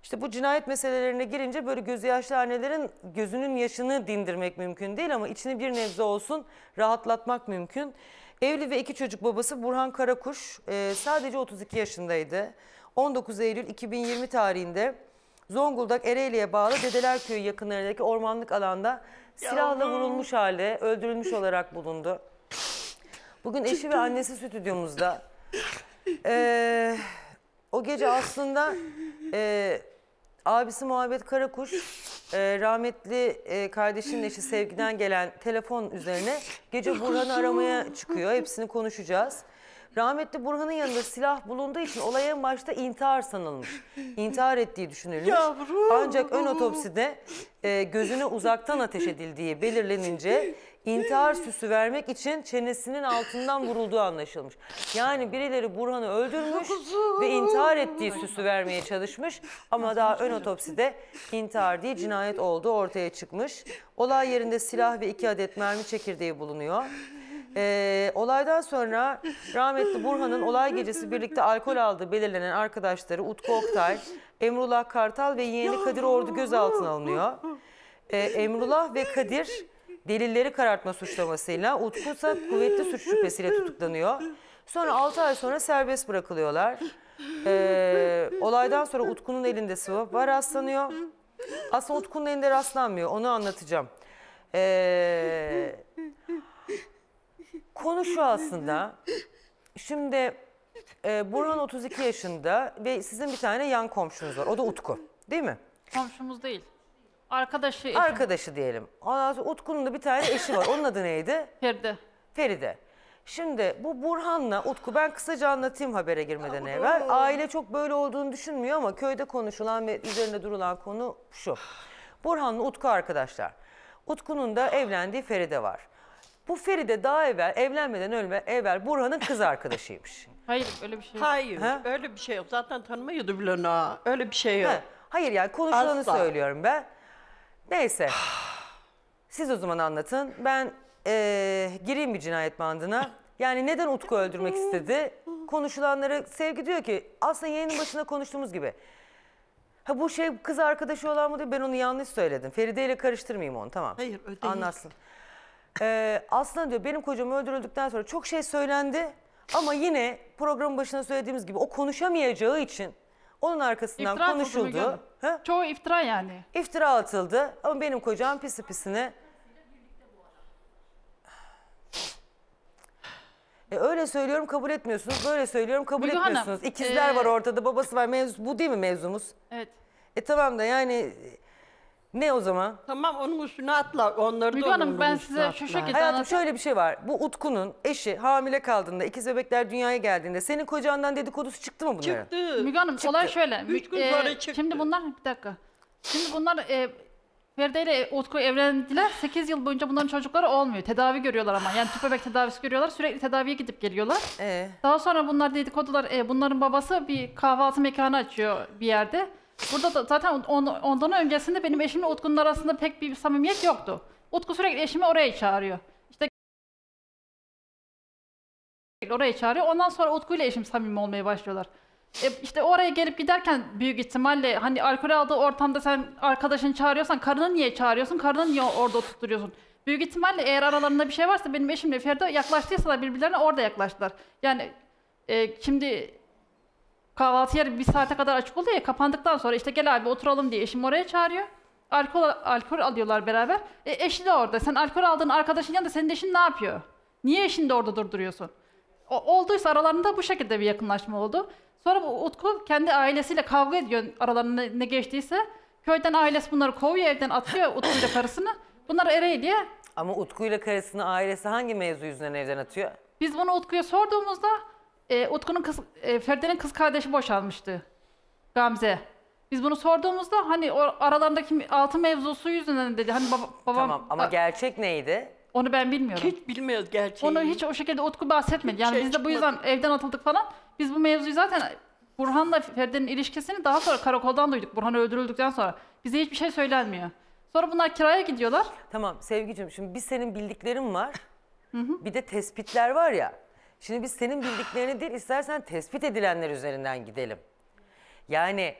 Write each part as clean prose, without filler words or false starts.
İşte bu cinayet meselelerine girince böyle gözü yaşlı annelerin gözünün yaşını dindirmek mümkün değil ama içini bir nebze olsun rahatlatmak mümkün. Evli ve 2 çocuk babası Burhan Karakuş sadece 32 yaşındaydı. 19 Eylül 2020 tarihinde Zonguldak Ereğli'ye bağlı Dedelerköy yakınlarındaki ormanlık alanda silahla vurulmuş halde öldürülmüş olarak bulundu. Bugün eşi ve annesi stüdyomuzda. O gece aslında abisi Muhabbet Karakuş, rahmetli kardeşinin eşi Sevgi'den gelen telefon üzerine gece Burhan'ı aramaya çıkıyor. Hepsini konuşacağız. Rahmetli Burhan'ın yanında silah bulunduğu için olay en başta intihar sanılmış. İntihar ettiği düşünülmüş. Yavrum. Ancak ön otopside gözüne uzaktan ateş edildiği belirlenince intihar süsü vermek için çenesinin altından vurulduğu anlaşılmış. Yani birileri Burhan'ı öldürmüş ve intihar ettiği süsü vermeye çalışmış ama daha ön otopside intihar değil cinayet olduğu ortaya çıkmış. Olay yerinde silah ve 2 adet mermi çekirdeği bulunuyor. Olaydan sonra rahmetli Burhan'ın olay gecesi birlikte alkol aldığı belirlenen arkadaşları Utku Oktay, Emrullah Kartal ve yeğeni Kadir Ordu gözaltına alınıyor. Emrullah ve Kadir delilleri karartma suçlamasıyla, Utku ise kuvvetli suç şüphesiyle tutuklanıyor. Sonra 6 ay sonra serbest bırakılıyorlar. Olaydan sonra Utku'nun elinde sıvı var rastlanıyor. Aslında Utku'nun elinde rastlanmıyor, onu anlatacağım. Konu şu aslında, şimdi Burhan 32 yaşında ve sizin bir tane yan komşunuz var, o da Utku değil mi? Komşumuz değil. Arkadaşı, eşim. Arkadaşı diyelim. Ondan sonra Utku'nun da bir tane eşi var, onun adı neydi? Feride. Feride. Şimdi bu Burhan'la Utku, ben kısaca anlatayım habere girmeden evvel. Aile çok böyle olduğunu düşünmüyor ama köyde konuşulan ve üzerinde durulan konu şu. Burhan'la Utku arkadaşlar. Utku'nun da evlendiği Feride var. Bu Feride daha evvel evlenmeden evvel Burhan'ın kız arkadaşıymış. Hayır öyle bir şey yok. Hayır öyle bir şey yok. Zaten tanımıyordu bile onu. Öyle bir şey yok. Hayır yani konuşulanı Asla. söylüyorum ben. Neyse. Siz o zaman anlatın. Ben gireyim bir cinayet bandına. Yani neden Utku öldürmek istedi? Konuşulanları Sevgi diyor ki aslında yayının başında konuştuğumuz gibi. Ha bu şey kız arkadaşı olan mı diyor, ben onu yanlış söyledim. Feride ile karıştırmayayım onu, tamam. Hayır öyle değil. Anlatsın. Aslında diyor benim kocam öldürüldükten sonra çok şey söylendi. Ama yine programın başında söylediğimiz gibi o konuşamayacağı için onun arkasından İftira atıldı konuşuldu. Müge Hanım. Çoğu iftira yani. İftira atıldı ama benim kocam pisi pisine. Öyle söylüyorum kabul etmiyorsunuz, böyle söylüyorum kabul Müge etmiyorsunuz. Hanım, İkizler var ortada, babası var. Mevzu, bu değil mi mevzumuz? Evet. Tamam da yani ne o zaman? Tamam onun üstüne atla. Onları Müge da Hanım, onun ben üstüne size atla. şu şekilde Hayatım anlatayım. şöyle bir şey var. Bu Utku'nun eşi hamile kaldığında, ikiz bebekler dünyaya geldiğinde senin kocandan dedikodusu çıktı mı bunların? Çıktı. Müge Hanım olay şöyle. 3 gün sonra çıktı. Şimdi bunlar bir dakika. Şimdi bunlar Feride ile Utku evlendiler. 8 yıl boyunca bunların çocukları olmuyor. Tedavi görüyorlar ama. Yani tüp bebek tedavisi görüyorlar. Sürekli tedaviye gidip geliyorlar. Daha sonra bunlar dedikodular. Bunların babası bir kahvaltı mekanı açıyor bir yerde. Burada da zaten ondan öncesinde benim eşimle Utku'nun arasında pek bir samimiyet yoktu. Utku sürekli eşimi oraya çağırıyor. İşte oraya çağırıyor. Ondan sonra Utku ile eşim samimi olmaya başlıyorlar. İşte oraya gelip giderken büyük ihtimalle hani alkol aldığı ortamda sen arkadaşını çağırıyorsan karını niye çağırıyorsun? Karını niye orada oturtuyorsun? Büyük ihtimalle eğer aralarında bir şey varsa benim eşimle Feride yaklaştıysalar birbirlerine orada yaklaştılar. Yani şimdi kahvaltı yeri bir saate kadar açık oluyor ya, kapandıktan sonra işte gel abi oturalım diye eşim oraya çağırıyor. Alkol alıyorlar beraber. Eşi de orada. Sen alkol aldığın arkadaşın yanında senin eşin ne yapıyor? Niye eşini de orada durduruyorsun? Olduysa aralarında bu şekilde bir yakınlaşma oldu. Sonra bu Utku kendi ailesiyle kavga ediyor, aralarında ne geçtiyse. Köyden ailesi bunları kovuyor, evden atıyor Utku'yla karısını. Bunlar Ereğli'ye. Ama Utku'yla karısını ailesi hangi mevzu yüzünden evden atıyor? Biz bunu Utku'ya sorduğumuzda Utku'nun Feride'nin kız kardeşi boşanmıştı. Gamze. Biz bunu sorduğumuzda hani aralarındaki altın mevzusu yüzünden dedi. Hani babam... Tamam ama gerçek neydi? Onu ben bilmiyorum. Hiç bilmiyoruz gerçeği. Onu hiç o şekilde Utku bahsetmedi. Yani biz de bu yüzden evden atıldık falan. Biz bu mevzuyu zaten Burhan'la Feride'nin ilişkisini daha sonra karakoldan duyduk. Burhan öldürüldükten sonra. Bize hiçbir şey söylenmiyor. Sonra bunlar kiraya gidiyorlar. Tamam Sevgiciğim, şimdi biz senin bildiklerin var. Bir de tespitler var ya. Şimdi biz senin bildiklerini değil, istersen tespit edilenler üzerinden gidelim. Yani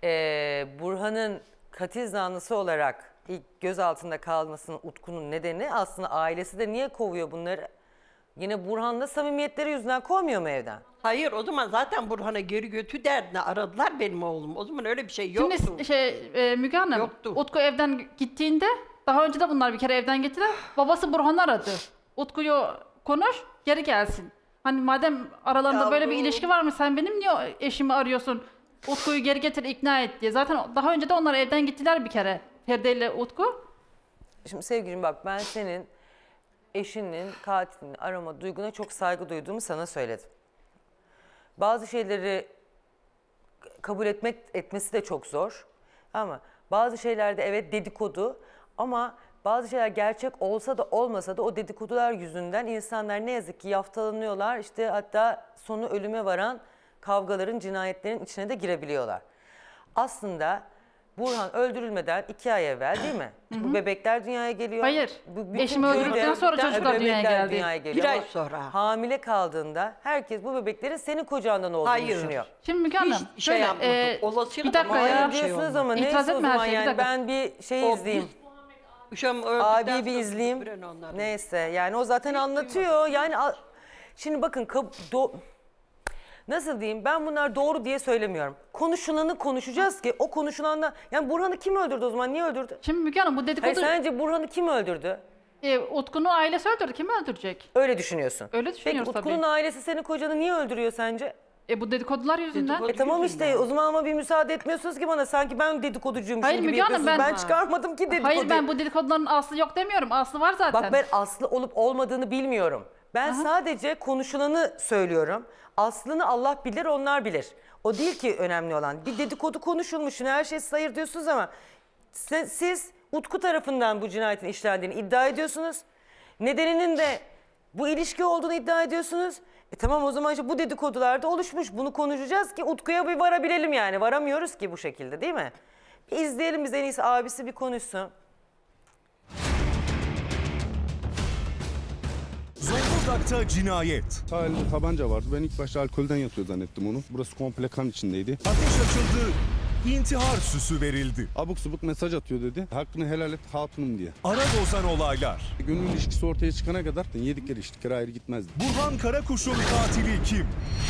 Burhan'ın katil zanlısı olarak ilk gözaltında kalmasının Utku'nun nedeni aslında ailesi de niye kovuyor bunları? Yine Burhan'la samimiyetleri yüzünden kovmuyor mu evden? Hayır, o zaman zaten Burhan'a geri götü derdine aradılar benim oğlum. O zaman öyle bir şey yoktu. Şimdi Müge Hanım, Yoktu. Utku evden gittiğinde, daha önce de bunlar bir kere evden gittiler. Babası Burhan'ı aradı. Utku'yu konuş, geri gelsin. Hani madem aralarında böyle bir Yavrum. ilişki var mı, sen benim niye eşimi arıyorsun? Utku'yu geri getir, ikna et diye. Zaten daha önce de onlar evden gittiler bir kere. Feride ile Utku. Şimdi sevgilim bak, ben senin eşinin katilini arama duyguna çok saygı duyduğumu sana söyledim. Bazı şeyleri kabul etmesi de çok zor. Ama bazı şeylerde evet dedikodu, ama bazı şeyler gerçek olsa da olmasa da o dedikodular yüzünden insanlar ne yazık ki yaftalanıyorlar. İşte hatta sonu ölüme varan kavgaların, cinayetlerin içine de girebiliyorlar. Aslında Burhan öldürülmeden 2 ay evvel değil mi? Bu bebekler dünyaya geliyor. Hayır. Bütün Eşimi köyde öldürdükten sonra çocuklar bebekler dünyaya geldi. geliyor. Bir ay Ama sonra. hamile kaldığında herkes bu bebeklerin senin kocandan olduğunu Hayır. düşünüyor. Şimdi Müge Hanım, Hiç şey yapmadık. Olasılık bir dakika ama ya. öyle bir şey Diyorsunuz olmadı. ama İtiraz neyse o etme her zaman şeye, bir yani dakika. ben bir şey izleyeyim. Abiyi bir izleyeyim. Neyse yani o zaten anlatıyor. Yani şimdi bakın nasıl diyeyim, ben bunlar doğru diye söylemiyorum. Konuşulanı konuşacağız ki o konuşulanla, yani Burhan'ı kim öldürdü o zaman, niye öldürdü? Şimdi Müge Hanım, bu dedikodu... Hayır, sence Burhan'ı kim öldürdü? Utku'nun ailesi öldürdü. Kim öldürecek? Öyle düşünüyorsun. Öyle Peki düşünüyoruz Utku'nun tabii. ailesi senin kocanı niye öldürüyor sence? Bu dedikodular yüzünden. Dedikodu- Tamam yüzünden. işte o zaman ama bir müsaade etmiyorsunuz ki bana, sanki ben dedikoducuymuşum Hayır gibi Müge Hanım, yapıyorsunuz. Ben ben- çıkarmadım ki dedikoduyu. Hayır, ben bu dedikoduların aslı yok demiyorum. Aslı var zaten. Bak, ben aslı olup olmadığını bilmiyorum. Ben sadece konuşulanı söylüyorum. Aslını Allah bilir, onlar bilir. O değil ki önemli olan. Bir dedikodu konuşulmuş, her şey sayır diyorsunuz ama siz Utku tarafından bu cinayetin işlendiğini iddia ediyorsunuz. Nedeninin de bu ilişki olduğunu iddia ediyorsunuz. Tamam, o zaman işte bu dedikodularda oluşmuş. Bunu konuşacağız ki Utku'ya bir varabilelim yani. Varamıyoruz ki bu şekilde, değil mi? Bir izleyelim biz en iyisi, abisi bir konuşsun. Zonguldak'ta cinayet. Sağ elinde tabanca vardı. Ben ilk başta alkolden yatıyor zannettim onu. Burası komple kan içindeydi. Ateş açıldı. İntihar süsü verildi. Abuk subuk mesaj atıyor dedi. Hakkını helal et hatunum diye. Ara bozan olaylar. Gönül ilişkisi ortaya çıkana kadar yedikleri içtikleri ayrı gitmezdi. Burhan Karakuş'un katili kim?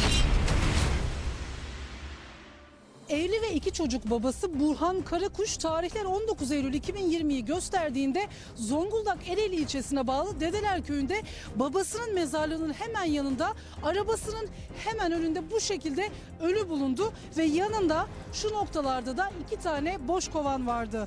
Evli ve 2 çocuk babası Burhan Karakuş tarihler 19 Eylül 2020'yi gösterdiğinde Zonguldak Ereğli ilçesine bağlı Dedeler Köyü'nde babasının mezarlığının hemen yanında, arabasının hemen önünde bu şekilde ölü bulundu ve yanında şu noktalarda da 2 tane boş kovan vardı.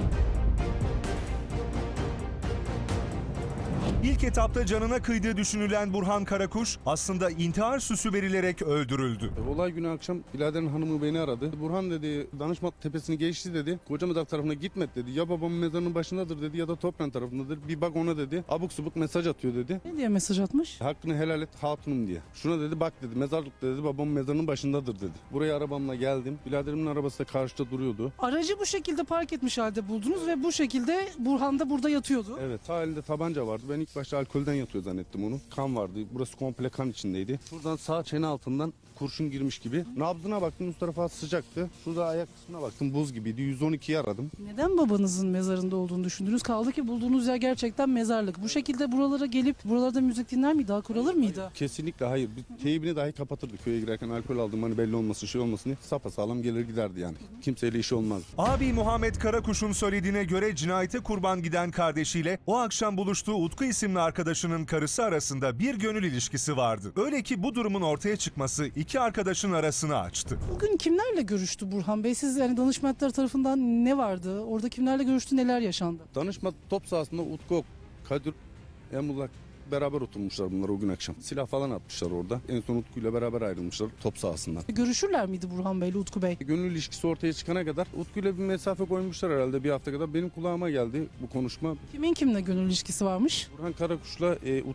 İlk etapta canına kıydığı düşünülen Burhan Karakuş aslında intihar süsü verilerek öldürüldü. Olay günü akşam biraderin hanımı beni aradı. Burhan dedi Danışma tepesini geçti dedi. Kocamızak tarafına gitmet dedi. Ya babamın mezarının başındadır dedi ya da toprağın tarafındadır. Bir bak ona dedi. Abuk subuk mesaj atıyor dedi. Ne diye mesaj atmış? Hakkını helal et hatunum diye. Şuna dedi bak dedi mezarlıkta dedi babamın mezarının başındadır dedi. Buraya arabamla geldim. Biraderimin arabası da karşıda duruyordu. Aracı bu şekilde park etmiş halde buldunuz ve bu şekilde Burhan da burada yatıyordu. Evet, sağ elinde tabanca vardı. Ben ilk başta alkolden yatıyor zannettim onu. Kan vardı. Burası komple kan içindeydi. Şuradan sağ çene altından kurşun girmiş gibi. Nabzına baktım, üst tarafa sıcaktı. Şurada ayak kısmına baktım, buz gibiydi. 112'yi aradım. Neden babanızın mezarında olduğunu düşündünüz? Kaldı ki bulduğunuz yer gerçekten mezarlık. Bu şekilde buralara gelip buralarda müzik dinler miydi? Akıl alır mıydı? Kesinlikle hayır. Bir teybini dahi kapatırdı köye girerken, alkol aldım hani belli olmasın şey olmasın diye. Sapasağlam gelir giderdi yani. Kimseyle işi olmazdı. Abi Muhammed Karakuş'un söylediğine göre cinayete kurban giden kardeşiyle o akşam buluştuğu Utku isimli arkadaşının karısı arasında bir gönül ilişkisi vardı. Öyle ki bu durumun ortaya çıkması iki arkadaşın arasını açtı. Bugün kimlerle görüştü Burhan Bey? Siz yani danışmanlar tarafından ne vardı? Orada kimlerle görüştü, neler yaşandı? Danışma top sahasında Utku, Kadir, Emrullah beraber oturmuşlar bunlar o gün akşam. Silah falan atmışlar orada. En son Utku'yla beraber ayrılmışlar top sahasından. Görüşürler miydi Burhan Bey ile Utku Bey? Gönül ilişkisi ortaya çıkana kadar Utku'yla bir mesafe koymuşlar herhalde bir hafta kadar. Benim kulağıma geldi bu konuşma. Kimin kimle gönül ilişkisi varmış? Burhan Karakuş'la Utku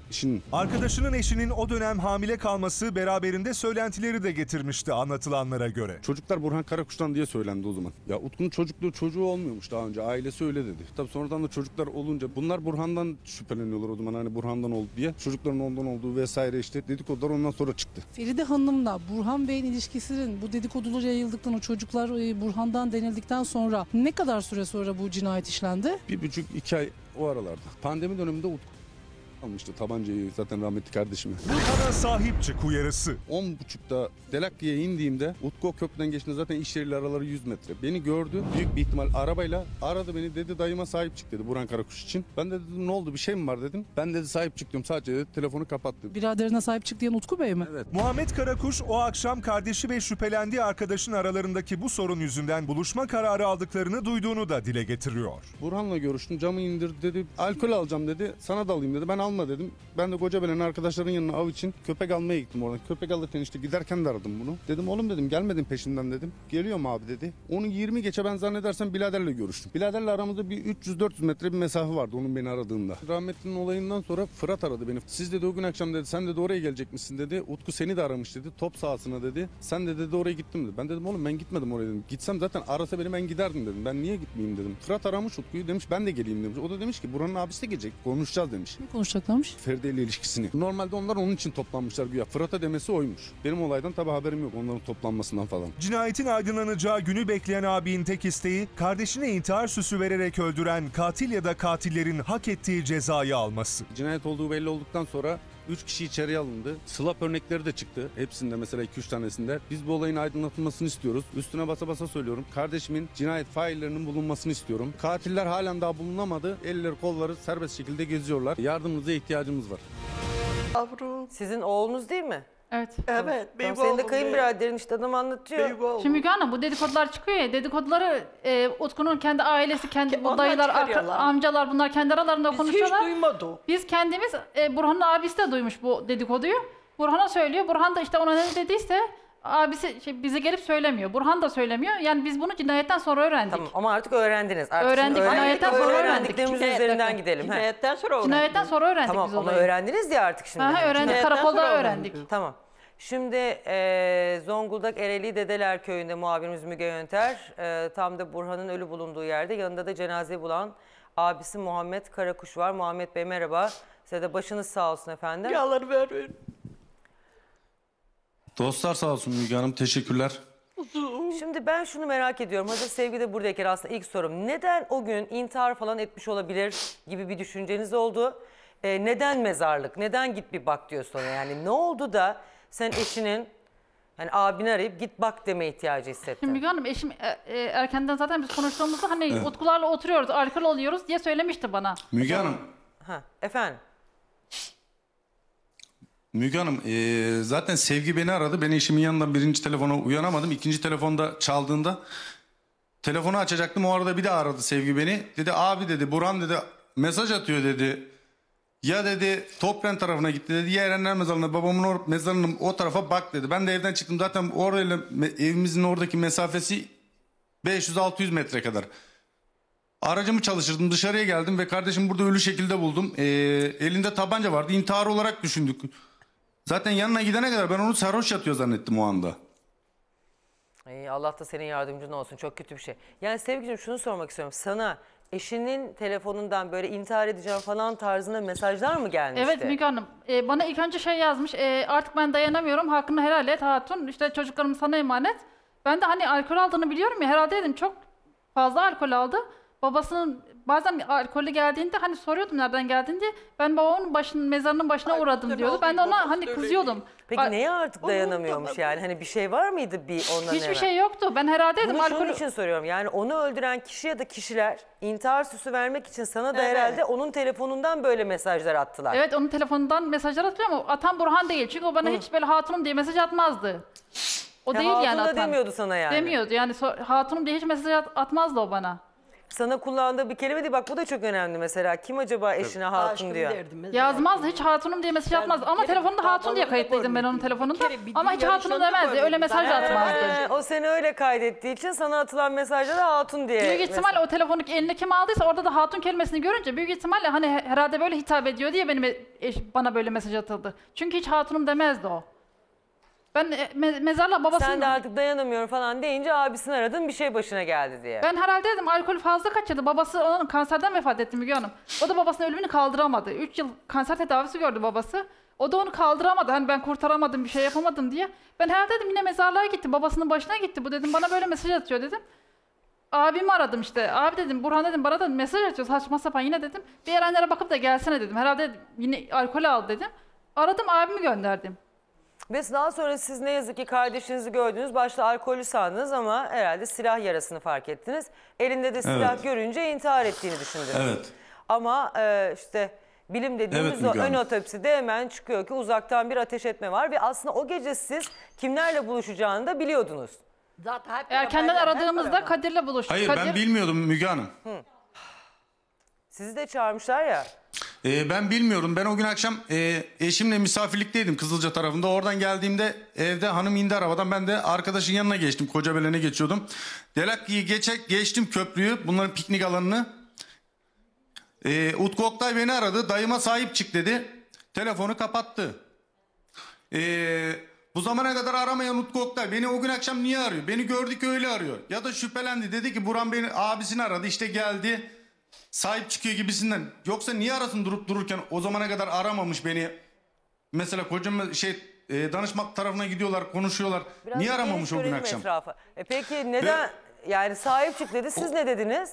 eşinin. Arkadaşının eşinin o dönem hamile kalması beraberinde söylentileri de getirmişti anlatılanlara göre. Çocuklar Burhan Karakuş'tan diye söylendi o zaman. Ya Utku'nun çocuğu olmuyormuş daha önce. Ailesi öyle dedi. Tabii sonradan da çocuklar olunca bunlar Burhan'dan şüpheleniyorlar o zaman, hani Burhan'dan oldu diye. Çocukların ondan olduğu vesaire işte dedikodular ondan sonra çıktı. Feride Hanım'la Burhan Bey'in ilişkisinin bu dedikodular yayıldıktan, o çocuklar Burhan'dan denildikten sonra ne kadar süre sonra bu cinayet işlendi? 1,5-2 ay o aralarda. Pandemi döneminde Utku almıştı tabancayı zaten rahmetli kardeşime. Burhan'a sahip çık uyarısı. 10.30'da Delakki'ye indiğimde Utku o köprüden geçtiğinde zaten iş yeriyle araları 100 metre. Beni gördü. Büyük bir ihtimal arabayla aradı beni, dedi dayıma sahip çık dedi Burhan Karakuş için. Ben de dedim ne oldu, bir şey mi var dedim. Ben dedi sahip çık diyorum, sadece dedi telefonu kapattı. Biraderine sahip çık diyen Utku Bey mi? Evet. Muhammed Karakuş o akşam kardeşi ve şüphelendiği arkadaşın aralarındaki bu sorun yüzünden buluşma kararı aldıklarını duyduğunu da dile getiriyor. Burhan'la görüştüm, camı indir dedi, alkol alacağım dedi, sana da alayım dedi. Ben alma dedim. Ben de Kocaeli'nin arkadaşların yanına av için köpek almaya gittim oradan. Köpek alırken işte giderken de aradım bunu. Dedim oğlum dedim, gelmedin peşinden dedim. Geliyorum abi dedi. Onu 20 geçe ben zannedersem biraderle görüştüm. Biraderle aramızda bir 300-400 metre bir mesafe vardı onun beni aradığında. Rahmetlinin olayından sonra Fırat aradı beni. Siz dedi o gün akşam dedi, sen dedi oraya gelecek misin dedi. Utku seni de aramış dedi. Top sahasına dedi. Sen de dedi oraya gittim dedi. Ben dedim oğlum ben gitmedim oraya dedim. Gitsem zaten arasa beni ben giderdim dedim. Ben niye gitmeyeyim dedim. Fırat aramış Utku'yu, demiş ben de geleyim demiş. O da demiş ki Burhan'ın abisi de gelecek. Konuşacağız demiş. Ne konuşacaklarmış? Feride ile ilişkisini. Normalde onlar onun için toplanmışlar güya. Fırat'a demesi oymuş. Benim olaydan tabii haberim yok, onların toplanmasından falan. Cinayetin aydınlanacağı günü bekleyen abinin tek isteği kardeşine intihar süsü vererek öldüren katil ya da katillerin hak ettiği cezayı alması. Cinayet olduğu belli olduktan sonra 3 kişi içeriye alındı. Slap örnekleri de çıktı. Hepsinde mesela 2-3 tanesinde. Biz bu olayın aydınlatılmasını istiyoruz. Üstüne basa basa söylüyorum. Kardeşimin cinayet faillerinin bulunmasını istiyorum. Katiller halen daha bulunamadı. Elleri kolları serbest şekilde geziyorlar. Yardımınıza ihtiyacımız var. Yavrum. Sizin oğlunuz değil mi? Evet. Evet. Tamam, Benim senin de oğlum kayınbiraderin işte adam anlatıyor. Benim oğlum. Şimdi Müge Hanım bu dedikodular çıkıyor ya, dedikoduları Utku'nun kendi ailesi, kendi bu Onlar dayılar, çıkarıyorlar. amcalar bunlar kendi aralarında Biz konuşuyorlar. hiç duymadı. Biz kendimiz Burhan'ın abisi de duymuş bu dedikoduyu. Burhan'a söylüyor. Burhan da işte ona ne dediyse abisi bize gelip söylemiyor. Burhan da söylemiyor. Yani biz bunu cinayetten sonra öğrendik. Tamam ama artık öğrendiniz. Artık Öğrendik, şimdi cinayetten sonra öğrendiklerimiz öğrendik. üzerinden gidelim. He. Cinayetten sonra öğrendim. Cinayetten sonra öğrendik Tamam biz ama olayı. öğrendiniz ya artık şimdi. Aha, öğrendik. Cinayetten Karakolda sonra öğrendik. Tamam. Şimdi Zonguldak Ereğli Dedeler Köyü'nde muhabirimiz Müge Yönter tam da Burhan'ın ölü bulunduğu yerde, yanında da cenazeyi bulan abisi Muhammed Karakuş var. Muhammed Bey merhaba. Size de başınız sağ olsun efendim. Yağları ver. Dostlar sağ olsun Müge Hanım. Teşekkürler. Şimdi ben şunu merak ediyorum. Hazır Sevgi de buradayken aslında ilk sorum. Neden o gün intihar falan etmiş olabilir gibi bir düşünceniz oldu? Neden mezarlık? Neden git bir bak diyor sonra? Yani ne oldu da sen eşinin, hani abini arayıp git bak deme ihtiyacı hissettin? Şimdi Müge Hanım eşim erkenden zaten biz konuştuğumuzda hani Utkularla oturuyoruz, alkol oluyoruz diye söylemişti bana. Müge Hanım. Ha, efendim? Müge Hanım zaten Sevgi beni aradı. Ben eşimin yanından birinci telefona uyanamadım. İkinci telefonda çaldığında telefonu açacaktım. O arada bir daha aradı Sevgi beni. Dedi abi dedi Burhan dedi mesaj atıyor dedi. Ya dedi Topren tarafına gitti dedi. Ya Erenler mezarlığına, babamın mezarının o tarafa bak dedi. Ben de evden çıktım. Zaten orayla evimizin oradaki mesafesi 500-600 metre kadar. Aracımı çalıştırdım, dışarıya geldim ve kardeşim burada ölü şekilde buldum. Elinde tabanca vardı. İntihar olarak düşündük. Zaten yanına gidene kadar ben onu sarhoş yatıyor zannettim o anda. Allah da senin yardımcın olsun. Çok kötü bir şey. Yani Sevgiciğim şunu sormak istiyorum. Sana eşinin telefonundan böyle intihar edeceğim falan tarzında mesajlar mı gelmişti? Evet Müge Hanım. Bana ilk önce şey yazmış. Artık ben dayanamıyorum. Hakkını helal et hatun. İşte çocuklarım sana emanet. Ben de hani alkol aldığını biliyorum ya. Herhalde dedim çok fazla alkol aldı. Babasının bazen alkollü geldiğinde hani soruyordum nereden geldiğini diye. Ben babamın mezarının başına uğradım diyordu. Ben de ona hani kızıyordum. Peki neye artık dayanamıyormuş yani? Hani bir şey var mıydı ondan Hiçbir evvel? şey yoktu. Ben herhalde dedim Bunu şunun alkolü... için soruyorum. Yani onu öldüren kişi ya da kişiler intihar süsü vermek için sana da Evet. herhalde onun telefonundan böyle mesajlar attılar. Evet onun telefonundan mesajlar atıyor ama atan Burhan değil. Çünkü o bana hiç böyle hatunum diye mesaj atmazdı. O değil yani Hatun da atan. demiyordu sana yani. Demiyordu yani hatunum diye hiç mesaj atmazdı o bana. sana kullandığı bir kelime değil. Bak bu da çok önemli mesela. Kim acaba eşine hatun Aşkım diyor. derdim mesela. Yazmaz, hiç hatunum diye mesaj atmaz. Ama kere telefonunda hatun diye babalarını kayıtlıydım ben onun görmedim. telefonunda. Bir kere bir Ama hiç yarışmada hatunum demezdi. Öyle görmedim. mesaj Ben- atmazdı. O seni öyle kaydettiği için sana atılan mesajda da hatun diye. Büyük ihtimalle o telefonu eline kim aldıysa orada da hatun kelimesini görünce büyük ihtimalle hani herhalde böyle hitap ediyor diye bana böyle mesaj atıldı. Çünkü hiç hatunum demezdi o. Ben mezarla babasının... Sen de artık dayanamıyorum falan deyince abisini aradın bir şey başına geldi diye. Ben herhalde dedim alkol fazla kaçırdı. Babası onun kanserden vefat etti Müge Hanım. O da babasının ölümünü kaldıramadı. 3 yıl kanser tedavisi gördü babası. O da onu kaldıramadı. Hani ben kurtaramadım, bir şey yapamadım diye. Ben herhalde dedim yine mezarlığa gitti. Babasının başına gitti. Bu dedim bana böyle mesaj atıyor dedim. Abimi aradım işte. Abi dedim Burhan dedim bana da mesaj atıyor saçma sapan yine dedim. Bir erenlere bakıp da gelsene dedim. Herhalde yine alkol aldı dedim. Aradım abimi gönderdim. Ve daha sonra siz ne yazık ki kardeşinizi gördünüz. Başta alkolü sandınız ama herhalde silah yarasını fark ettiniz. Elinde de silah Evet. görünce intihar ettiğini düşündünüz. Evet. Ama işte bilim dediğimiz Evet, o Müge ön Hanım. otopside hemen çıkıyor ki uzaktan bir ateş etme var. Ve aslında o gece siz kimlerle buluşacağını da biliyordunuz. Zaten hep Erkenden beraber, hep aradığımızda beraber. Kadir'le buluştuk. Hayır Kadir, ben bilmiyordum Müge Hanım. Sizi de çağırmışlar ya. Ben bilmiyorum. Ben o gün akşam eşimle misafirlikteydim Kızılca tarafında. Oradan geldiğimde evde hanım indi arabadan. Ben de arkadaşın yanına geçtim. Kocabelen'e geçiyordum. Delakki'yi geçtim köprüyü. Bunların piknik alanını. Utku Oktay beni aradı. Dayıma sahip çık dedi. Telefonu kapattı. Bu zamana kadar aramayan Utku Oktay beni o gün akşam niye arıyor? Beni gördük öyle arıyor. Ya da şüphelendi. Dedi ki Burhan beni abisini aradı. İşte geldi. Sahip çıkıyor gibisinden. Yoksa niye arasın durup dururken o zamana kadar aramamış beni. Mesela kocam danışmak tarafına gidiyorlar, konuşuyorlar. Biraz Niye da aramamış geniş o gün görelim akşam? etrafı. Peki neden yani sahip çık dedi siz ne dediniz?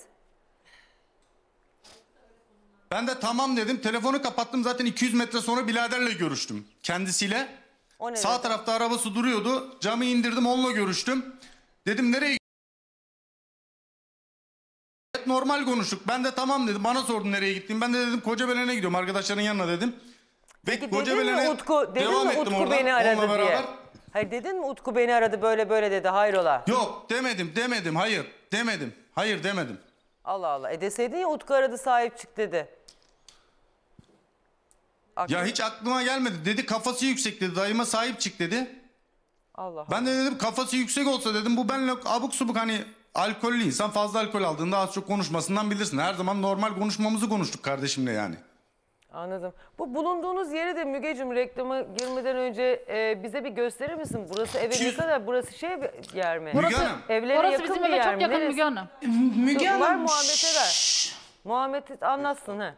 Ben de tamam dedim. Telefonu kapattım. Zaten 200 metre sonra biraderle görüştüm. Kendisiyle. O ne Sağ dedi? tarafta arabası duruyordu. Camı indirdim onunla görüştüm. Dedim nereye normal konuştuk. Ben de tamam dedim. Bana sordu nereye gittiğimi. Ben de dedim Kocabelen'e gidiyorum. Arkadaşların yanına dedim. Peki Ve dedin mi Kocabelen'e Utku, dedin devam mi ettim Utku oradan. beni aradı onunla diye? beraber. Hayır dedin mi Utku beni aradı böyle böyle dedi hayrola? Yok demedim. Hayır demedim. Hayır demedim. Allah Allah. Deseydin ya Utku aradı sahip çık dedi. Ya hiç aklıma gelmedi. Dedi kafası yüksek dedi. Dayıma sahip çık dedi. Allah Allah. Ben de dedim kafası yüksek olsa dedim bu benimle abuk subuk hani alkollü insan fazla alkol aldığında az çok konuşmasından bilirsin. Her zaman normal konuşmamızı konuştuk kardeşimle yani. Anladım. Bu bulunduğunuz yeri de Mügeciğim reklama girmeden önce bize bir gösterir misin? Burası eve ne kadar? Burası bir yer mi? Müge Hanım. Evlere orası yakın bizim bir eve yer çok mi? yakın Neresi? Müge Hanım. Müge Ver Hanım. Muhammed'e ver. Muhammed anlatsın ha.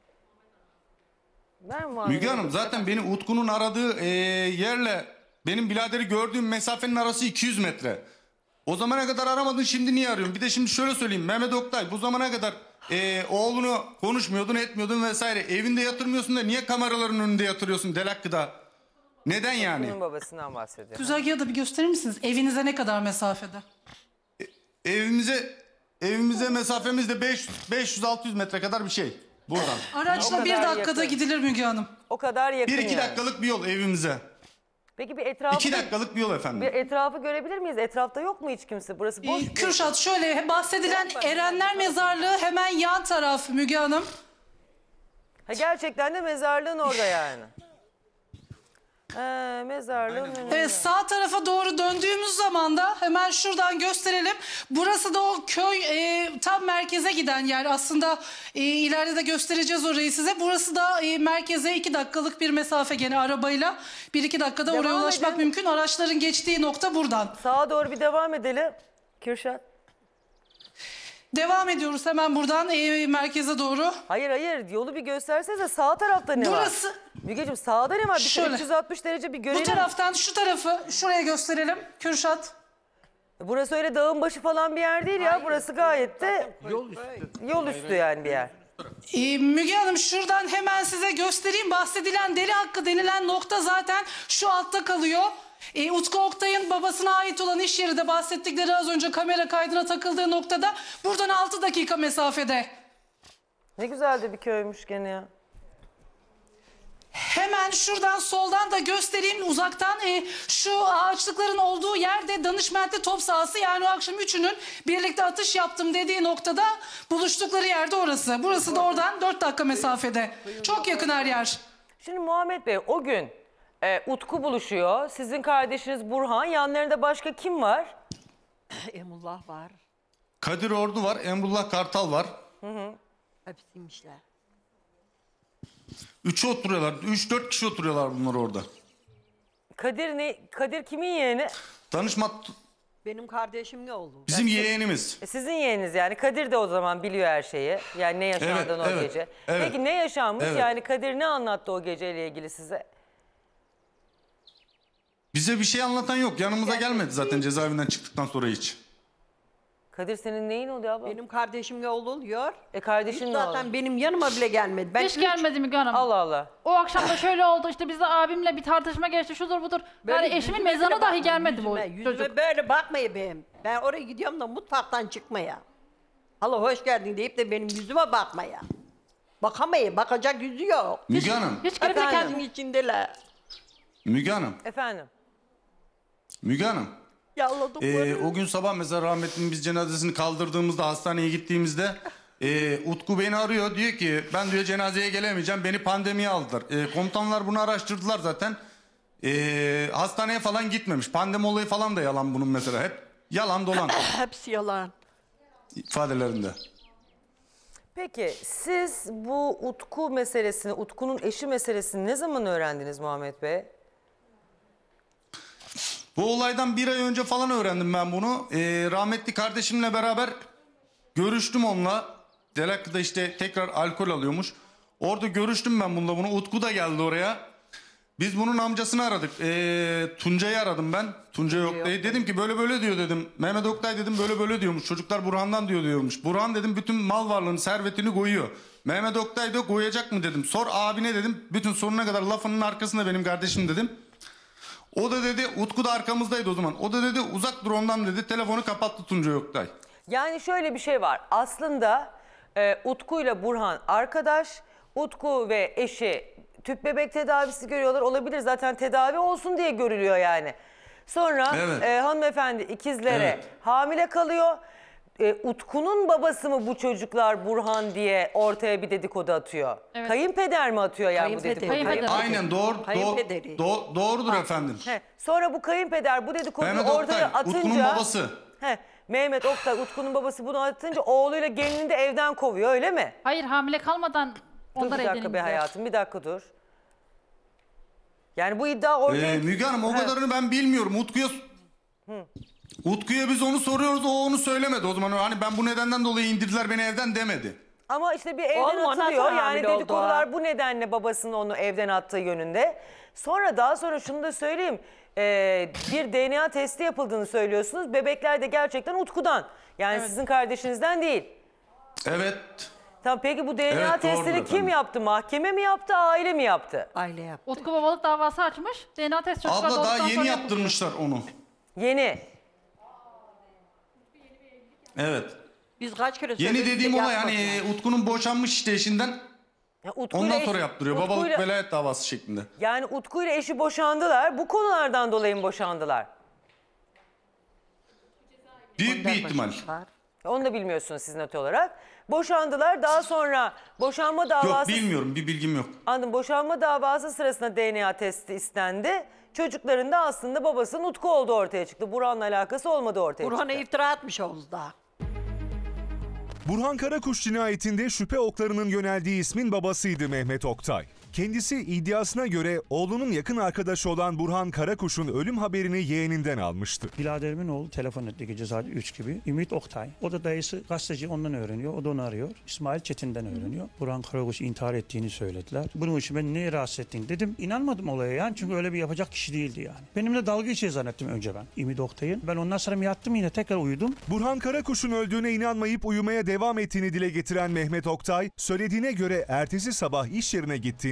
Ver Muhammed'e. Müge Hanım zaten beni Utku'nun aradığı yerle benim biraderi gördüğüm mesafenin arası 200 metre. O zamana kadar aramadın şimdi niye arıyorsun? Bir de şimdi şöyle söyleyeyim Mehmet Oktay bu zamana kadar oğlunu konuşmuyordun etmiyordun vesaire. Evinde yatırmıyorsun da niye kameraların önünde yatırıyorsun Delakki'da? Neden yani? Bunun babasından bahsediyor. Güzergahı da bir gösterir misiniz? Evinize ne kadar mesafede? Evimize mesafemiz de 500-600 metre kadar bir şey buradan. Araçla O bir kadar dakikada yakın. gidilir Müge Hanım. O kadar yakın 1-2 yani. dakikalık bir yol evimize. Peki bir etrafı, 2 dakikalık bir yol efendim. bir etrafı görebilir miyiz? Etrafta yok mu hiç kimse? Burası boş. mu? Kürşat şöyle bahsedilen Erenler Mezarlığı hemen yan taraf Müge Hanım. Ha, gerçekten de mezarlığın orada yani. Mezarlığın önünde. Evet, sağ tarafa doğru döndüğümüz zaman da hemen şuradan gösterelim. Burası da o köy tam merkeze giden yer. Aslında ileride de göstereceğiz orayı size. Burası da merkeze 2 dakikalık bir mesafe gene arabayla. 1-2 dakikada oraya Devam ulaşmak edin. mümkün. Araçların geçtiği nokta buradan. Sağa doğru bir devam edelim. Kürşat. Devam ediyoruz hemen buradan merkeze doğru. Hayır yolu bir göstersenize sağ tarafta ne var? Burası Mügeciğim sağda ne var? Bir Şöyle. 360 derece bir bu görelim. taraftan şu tarafı şuraya gösterelim Kürşat. Burası öyle dağın başı falan bir yer değil ya. Burası gayet de yol üstü yani bir yer. Müge Hanım şuradan hemen size göstereyim. Bahsedilen Deli Hakkı denilen nokta zaten şu altta kalıyor. Utku Oktay'ın babasına ait olan iş yeri de bahsettikleri az önce kamera kaydına takıldığı noktada. Buradan 6 dakika mesafede. Ne güzel de bir köymüş gene ya. Hemen şuradan soldan da göstereyim uzaktan. Şu ağaçlıkların olduğu yerde Danışment'te top sahası, yani o akşam üçünün birlikte atış yaptım dediği noktada buluştukları yerde orası. Burası da oradan 4 dakika mesafede. Çok yakın her yer. Şimdi Muhammed Bey o gün Utku buluşuyor. Sizin kardeşiniz Burhan. Yanlarında başka kim var? Emullah var. Kadir Ordu var, Emrullah Kartal var. Hepsiymişler. 3'ü oturuyorlar. 3-4 kişi oturuyorlar bunlar orada. Kadir kimin yeğeni? Danışma Benim kardeşim ne oldu? bizim yeğenimiz. Sizin yeğeniniz yani. Kadir de o zaman biliyor her şeyi. Yani ne yaşandığını o evet, gece. evet. Peki ne yaşanmış? Evet. Yani Kadir ne anlattı o geceyle ilgili size? Bize bir şey anlatan yok. Yanımıza gelmedi zaten cezaevinden çıktıktan sonra hiç. Kadir senin neyin oluyor abla? Benim kardeşim ne oluyor? Kardeşin ne Zaten oldu? benim yanıma bile gelmedi. Ben Hiç gelmedi Müge Hanım. Allah Allah. O akşam da şöyle oldu, işte bizde abimle bir tartışma geçti, şudur budur. Yani eşimin yüzüme mezarına bile dahi bakma, gelmedi bu yüzüme çocuk. böyle bakmayın benim. Ben oraya gidiyorum da mutfaktan çıkmaya. Hala hoş geldin deyip de benim yüzüme bakmaya. Bakamayın, bakacak yüzü yok. Müge Hanım, Hiç gelip de Efendim? kendini... Kendin içindeler. Müge Hanım, Efendim? Müge Hanım. Yalladıkları. O gün sabah mesela rahmetlinin biz cenazesini kaldırdığımızda, hastaneye gittiğimizde Utku beni arıyor. Diyor ki ben diyor cenazeye gelemeyeceğim, beni pandemiye aldılar. Komutanlar bunu araştırdılar zaten. Hastaneye falan gitmemiş. Pandemi olayı falan da yalan bunun mesela. Hep yalan dolan Hepsi yalan. ifadelerinde. Peki siz bu Utku meselesini, Utku'nun eşi meselesini ne zaman öğrendiniz Muhammed Bey? Bu olaydan bir ay önce falan öğrendim ben bunu. Rahmetli kardeşimle beraber görüştüm onunla. Delaklı'da işte tekrar alkol alıyormuş. Orada görüştüm ben bununla bunu. Utku da geldi oraya. Biz bunun amcasını aradık. Tuncay'ı aradım ben. Tuncay Oktay'ı. Dedim ki böyle böyle diyor dedim. Mehmet Oktay dedim böyle böyle diyormuş. Çocuklar Burhan'dan diyormuş. Burhan dedim bütün mal varlığını, servetini koyuyor. Mehmet Oktay da koyacak mı dedim. Sor abine dedim. Bütün sonuna kadar lafının arkasında benim kardeşim dedim. O da dedi, Utku da arkamızdaydı o zaman. O da dedi uzak dur ondan dedi. Telefonu kapattı Tuncay Oktay. Yani şöyle bir şey var. Aslında Utku ile Burhan arkadaş. Utku ve eşi tüp bebek tedavisi görüyorlar. Olabilir zaten tedavi olsun diye görülüyor yani. Sonra Evet. hanımefendi ikizlere Evet. hamile kalıyor. Utku'nun babası mı bu çocuklar Burhan diye ortaya bir dedikodu atıyor? Evet. Kayınpeder mi atıyor yani bu Kayınpederi. dedikoduyu? Kayınpeder. Aynen Kayınpederi. doğrudur efendim. Sonra bu kayınpeder bu dedikoduyu Mehmet ortaya Oktay, atınca... Utku'nun babası. Mehmet Oktay, Utku'nun babası bunu atınca oğluyla gelini de evden kovuyor öyle mi? Hayır, hamile kalmadan Dur onlar bir dakika be evlenildiler. hayatım, bir dakika dur. Yani bu iddia ortaya... Müge Hanım o kadarını ben bilmiyorum. Utku'ya biz onu soruyoruz, o onu söylemedi o zaman. Hani ben bu nedenden dolayı indirdiler beni evden demedi. Ama işte bir evden Oğlum, o atılıyor. nasıl Yani hamile oldu dedikodular ha? bu nedenle babasının onu evden attığı yönünde. Daha sonra şunu da söyleyeyim. Bir DNA testi yapıldığını söylüyorsunuz. Bebekler de gerçekten Utku'dan. Yani sizin kardeşinizden değil. Evet. Tamam, peki bu DNA Evet, doğrudur testini kim efendim. yaptı? Mahkeme mi yaptı, aile mi yaptı? Aile yaptı. Utku babalık davası açmış. DNA test çocuklar Abla daha doğduktan yeni sonra yaptırmışlar onu. Yeni. Evet. Biz kaç kere Yeni söyledik de dediğim olay yapmadılar. hani Utku'nun boşanmış işte eşinden. Ya Utku Ondan ile sonra eşi- yaptırıyor. Utku Babalık ile- velayet davası şeklinde. Yani Utku ile eşi boşandılar. Bu konulardan dolayı mı boşandılar? Büyük bir ihtimal. Var. Onu da bilmiyorsunuz siz net olarak. Boşandılar. Daha sonra boşanma davası... Yok bilmiyorum, bir bilgim yok. Anladım. Boşanma davası sırasında DNA testi istendi. Çocukların da aslında babasının Utku olduğu ortaya çıktı. Burhan'la alakası olmadığı ortaya Burhan'a çıktı. iftira atmış Oğuz daha. Burhan Karakuş cinayetinde şüphe oklarının yöneldiği ismin babasıydı Mehmet Oktay. Kendisi iddiasına göre oğlunun yakın arkadaşı olan Burhan Karakuş'un ölüm haberini yeğeninden almıştı. Biraderimin oğlu telefon etti gece saat 3 gibi. Ümit Oktay. O da dayısı gazeteci, ondan öğreniyor. O da onu arıyor. İsmail Çetin'den öğreniyor. Burhan Karakuş intihar ettiğini söylediler. Bunun için ben neye rahatsız ettin dedim. İnanmadım olaya yani, çünkü öyle bir yapacak kişi değildi yani. Benimle dalga geçiyor zannettim önce ben. Ümit Oktay'ın. Ben ondan sonra yattım, yine tekrar uyudum. Burhan Karakuş'un öldüğüne inanmayıp uyumaya devam ettiğini dile getiren Mehmet Oktay, söylediğine göre ertesi sabah iş yerine gittiğinde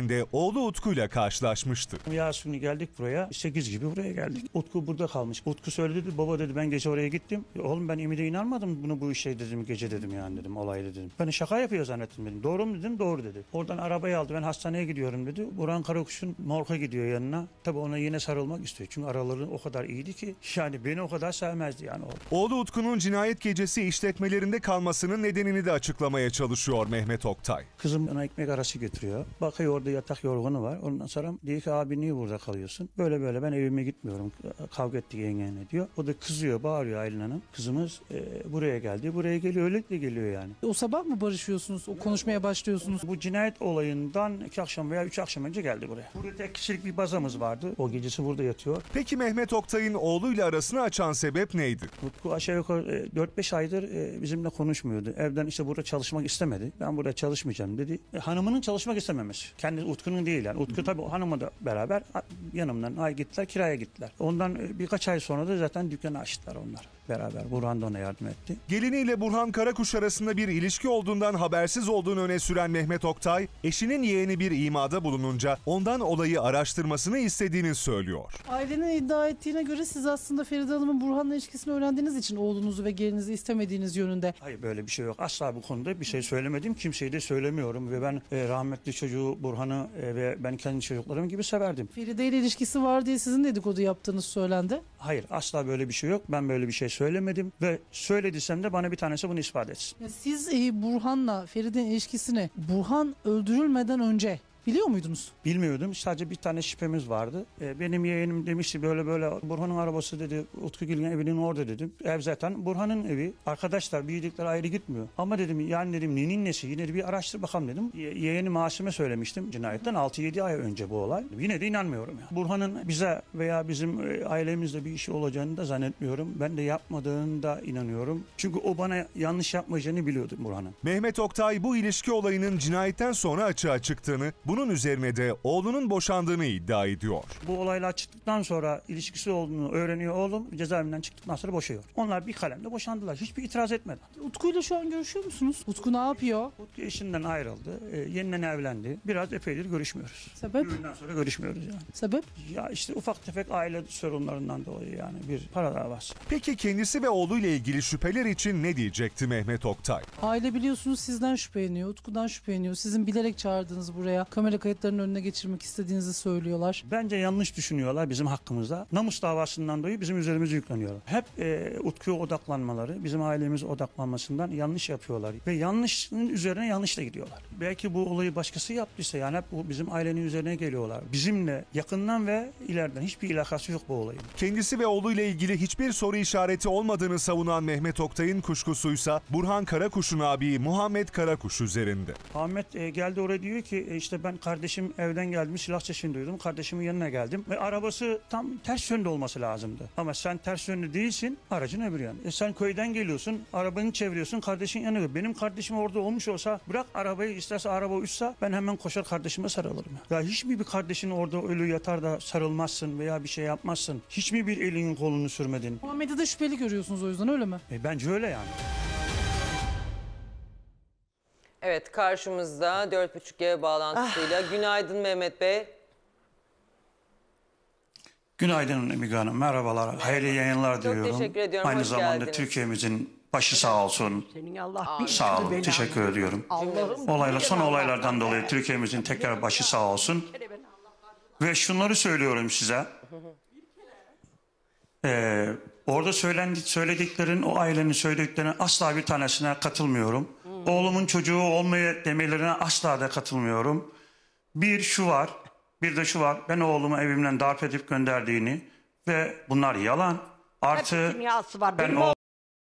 geldiğinde oğlu Utku'yla karşılaşmıştı. Yaz günü geldik buraya. 8 gibi buraya geldik. Utku burada kalmış. Utku söyledi, baba dedi ben gece oraya gittim. Oğlum ben Ümit'e inanmadım bunu bu işe dedim gece dedim yani dedim olay dedim. Ben şaka yapıyor zannettim dedim. Doğru mu dedim, doğru dedi. Oradan arabayı aldı, ben hastaneye gidiyorum dedi. Burhan Karakuş'un morga gidiyor yanına. Tabii ona yine sarılmak istiyor. Çünkü araları o kadar iyiydi ki yani beni o kadar sevmezdi yani o. Oğlu Utku'nun cinayet gecesi işletmelerinde kalmasının nedenini de açıklamaya çalışıyor Mehmet Oktay. Kızım ona ekmek arası götürüyor. Bakıyor orada yatak yorganı var. Ondan sonra diyor ki abi niye burada kalıyorsun? Böyle ben evime gitmiyorum. Kavga ettik yengenle diyor. O da kızıyor, bağırıyor Aylin Hanım. Kızımız buraya geldi. Buraya geliyor, öyle geliyor yani. O sabah mı barışıyorsunuz? O konuşmaya başlıyorsunuz? Bu cinayet olayından 2 akşam veya 3 akşam önce geldi buraya. Burada tek kişilik bir bazamız vardı. O gecesi burada yatıyor. Peki Mehmet Oktay'ın oğluyla arasını açan sebep neydi? Utku aşağı yukarı 4-5 aydır bizimle konuşmuyordu. Evden işte burada çalışmak istemedi. Ben burada çalışmayacağım dedi. Hanımının çalışmak istememesi. Kendi Utku'nun değil yani. Utku tabii hanımla da beraber yanımdan gittiler, kiraya gittiler. Ondan birkaç ay sonra da zaten dükkanı açtılar onlar beraber. Burhan da ona yardım etti. Geliniyle Burhan Karakuş arasında bir ilişki olduğundan habersiz olduğunu öne süren Mehmet Oktay, eşinin yeğeni bir imada bulununca ondan olayı araştırmasını istediğini söylüyor. Ailenin iddia ettiğine göre siz aslında Feride Hanım'ın Burhan'la ilişkisini öğrendiğiniz için oğlunuzu ve gelinizi istemediğiniz yönünde. Hayır böyle bir şey yok. Asla bu konuda bir şey söylemedim. Kimseye de söylemiyorum ve ben rahmetli çocuğu Burhan'ı ve ben kendi çocuklarım gibi severdim. Feride ile ilişkisi var diye sizin dedikodu yaptığınız söylendi. Hayır asla böyle bir şey yok. Ben böyle bir şey söylemedim ve söylediysem de bana bir tanesi bunu ispat etsin. Siz Burhan'la Feride'nin ilişkisini Burhan öldürülmeden önce biliyor muydunuz? Bilmiyordum. Sadece bir tane şüphemiz vardı. Benim yeğenim demişti böyle Burhan'ın arabası dedi Utku Gül'ün evinin orada dedim. Ev zaten Burhan'ın evi. Arkadaşlar büyüdükleri ayrı gitmiyor. Ama dedim yani dedim nenin nesi yine de bir araştır bakalım dedim. Yeğeni Masim'e söylemiştim cinayetten 6-7 ay önce bu olay. Yine de inanmıyorum ya. Burhan'ın bize veya bizim ailemizle bir işi olacağını da zannetmiyorum. Ben de yapmadığını da inanıyorum. Çünkü o bana yanlış yapmayacağını biliyordum Burhan'ın. Mehmet Oktay bu ilişki olayının cinayetten sonra açığa çıktığını, bunun üzerine de oğlunun boşandığını iddia ediyor. Bu olaylar çıktıktan sonra ilişkisi olduğunu öğreniyor oğlum. Cezaevinden çıktıktan sonra boşuyor. Onlar bir kalemle boşandılar. Hiçbir itiraz etmeden. Utku'yla şu an görüşüyor musunuz? Utku ne yapıyor? Utku eşinden ayrıldı. Yeniden evlendi. Biraz epeydir görüşmüyoruz. Sebep? Düğünden sonra görüşmüyoruz yani. Sebep? Ya işte ufak tefek aile sorunlarından dolayı yani bir para davası. Peki kendisi ve oğluyla ilgili şüpheler için ne diyecekti Mehmet Oktay? Aile biliyorsunuz sizden şüpheleniyor, Utku'dan şüpheleniyor. Sizin bilerek çağırdığınız buraya kamera kayıtlarının önüne geçirmek istediğinizi söylüyorlar. Bence yanlış düşünüyorlar bizim hakkımızda. Namus davasından dolayı bizim üzerimize yükleniyorlar. Hep Utku'ya odaklanmaları, bizim ailemize odaklanmasından yanlış yapıyorlar. Ve yanlışın üzerine yanlışla gidiyorlar. Belki bu olayı başkası yaptıysa yani hep bu bizim ailenin üzerine geliyorlar. Bizimle yakından ve ileriden hiçbir alakası yok bu olayın. Kendisi ve oğluyla ilgili hiçbir soru işareti olmadığını savunan Mehmet Oktay'ın kuşkusuysa Burhan Karakuş'un abi Muhammed Karakuş üzerinde. Ahmet geldi oraya diyor ki işte ben kardeşim evden geldim silah sesini duydum. Kardeşimin yanına geldim ve arabası tam ters yönde olması lazımdı. Ama sen ters yönde değilsin aracın öbür yanı. Sen köyden geliyorsun arabanı çeviriyorsun kardeşin yanına. Benim kardeşim orada olmuş olsa bırak arabayı isterse araba uçsa ben hemen koşar kardeşime sarılırım. Ya hiç mi bir kardeşin orada ölü yatar da sarılmazsın veya bir şey yapmazsın? Hiç mi bir elinin kolunu sürmedin? Muhammed'i de şüpheli görüyorsunuz o yüzden öyle mi? Bence öyle yani. Evet, karşımızda 4.5G bağlantısıyla. Günaydın Mehmet Bey. Günaydın Müge Hanım, merhabalar. Hayırlı yayınlar diliyorum. teşekkür ediyorum, Aynı hoş zamanda geldiniz. Türkiye'mizin başı sağ olsun. Senin Allah bir Sağ olun, beni teşekkür aldı. ediyorum. Allah'ım. Son olaylardan dolayı Türkiye'mizin tekrar başı sağ olsun. Ve şunları söylüyorum size. Orada söylediklerin, o ailenin söylediklerine asla bir tanesine katılmıyorum. Oğlumun çocuğu olmaya demelerine asla da katılmıyorum. Bir de şu var. Ben oğlumu evimden darp edip gönderdiğini ve bunlar yalan. Artı Dünyası var. ben Benim o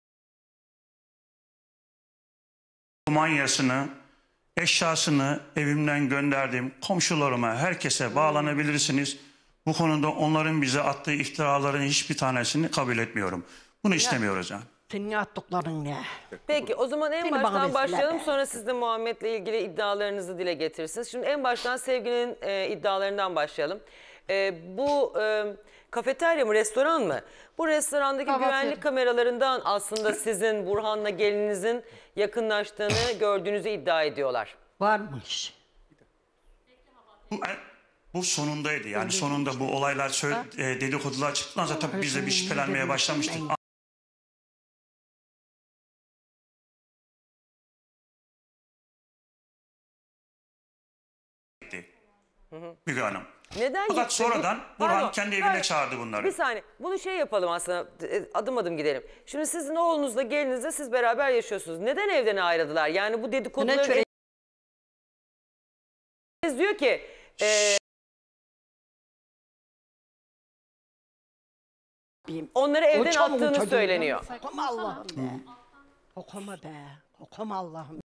manyasını, eşyasını evimden gönderdim. Komşularıma, herkese bağlanabilirsiniz. Bu konuda onların bize attığı iftiraların hiçbir tanesini kabul etmiyorum. Bunu istemiyoruz yani. Senin attıkların ne? Peki o zaman en Seni bana baştan versinler başlayalım, be. sonra siz de Muhammed'le ilgili iddialarınızı dile getirirsiniz. Şimdi en baştan Sevgi'nin iddialarından başlayalım. Bu kafeterya mı, restoran mı? Bu restorandaki Kafeterya. güvenlik kameralarından aslında sizin Burhan'la gelininizin yakınlaştığını gördüğünüzü iddia ediyorlar. Varmış. Bu sonundaydı. Yani sonunda bu olaylar dedikodular çıktıktan sonra tabii biz de bir şüphelenmeye başlamıştık. Müge Hanım. Neden Fakat gitti? sonradan Burhan Pardon, kendi evine pardon. çağırdı bunları. Bir saniye. Bunu şey yapalım aslında. Adım adım gidelim. Şimdi sizin oğlunuzla gelinizle siz beraber yaşıyorsunuz. Neden evden ayrıldılar? Yani bu dedikoduları... diyor ki... onları evden attığını söyleniyor. Okuma Allah'ım be. Okuma be. Okuma Allah'ım.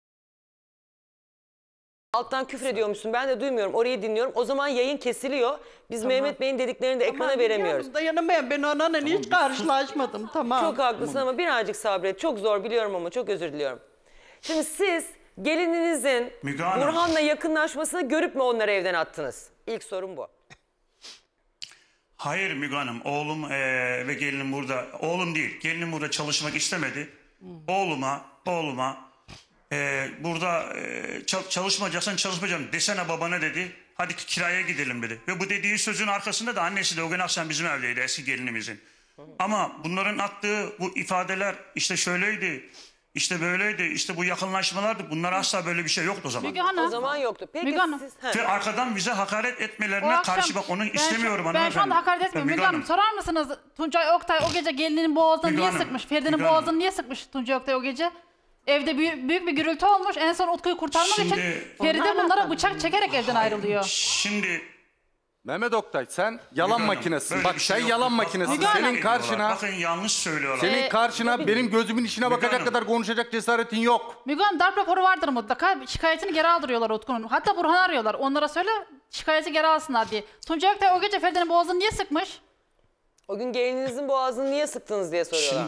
Alttan küfür ediyormuşsun. Ben de duymuyorum. Orayı dinliyorum. O zaman yayın kesiliyor. Biz Mehmet Bey'in dediklerini de ekrana veremiyoruz. Dayanamıyorum. Ben onunla hiç karşılaşmadım. Tamam. Çok haklısın ama birazcık sabret. Çok zor biliyorum ama çok özür diliyorum. Şimdi siz gelininizin Müge Hanım. Burhan'la yakınlaşmasını görüp mü onları evden attınız? İlk sorum bu. Hayır Müge Hanım, oğlum ve gelinim burada, oğlum değil, gelinim burada çalışmak istemedi. Oğluma burada çalışmayacaksan çalışmayacağım desene babana dedi. Hadi kiraya gidelim dedi. Ve bu dediği sözün arkasında da annesi de o gün akşam bizim evdeydi, eski gelinimizin. Ama bunların attığı bu ifadeler işte şöyleydi, işte böyleydi, işte bu yakınlaşmalardı. Bunlar asla böyle bir şey yoktu o zaman. Müge Hanım. O zaman yoktu. Peki Müge Hanım. siz... Ve arkadan bize hakaret O etmelerine akşam- karşı bak onu istemiyorum Ben şu hanımefendi. anda hakaret etmiyorum. Müge Müge Hanım sorar mısınız Tuncay Oktay o gece gelinin boğazını Müge niye Hanım, sıkmış? Feride'nin Müge Hanım. boğazını niye sıkmış Tuncay Oktay o gece? Evde büyük bir gürültü olmuş. En son Utku'yu kurtarmak için Şimdi- Feride bunlara bıçak çekerek evden ayrılıyor. Şimdi Mehmet Oktay sen yalan Müge Hanım, makinesisin. böyle Bak bir şey sen yok. yalan Bak, makinesisin. Müge Hanım. Senin karşına bakın yanlış söylüyorlar. senin karşına benim gözümün içine Müge bakacak Hanım. kadar konuşacak cesaretin yok. Müge Hanım darp raporu vardır mutlaka. Şikayetini geri aldırıyorlar Utku'nun. Hatta Burhan'ı arıyorlar. Onlara söyle şikayeti geri alsınlar diye. Tuncay Oktay o gece Feride'nin boğazını niye sıkmış? O gün gelininizin boğazını niye sıktınız diye soruyorlar.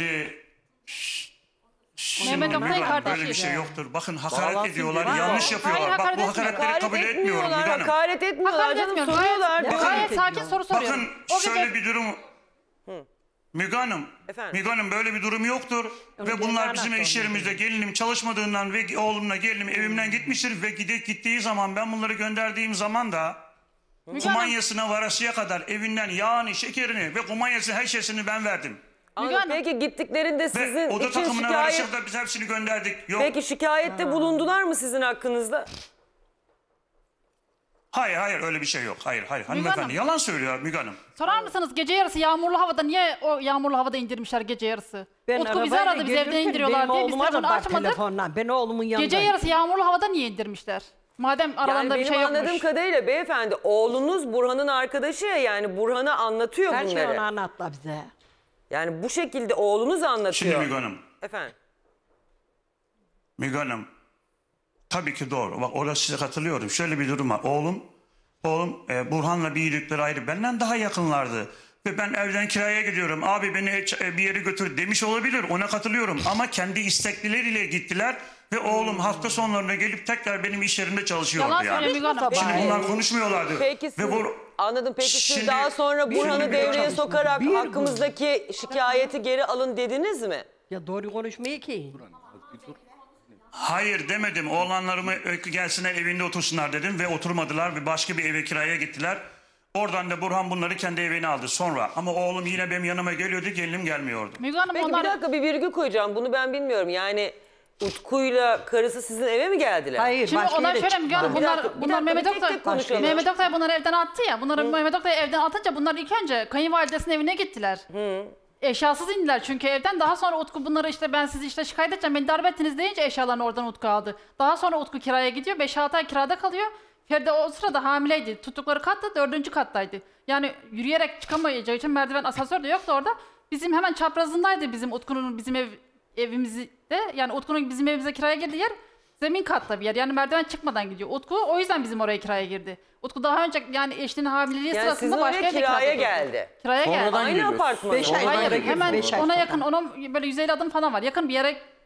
Şimdi Mehmet Oktay'ın Müge Hanım, böyle bir kardeşiydi. şey yoktur. Bakın hakaret Bağlansın ediyorlar, diye. yanlış yapıyorlar. Hayır, Bak hakaret bu etmiyor. hakaretleri kabul etmiyorum Müge Hanım. Hakaret etmiyorlar Hakaret canım, etmiyorum. soruyorlar. Gayet, diyorlar. gayet sakin soru soruyorum. Bakın O gece şöyle bir durum. Müge Hanım, Efendim? Müge Hanım böyle bir durum yoktur. Ve bunlar bizim iş yerimizde gelinim çalışmadığından ve oğlumla gelinim evimden gitmiştir. Ve gittiği zaman ben bunları gönderdiğim zaman da Müge Hanım, kumanyasına varasıya kadar evinden yağını, şekerini ve kumanyasını her şeysini ben verdim. Anladım. Hanım. Peki gittiklerinde Ve sizin oda için takımına şikayet... varasıya kadar biz hepsini gönderdik. Yok. Peki şikayette bulundular mı sizin hakkınızda? Hayır öyle bir şey yok. Hayır hanımefendi Hanım. yalan söylüyor Müge Hanım. sorar mısınız gece yarısı yağmurlu havada niye o yağmurlu havada indirmişler gece yarısı? Utku bizi aradı, bizi evden indiriyorlar diye biz telefonu açmadık. Telefonla. Ben oğlumun yanında. Gece yarısı yağmurlu havada niye indirmişler? Madem Yani aralarında bir benim şey anladığım yokmuş. kadarıyla beyefendi oğlunuz Burhan'ın arkadaşı ya, yani Burhan'a anlatıyor Her şeyi bunları. ona anlatla bize. Yani bu şekilde oğlunuz anlatıyor. Şimdi Müge Hanım. Efendim. Müge Hanım. Tabii ki doğru. Bak orada size katılıyorum. Şöyle bir durum var. Oğlum Burhan'la büyüdükleri ayrı. Benden daha yakınlardı. Ve ben evden kiraya gidiyorum. Abi beni bir yere götür demiş olabilir. Ona katılıyorum. Ama kendi isteklileriyle gittiler. Ve oğlum hafta sonlarına gelip tekrar benim iş yerimde çalışıyordu Yalan yani. söylüyor Müge Hanım. Şimdi bunlar konuşmuyorlardı. Peki siz, Ve bu, anladım. Peki siz Şimdi- daha sonra Burhan'ı Şimdi- devreye sokarak Bir- hakkımızdaki şikayeti geri alın dediniz mi? Ya doğru konuşmayı ki. hayır demedim. Oğlanlarımı gelsinler evinde otursunlar dedim. Ve oturmadılar ve başka bir eve kiraya gittiler. Oradan da Burhan bunları kendi evine aldı sonra. Ama oğlum yine benim yanıma geliyordu, gelinim gelmiyordu. Müge Hanım Peki onlar... bir dakika, bir virgül koyacağım. Bunu ben bilmiyorum. Yani Utku'yla karısı sizin eve mi geldiler? Hayır Şimdi başka onlar yere şöyle Müge Hanım, çıktılar. Bir dakika, bunlar Mehmet bir tek Oktay, tek konuşalım. Mehmet Oktay bunları evden attı ya. Bunları Mehmet Oktay evden atınca bunlar ilk önce kayınvalidesinin evine gittiler. Eşyasız indiler çünkü evden. Daha sonra Utku bunları işte ben sizi işte şikayet edeceğim, beni darp ettiniz deyince eşyalarını oradan Utku aldı. Daha sonra Utku kiraya gidiyor. 5-6 ay kirada kalıyor. Feride o sırada hamileydi. Tuttukları kat da 4. kattaydı. Yani yürüyerek çıkamayacağı için merdiven, asansör de yoktu orada. Bizim hemen çaprazındaydı bizim Utku'nun bizim evimizde. Yani Utku'nun bizim evimize kiraya girdiği yer zemin katta bir yer. Yani merdiven çıkmadan gidiyor. Utku o yüzden bizim oraya kiraya girdi. Utku daha önce yani eşinin hamileliği Yani sırasında sizin başka oraya yerde kiraya kirada geldi. Kiraya geldi. Sonradan Aynı geliyor. apartman. 5 ay Hayır sonra girdi, hemen 5 ay ona sonra. yakın, ona böyle 150 adım falan var. Yakın bir yere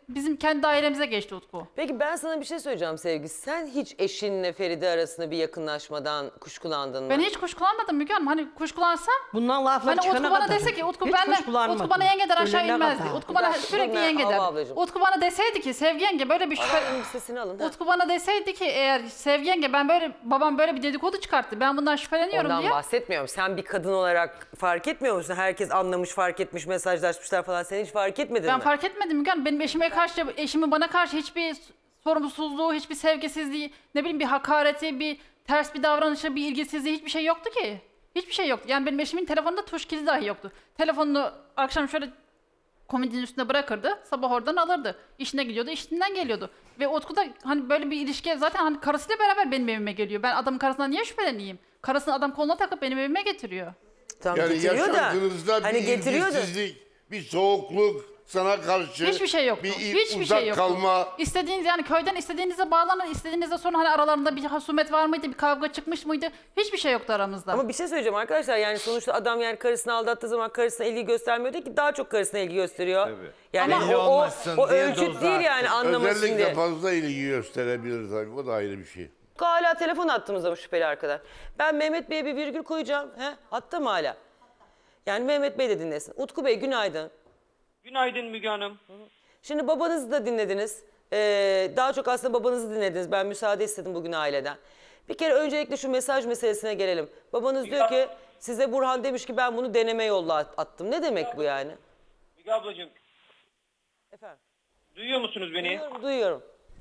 bizim kendi dairemize geçti Utku. Peki ben sana bir şey söyleyeceğim Sevgi. Sen hiç eşinle Feride arasında bir yakınlaşmadan kuşkulandın mı? Ben hiç kuşkulanmadım Müge Hanım. Hani kuşkulansam Bundan laflar hani çıkana Utku bana kadar dese ki Utku hiç benle kuşkulanmadım. Utku bana yengeden aşağı Ölene inmezdi. kadar. Utku bana Bir dakika, sürekli dur, yenge Havva derdi. ablacığım. Utku bana deseydi ki Sevgi yenge böyle bir şüphe... Aranın sesini alın. Ha. Utku bana deseydi ki eğer Sevgi yenge babam böyle bir dedikodu çıkarttı. Ben bundan şüpheleniyorum Ondan diye. bahsetmiyorum. Sen bir kadın olarak fark etmiyor musun? Herkes anlamış, fark etmiş, mesajlaşmışlar falan. Sen hiç fark etmedin Ben mi? fark etmedim Müge Hanım. Benim eşimin bana karşı hiçbir sorumsuzluğu, hiçbir sevgisizliği, ne bileyim bir hakareti, bir ters bir davranışı, bir ilgisizliği hiçbir şey yoktu ki. Hiçbir şey yoktu. Yani benim eşimin telefonunda tuş kilidi dahi yoktu. Telefonunu akşam şöyle komodinin üstüne bırakırdı. Sabah oradan alırdı. İşine gidiyordu, işinden geliyordu. Ve Utku da hani böyle bir ilişki zaten hani karısıyla beraber benim evime geliyor. Ben adamın karısından niye şüpheleneyim? Karısını adam koluna takıp benim evime getiriyor. Tam Yani getiriyor da. yaşantınızda Hani bir getiriyor da. ilgisizlik, bir soğukluk sana karşı Hiçbir şey yoktu. bir Hiçbir uzak şey yoktu. kalma. İstediğiniz yani köyden istediğinize bağlanın, istediğinizde sonra hani aralarında bir husumet var mıydı, bir kavga çıkmış mıydı? Hiçbir şey yoktu aramızda. Ama bir şey söyleyeceğim arkadaşlar, yani sonuçta adam yani karısını aldattığı zaman karısına ilgi göstermiyor değil ki, daha çok karısına ilgi gösteriyor. Yani Ama belli olmasın o diye ölçüt doz değil yani, arttı. anlamasın Özellikle diye. fazla ilgi gösterebilir tabii. O da ayrı bir şey. Hala telefon attığımızda mı şüpheli arkadaş? Ben Mehmet Bey'e bir virgül koyacağım. Hatta mı hala? Yani Mehmet Bey de dinlesin. Utku Bey günaydın. Günaydın Müge Hanım. Şimdi babanızı da dinlediniz. Daha çok aslında babanızı dinlediniz. Ben müsaade istedim bugün aileden. Bir kere öncelikle şu mesaj meselesine gelelim. Babanız diyor ki size Burhan demiş ki ben bunu deneme yolla attım. Ne demek bu yani? Müge ablacığım, Efendim? duyuyor musunuz beni? Duyuyorum, duyuyorum.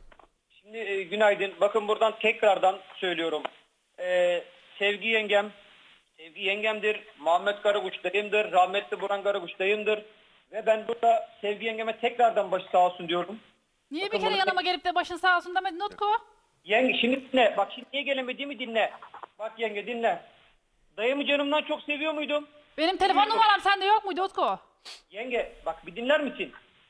Şimdi günaydın. Bakın buradan tekrardan söylüyorum. Sevgi yengemdir. Muhammed Karakuş dayımdır. Rahmetli Burhan Karakuş dayımdır. Ve ben burada Sevgi yengeme tekrardan başı sağ olsun diyorum. Niye Bakın bir kere bunu- yanıma gelip de başın sağ olsun demedin Utku? Yenge şimdi dinle. Bak şimdi niye gelemediğimi dinle. Bak yenge dinle. Dayımı canımdan çok seviyor muydum? Benim telefon numaram sende yok muydu Utku? Yenge bak bir dinler misin?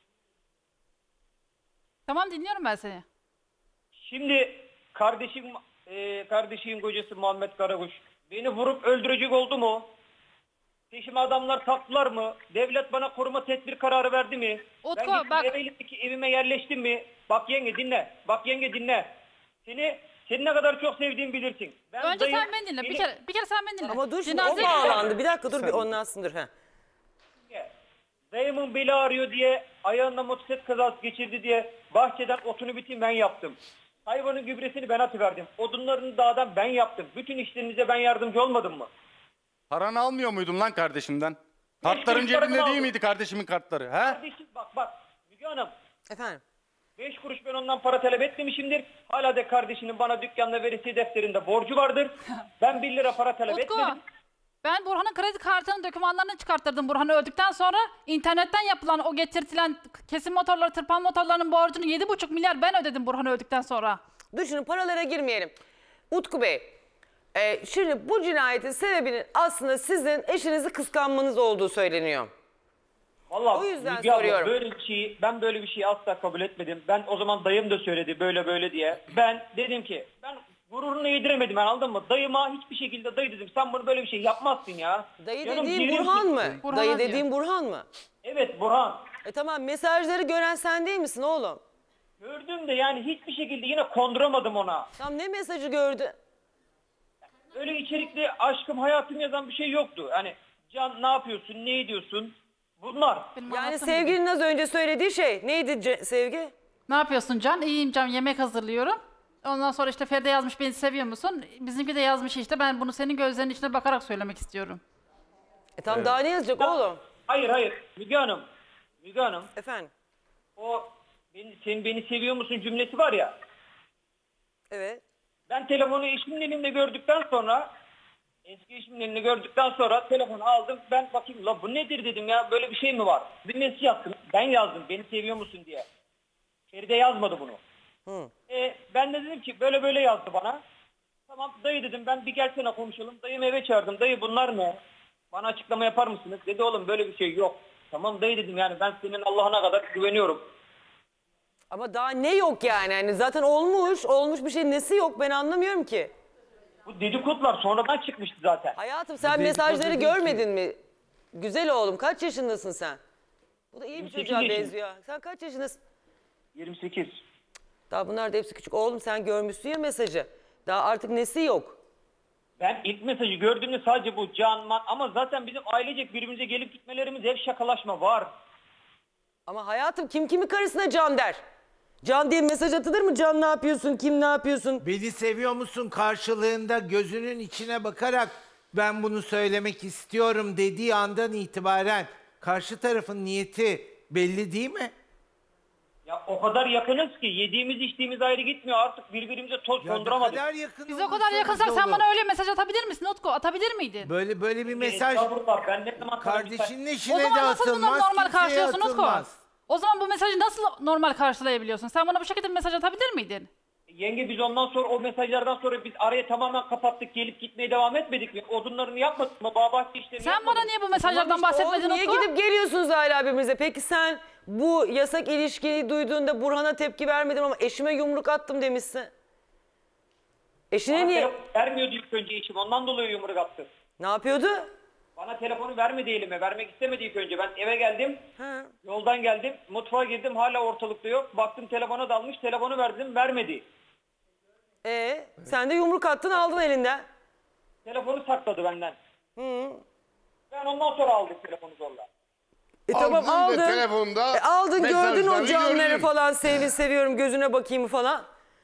Tamam dinliyorum ben seni. Şimdi kardeşimin kocası Muhammed Karakuş beni vurup öldürecek oldu mu? Peşime adamlar taktılar mı? Devlet bana koruma tedbir kararı verdi mi? Utku, Ben gittim bak. Ereğli'deki evime yerleştim mi? Bak yenge dinle. Bak yenge dinle. Seni ne kadar çok sevdiğimi bilirsin. Ben Önce dayım- sen beni dinle. Bir kere sen beni dinle. Ama dur şimdi o Cenaze- bağlandı. Bir dakika dur bir onlansın dur. Dayımın beli ağrıyor diye, ayağında motosiklet kazası geçirdi diye bahçeden otunu bitin ben yaptım. Hayvanın gübresini ben atıverdim. Odunlarını dağdan ben yaptım. Bütün işlerinize ben yardımcı olmadım mı? Paranı almıyor muydun lan kardeşimden? Kartların kuruş paramı cebinde değil aldım. miydi kardeşimin kartları? He? Kardeşim bak Müge Hanım. Efendim? 5 kuruş ben ondan para talep etmemişimdir. Hala da kardeşinin bana dükkanla veresiye defterinde borcu vardır. Ben 1 lira para talep Utku, etmedim. ben Burhan'ın kredi kartının dokümanlarını çıkarttırdım. Burhan öldükten sonra internetten yapılan o getirtilen kesim motorları, tırpan motorlarının borcunu 7,5 milyar ben ödedim Burhan öldükten sonra. Dur şimdi paralara girmeyelim. Utku Bey, şimdi bu cinayetin sebebinin aslında sizin eşinizi kıskanmanız olduğu söyleniyor. Vallahi O yüzden Müge abla, soruyorum. ben böyle bir şeyi asla kabul etmedim. Ben o zaman dayım da söyledi böyle diye. Ben dedim ki ben gururunu yediremedim, ben anladın mı? Dayıma hiçbir şekilde dayı dedim sen bunu böyle bir şey yapmazsın ya. Dayı Canım, dediğin geliyorsun. Burhan mı? Burhan'a Dayı diyor. dediğin Burhan mı? Evet Burhan. Tamam, mesajları gören sen değil misin oğlum? Gördüm de yani hiçbir şekilde yine konduramadım ona. Tam ne mesajı gördü? Öyle içerikli aşkım hayatım yazan bir şey yoktu. Hani Can ne yapıyorsun, ne ediyorsun? Bunlar. Benim Yani anlattığım gibi. sevgilinin az önce söylediği şey neydi Sevgi? Ne yapıyorsun Can? İyiyim Can, yemek hazırlıyorum. Ondan sonra işte Feride yazmış beni seviyor musun? Bizimki de yazmış işte ben bunu senin gözlerinin içine bakarak söylemek istiyorum. Tam daha ne yazacak oğlum? Hayır Müge Hanım. Efendim? O sen beni seviyor musun cümlesi var ya. Evet. Ben telefonu eşimin elinde gördükten sonra, eski eşimin elinde gördükten sonra telefonu aldım. Ben bakayım la bu nedir dedim ya, böyle bir şey mi var? Bir mesaj yaptım. Ben yazdım beni seviyor musun diye. Feride yazmadı bunu. Ben de dedim ki böyle yazdı bana. Tamam dayı dedim, ben bir gelsene konuşalım. Dayımı eve çağırdım. Dayı bunlar ne? Bana açıklama yapar mısınız? Dedi oğlum böyle bir şey yok. Tamam dayı dedim, yani ben senin Allah'ına kadar güveniyorum. Ama daha ne yok yani? Hani zaten olmuş bir şey, nesi yok ben anlamıyorum ki. Bu dedikodular sonradan çıkmıştı zaten. Hayatım sen mesajları görmedin mi? Güzel oğlum, kaç yaşındasın sen? Bu da iyi bir 28 çocuğa yaşındayım. benziyor. Sen kaç yaşındasın? 28. Daha bunlar da hepsi küçük. Oğlum sen görmüşsün ya mesajı. Daha artık nesi yok. Ben ilk mesajı gördüğümde sadece bu Canman ama zaten bizim ailecek birbirimize gelip gitmelerimiz hep şakalaşma var. Ama hayatım kim kimi karısına Can der? Can diye mesaj atılır mı? Can ne yapıyorsun? Kim ne yapıyorsun? Beni seviyor musun karşılığında gözünün içine bakarak ben bunu söylemek istiyorum dediği andan itibaren karşı tarafın niyeti belli değil mi? Ya o kadar yakınız ki yediğimiz içtiğimiz ayrı gitmiyor artık birbirimize toz Ya ne konduramadık. kadar yakın Biz o kadar yakınsak sen bana öyle mesaj atabilir misin Utku? Atabilir miydin? Böyle bir mesaj Estağfurullah, ben ne zaman kardeşinin O eşine de zaman nasıl bunu atılmaz, normal kimseye karşılıyorsun Utku? atılmaz. O zaman bu mesajı nasıl normal karşılayabiliyorsun? Sen bana bu şekilde bir mesaj atabilir miydin? Yenge biz ondan sonra o mesajlardan sonra biz araya tamamen kapattık gelip gitmeye devam etmedik mi? Odunlarını yapmadık mı? Bağbahçe işlerini Sen yapmadık bana mı? niye bu mesajlardan Tamam işte bahsetmedin oğlum, niye Utku? gidip geliyorsunuz hala birbirinize? Peki sen bu yasak ilişkiyi duyduğunda Burhan'a tepki vermedin ama eşime yumruk attım demişsin. Eşine Bana niye? telefon vermiyordu ilk önce eşim ondan dolayı yumruk attı. Ne yapıyordu? Bana telefonu vermedi elime. Vermek istemedi ilk önce. Ben eve geldim. Ha. Yoldan geldim. Mutfağa girdim. Hala ortalıkta yok. Baktım telefona dalmış. Telefonu verdim. Vermedi. Sen de yumruk attın aldın elinden. Telefonu sakladı benden. Hı. Ben ondan sonra aldım telefonu zorla. Tamam Aldın ve aldın. telefonda Aldın gördün o mesajları canları gördün. falan seviyorum gözüne bakayım falan.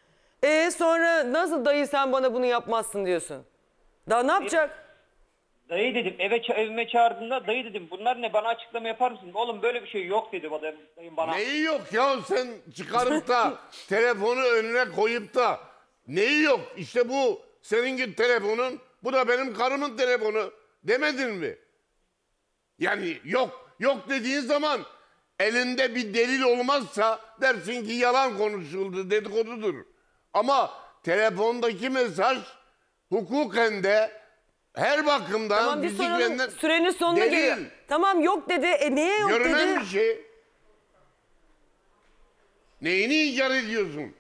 Sonra nasıl dayı sen bana bunu yapmazsın diyorsun. Daha ne yapacak? Dayı dedim evime çağırdığında dayı dedim bunlar ne bana açıklama yapar mısın? Oğlum böyle bir şey yok dedi dayım bana. Neyi yok ya sen çıkarıp da telefonu önüne koyup da neyi yok? İşte bu senin telefonun, bu da benim karımın telefonu demedin mi? Yani yok dediğin zaman elinde bir delil olmazsa dersin ki yalan konuşuldu, dedikodudur. Ama telefondaki mesaj hukuken de her bakımdan Tamam bir soralım fizikenden sürenin sonuna delil, geliyor. Tamam yok dedi. Neye yok görünen dedi? bir şey. Neyini inkar ediyorsun?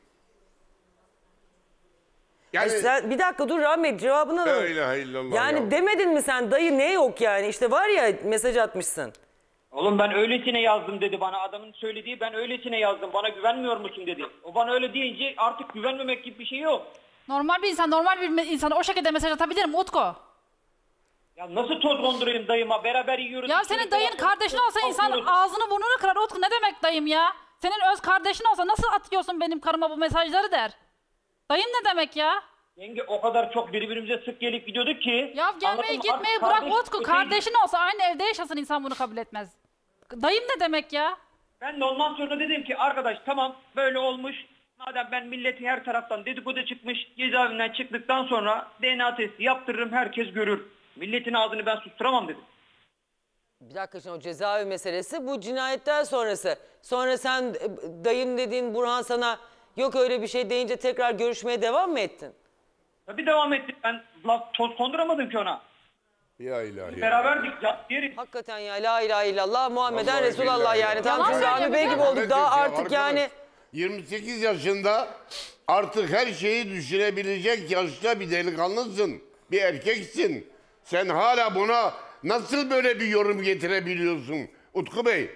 Yani Sen, bir dakika dur Rahmi cevabını alalım. La ilahe illallah Yani ya. demedin mi sen dayı ne yok yani? İşte var ya mesaj atmışsın. Oğlum ben öylesine yazdım dedi bana. Adamın söylediği ben öylesine yazdım. Bana güvenmiyor musun dedi. O bana öyle deyince artık güvenmemek gibi bir şey yok. Normal bir insana o şekilde mesaj atabilir mi Utku? Ya nasıl toz kondurayım dayıma? Beraber yiyoruz. Ya içiyoruz, senin dayın beraber kardeşin olsa insan kalkıyoruz. ağzını burnunu kırar. Utku ne demek dayım ya? Senin öz kardeşin olsa nasıl atıyorsun benim karıma bu mesajları der. Dayın ne demek ya? Yenge o kadar çok birbirimize sık gelip gidiyorduk ki. Ya gelmeyi anladın mı? gitmeyi Artık bırak kardeş Utku. öteydi. Kardeşin olsa aynı evde yaşasın insan bunu kabul etmez. Dayım ne demek ya? Ben de ondan sonra dedim ki arkadaş tamam böyle olmuş. Madem ben milletin her taraftan dedikodu çıkmış cezaevinden çıktıktan sonra DNA testi yaptırırım herkes görür. Milletin ağzını ben susturamam dedim. Bir dakika şimdi o cezaevi meselesi bu cinayetten sonrası. Sonra sen dayım dediğin Burhan sana yok öyle bir şey deyince tekrar görüşmeye devam mı ettin? Tabii devam ettim ben toz konduramadım ki ona. Ya ilahi. Beraberdik yeriz. Hakikaten ya la ilahe illallah Muhammeden Vallahi Resulallah billahi yani. ya. Tam Yalan şimdi Rahmi Bey söylüyor gibi bize. olduk daha Ya artık arkadaş, yani. 28 yaşında artık her şeyi düşünebilecek yaşta bir delikanlısın. Bir erkeksin. Sen hala buna nasıl böyle bir yorum getirebiliyorsun Utku Bey?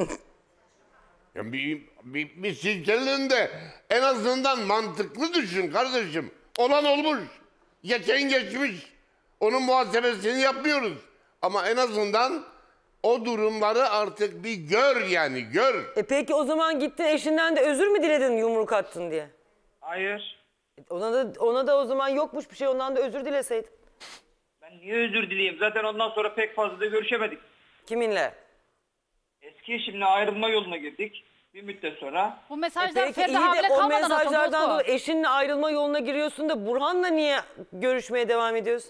Ya bir silkelenin de en azından mantıklı düşün kardeşim. Olan olmuş. Geçen geçmiş. Onun muhasebesini yapmıyoruz. Ama en azından o durumları artık bir gör yani gör. Peki o zaman gittin eşinden de özür mü diledin yumruk attın diye? Hayır. Ona da o zaman yokmuş bir şey ondan da özür dileseydin. Ben niye özür dileyeyim? Zaten ondan sonra pek fazla da görüşemedik. Kiminle? Eski eşimle ayrılma yoluna girdik. Bir müddet sonra. Bu mesajlar Peki Feride iyi de hamile o kalmadan atıldı mesajlardan Utku. dolayı eşinle ayrılma yoluna giriyorsun da Burhan'la niye görüşmeye devam ediyorsun?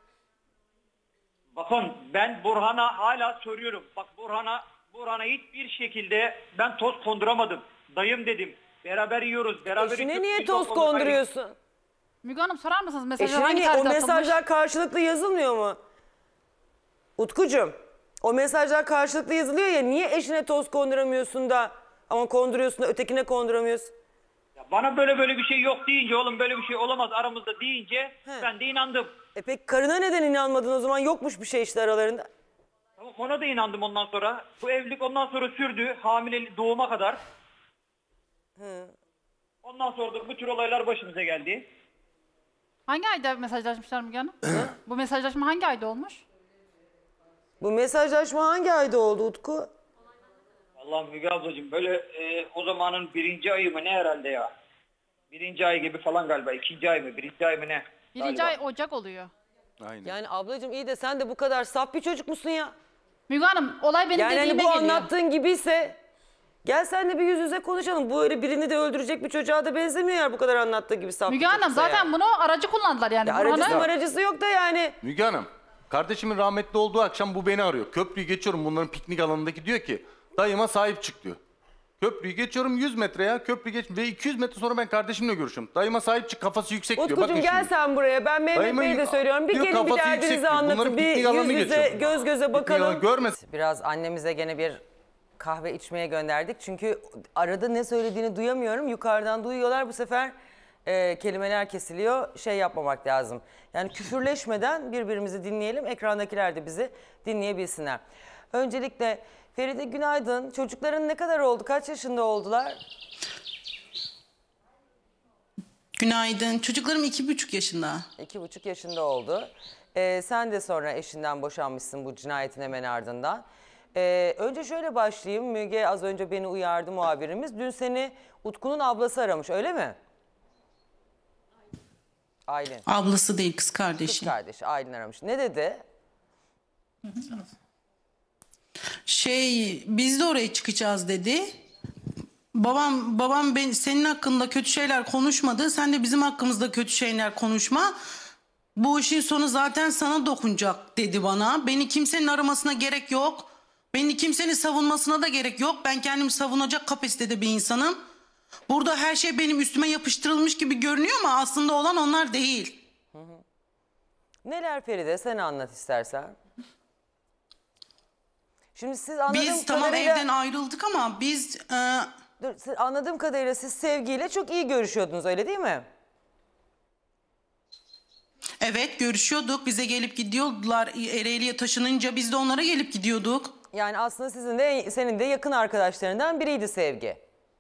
Bakın ben Burhan'a hala soruyorum. Bak Burhan'a hiçbir şekilde ben toz konduramadım. Dayım dedim. Beraber yiyoruz. Beraber Eşine içiyoruz. niye Biz toz o konuda konduruyorsun? Müge Hanım sorar mısınız mesajlar Eşine hangi niye? O tarihte atılmış? mesajlar karşılıklı yazılmıyor mu? Utkucuğum, o mesajlar karşılıklı yazılıyor ya niye eşine toz konduramıyorsun da ama konduruyorsun da ötekine konduramıyorsun? Ya bana böyle bir şey yok deyince oğlum böyle bir şey olamaz aramızda deyince ben de inandım. Peki karına neden inanmadın o zaman yokmuş bir şey işte aralarında? Tamam, ona da inandım ondan sonra. Bu evlilik ondan sonra sürdü. Hamile doğuma kadar. Ondan sonra da bu tür olaylar başımıza geldi. Hangi ayda mesajlaşmışlar Müge Hanım? Bu mesajlaşma hangi ayda olmuş? Bu mesajlaşma hangi ayda oldu Utku? Vallahi Müge ablacığım böyle o zamanın 1. ayı mı ne herhalde ya? 1. ay gibi falan galiba. 2. ay mı? 1. ay mı ne? 1. ay Ocak oluyor. Aynen. Yani ablacığım iyi de sen de bu kadar saf bir çocuk musun ya? Müge Hanım olay benim Yani dediğime hani bu geliyor. anlattığın gibiyse gel senle bir yüz yüze konuşalım. Bu öyle birini de öldürecek bir çocuğa da benzemiyor ya bu kadar anlattığı gibi saf bir Müge Hanım çocuksa zaten yani. bunu aracı kullandılar yani. Ya Burhan'ı- aracısı yok da yani. Müge Hanım, kardeşimin rahmetli olduğu akşam bu beni arıyor. Köprüyü geçiyorum, bunların piknik alanındaki, diyor ki dayıma sahip çık diyor. Köprüyü geçiyorum 100 metre ya, köprü geç ve 200 metre sonra ben kardeşimle görüşüyorum. Dayıma sahip çık, kafası yüksek diyor. Utkucuğum gel şimdi. sen buraya. Ben Mehmet Dayımın- Bey'e de söylüyorum. Bir diyor, gelin bir kafası yüksek derdinizi diyor. anlatın. Bunların Bir piknik alanına yüz yüze, geçiyorum. göz göze Piknik alanı bakalım. görmesin. Biraz annemize gene bir kahve içmeye gönderdik. Çünkü arada ne söylediğini duyamıyorum. Yukarıdan duyuyorlar. Bu sefer kelimeler kesiliyor. Şey yapmamak lazım. Yani küfürleşmeden birbirimizi dinleyelim. Ekrandakiler de bizi dinleyebilsinler. Öncelikle Feride günaydın. Çocukların ne kadar oldu? Kaç yaşında oldular? Günaydın. Çocuklarım 2,5 yaşında. 2,5 yaşında oldu. Sen de sonra eşinden boşanmışsın bu cinayetin hemen ardından. Önce şöyle başlayayım. Müge az önce beni uyardı muhabirimiz. Dün seni Utku'nun ablası aramış öyle mi? Aylin. Ablası değil, kız kardeşi. Kız kardeşi Aylin aramış. Ne dedi? Biz de oraya çıkacağız dedi. Babam senin hakkında kötü şeyler konuşmadı. Sen de bizim hakkımızda kötü şeyler konuşma. Bu işin sonu zaten sana dokunacak dedi bana. Beni kimsenin aramasına gerek yok. Beni kimsenin savunmasına da gerek yok. Ben kendimi savunacak kapasitede bir insanım. Burada her şey benim üstüme yapıştırılmış gibi görünüyor ama aslında olan onlar değil. Neler Feride sen anlat istersen. Şimdi siz anladığım Biz tamam kadarıyla... evden ayrıldık ama biz... Dur, anladığım kadarıyla siz Sevgi'yle çok iyi görüşüyordunuz öyle değil mi? Evet görüşüyorduk. Bize gelip gidiyordular. Ereğli'ye taşınınca biz de onlara gelip gidiyorduk. Yani aslında senin de yakın arkadaşlarından biriydi Sevgi.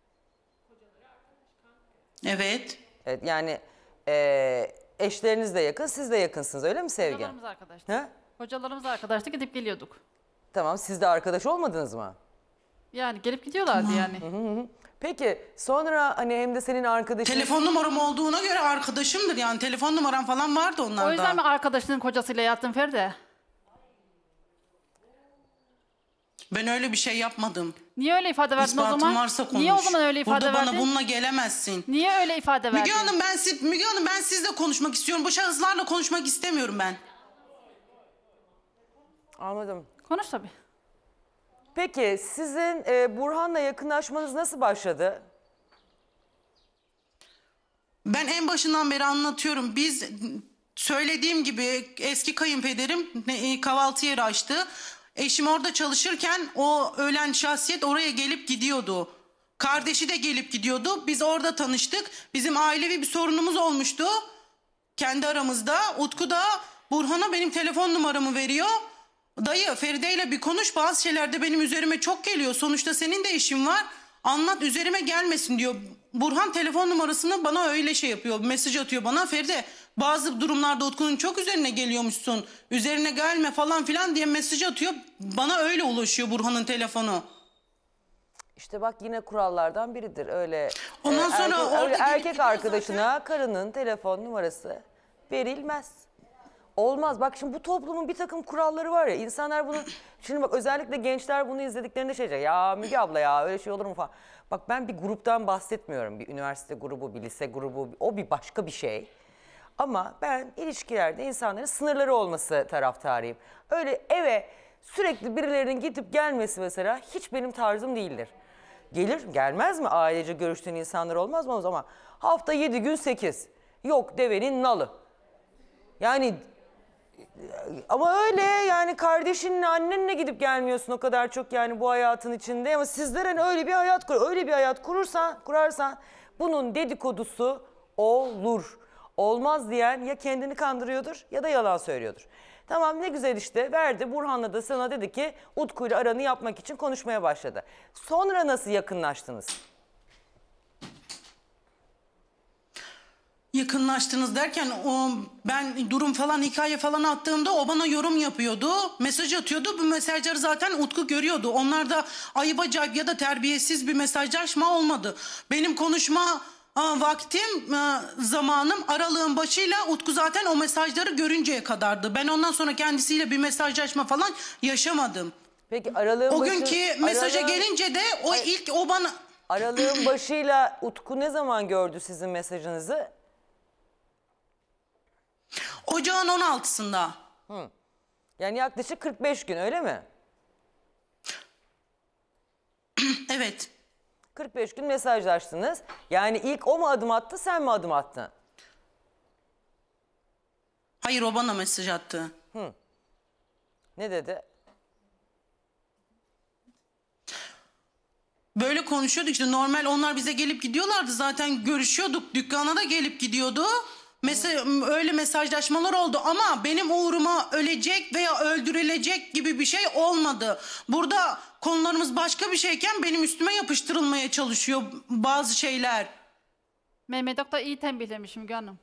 Evet. Evet yani eşleriniz de yakın, siz de yakınsınız öyle mi Sevgi? Hocalarımız arkadaştı. Ha? Hocalarımız arkadaştı gidip geliyorduk. Tamam siz de arkadaş olmadınız mı? Yani gelip gidiyorlardı yani. Peki sonra hani hem de senin arkadaşın... Telefon numaram olduğuna göre arkadaşımdır yani. Telefon numaram falan vardı onlarda. O yüzden mi arkadaşının kocasıyla yattın Feride? Ben öyle bir şey yapmadım. Niye öyle ifade verdin o İspatın zaman? varsa konuş. Niye o zaman öyle ifade Burada verdin? bana bununla gelemezsin. Niye öyle ifade verdin? Müge Hanım ben sizle konuşmak istiyorum. Bu şahıslarla konuşmak istemiyorum ben. Anladım. Konuş tabii. Peki sizin Burhan'la yakınlaşmanız nasıl başladı? Ben en başından beri anlatıyorum. Biz söylediğim gibi eski kayınpederim kahvaltı yeri açtı. Eşim orada çalışırken o ölen şahsiyet oraya gelip gidiyordu. Kardeşi de gelip gidiyordu. Biz orada tanıştık. Bizim ailevi bir sorunumuz olmuştu. Kendi aramızda. Utku da Burhan'a benim telefon numaramı veriyor. Dayı Feride ile bir konuş, bazı şeyler de benim üzerime çok geliyor. Sonuçta senin de işin var. Anlat üzerime gelmesin diyor. Burhan telefon numarasını bana öyle şey yapıyor. Mesaj atıyor bana. Feride bazı durumlarda Utku'nun çok üzerine geliyormuşsun. Üzerine gelme falan filan diye mesaj atıyor. Bana öyle ulaşıyor Burhan'ın telefonu. İşte bak yine kurallardan biridir öyle. Ondan sonra orada erkek arkadaşına karının telefon numarası verilmez. Olmaz. Bak şimdi bu toplumun bir takım kuralları var ya. İnsanlar bunu... Şimdi bak özellikle gençler bunu izlediklerinde şey diyecek. Ya Müge abla ya öyle şey olur mu falan. Bak ben bir gruptan bahsetmiyorum. Bir üniversite grubu, bir lise grubu. O bir başka bir şey. Ama ben ilişkilerde insanların sınırları olması taraftarıyım. Öyle eve sürekli birilerinin gidip gelmesi mesela hiç benim tarzım değildir. Gelir gelmez mi ailece görüştüğün insanlar olmaz mı o zaman? Hafta 7 gün 8. Yok devenin nalı. Yani... Ama öyle yani kardeşinle annenle gidip gelmiyorsun o kadar çok yani bu hayatın içinde. Ama sizler hani öyle bir hayat kurarsan bunun dedikodusu olur. Olmaz diyen ya kendini kandırıyordur ya da yalan söylüyordur. Tamam ne güzel işte verdi Burhan'la da sana dedi ki Utku'yla aranı yapmak için konuşmaya başladı. Sonra nasıl yakınlaştınız? yakınlaştınız derken ben durum falan hikaye falan attığımda o bana yorum yapıyordu. Mesaj atıyordu. Bu mesajları zaten Utku görüyordu. Onlar da ayıp acayip ya da terbiyesiz bir mesajlaşma olmadı. Benim konuşma vaktim, zamanım aralığın başıyla Utku zaten o mesajları görünceye kadardı. Ben ondan sonra kendisiyle bir mesajlaşma falan yaşamadım. Peki aralığın O başı... günkü mesaja gelince de o bana... Aralığın başıyla Utku ne zaman gördü sizin mesajınızı? Ocağın 16'sında. Yani yaklaşık 45 gün öyle mi? Evet. 45 gün mesajlaştınız. Yani ilk o mu adım attı, sen mi adım attın? Hayır, o bana mesaj attı. Ne dedi? Böyle konuşuyorduk işte, normal onlar bize gelip gidiyorlardı zaten, görüşüyorduk, dükkana da gelip gidiyordu. Öyle mesajlaşmalar oldu ama benim uğruma ölecek veya öldürülecek gibi bir şey olmadı. Burada konularımız başka bir şeyken benim üstüme yapıştırılmaya çalışıyor bazı şeyler. Mehmet Okta iyi tembihlemiş Müge Hanım.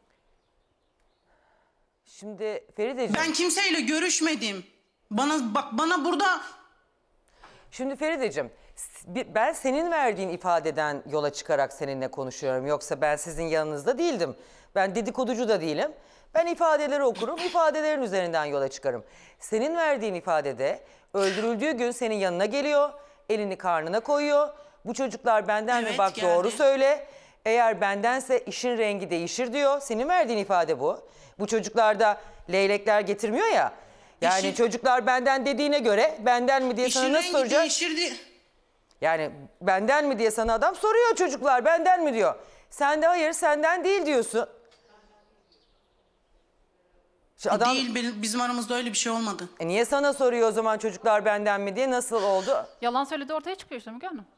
Şimdi Ferideciğim... Ben kimseyle görüşmedim. Bana burada... Şimdi Ferideciğim, ben senin verdiğin ifadeden yola çıkarak seninle konuşuyorum. Yoksa ben sizin yanınızda değildim. Ben dedikoducu da değilim. Ben ifadeleri okurum, ifadelerin üzerinden yola çıkarım. Senin verdiğin ifadede öldürüldüğü gün senin yanına geliyor, elini karnına koyuyor. Bu çocuklar benden mi, bak geldi. doğru söyle. Eğer bendense işin rengi değişir diyor. Senin verdiğin ifade bu. Bu çocuklarda leylekler getirmiyor ya. Yani çocuklar benden dediğine göre benden mi diye sana nasıl soracak? Değişirdi. Yani benden mi diye sana adam soruyor, çocuklar benden mi diyor. Sen de hayır senden değil diyorsun. Adam, değil, bizim aramızda öyle bir şey olmadı. Niye sana soruyor o zaman çocuklar benden mi diye, nasıl oldu? Yalan söyledi ortaya çıkıyor işte Müge Hanım.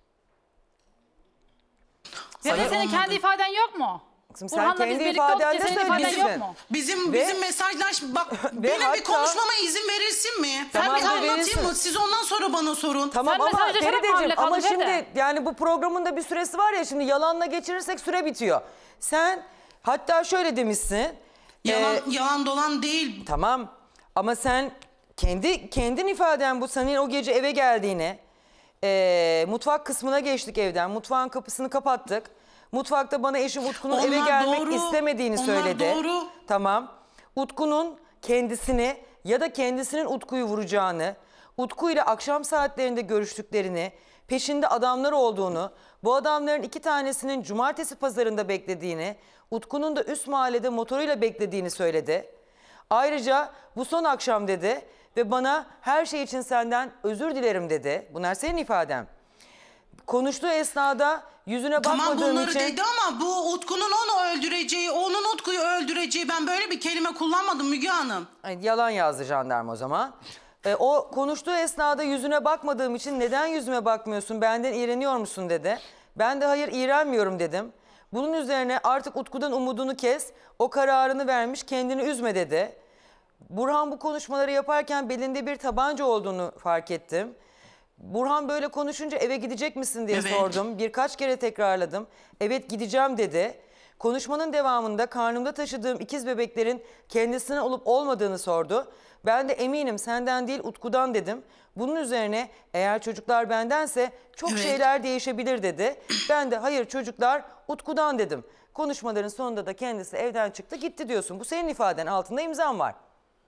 Sana Ve senin kendi ifaden yok mu? Sen Burhan'la biz kendi birlikte olduk ifadende diye senin ifaden söylemişsin. yok mu? Bizim mesajlaş... Bak benim hatta- bir konuşmama izin verilsin mi? Tamam, Ben bir anlatayım verilsin. mı? Siz ondan sonra bana sorun. Tamam Sen ama mesajlaşarak hamile Ferideciğim kaldın ama şimdi Feride. yani bu programın da bir süresi var ya, şimdi yalanla geçirirsek süre bitiyor. Sen hatta şöyle demişsin. Yalan dolan değil. Tamam ama sen kendin ifaden bu, senin o gece eve geldiğini, mutfak kısmına geçtik evden, mutfağın kapısını kapattık. Mutfakta bana eşim Utku'nun Onlar eve gelmek doğru. istemediğini Onlar söyledi. doğru. Tamam. Utku'nun kendisini ya da kendisinin Utku'yu vuracağını, Utku ile akşam saatlerinde görüştüklerini, peşinde adamlar olduğunu, bu adamların 2 tanesinin cumartesi pazarında beklediğini, Utku'nun da üst mahallede motoruyla beklediğini söyledi. Ayrıca bu son akşam dedi ve bana her şey için senden özür dilerim dedi. Bunlar senin ifaden. Konuştuğu esnada yüzüne Tamam bakmadığım bunları için... dedi ama bu Utku'nun onu öldüreceği, onun Utku'yu öldüreceği, ben böyle bir kelime kullanmadım Müge Hanım. Yalan yazdı jandarma o zaman. O konuştuğu esnada yüzüne bakmadığım için neden yüzüme bakmıyorsun, benden iğreniyor musun dedi. Ben de hayır iğrenmiyorum dedim. Bunun üzerine artık Utku'dan umudunu kes, o kararını vermiş, kendini üzme dedi. Burhan bu konuşmaları yaparken belinde bir tabanca olduğunu fark ettim. Burhan böyle konuşunca eve gidecek misin diye sordum. Birkaç kere tekrarladım. Evet gideceğim dedi. Konuşmanın devamında karnımda taşıdığım ikiz bebeklerin kendisine olup olmadığını sordu. Ben de eminim senden değil Utku'dan dedim. Bunun üzerine eğer çocuklar bendense çok şeyler değişebilir dedi. Ben de hayır çocuklar Utku'dan dedim. Konuşmaların sonunda da kendisi evden çıktı gitti diyorsun. Bu senin ifaden, altında imzan var.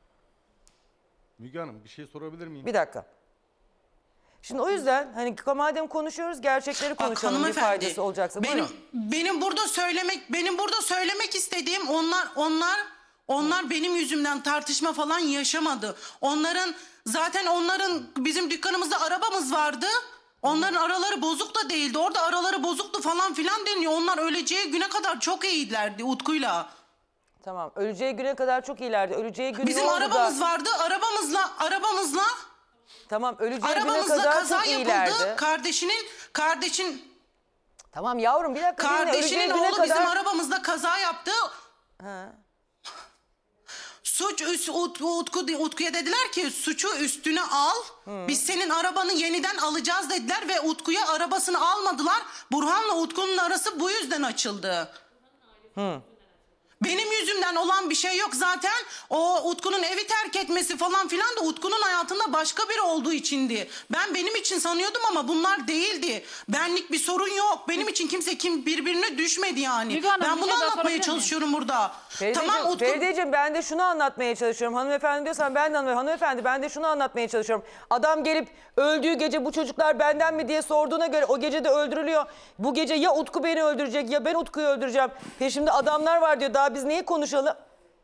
Müge Hanım bir şey sorabilir miyim? Bir dakika. Şimdi o yüzden hani madem konuşuyoruz gerçekleri konuşalım, bir faydası olacaksa. Benim burada söylemek istediğim onlar benim yüzümden tartışma falan yaşamadı. Onların bizim dükkanımızda arabamız vardı. Onların araları bozuk da değildi. Orada araları bozuktu falan filan deniyor. Onlar öleceği güne kadar çok iyilerdi Utku'yla. Tamam, öleceği güne kadar çok iyilerdi. Öleceği gün bizim ne oldu arabamız da... vardı. Arabamızla Tamam, öleceği güne arabamızda kadar kaza çok iyilerdi. yapıldı. Kardeşin Tamam yavrum bir dakika. kardeşinin dinle, oğlu bizim arabamızda kaza yaptı. Ha. Utku'ya dediler ki suçu üstüne al. Biz senin arabanı yeniden alacağız dediler ve Utku'ya arabasını almadılar. Burhan'la Utku'nun arası bu yüzden açıldı. Benim yüzümden olan bir şey yok zaten. O Utku'nun evi terk etmesi falan filan da Utku'nun hayatında başka biri olduğu içindi. Ben benim için sanıyordum ama bunlar değildi. Benlik bir sorun yok. Benim için kimse birbirine düşmedi yani. Müge Hanım, Ben bir bunu şey daha anlatmaya sorabilir miyim? çalışıyorum burada. Tamam Utku. Ferideciğim ben de şunu anlatmaya çalışıyorum. Hanımefendi diyorsan ben de hanımefendi ben de şunu anlatmaya çalışıyorum. Adam gelip öldüğü gece bu çocuklar benden mi diye sorduğuna göre o gece de öldürülüyor. Bu gece ya Utku beni öldürecek ya ben Utku'yu öldüreceğim. Peşimde adamlar var diyor. Daha biz neyi konuşalım?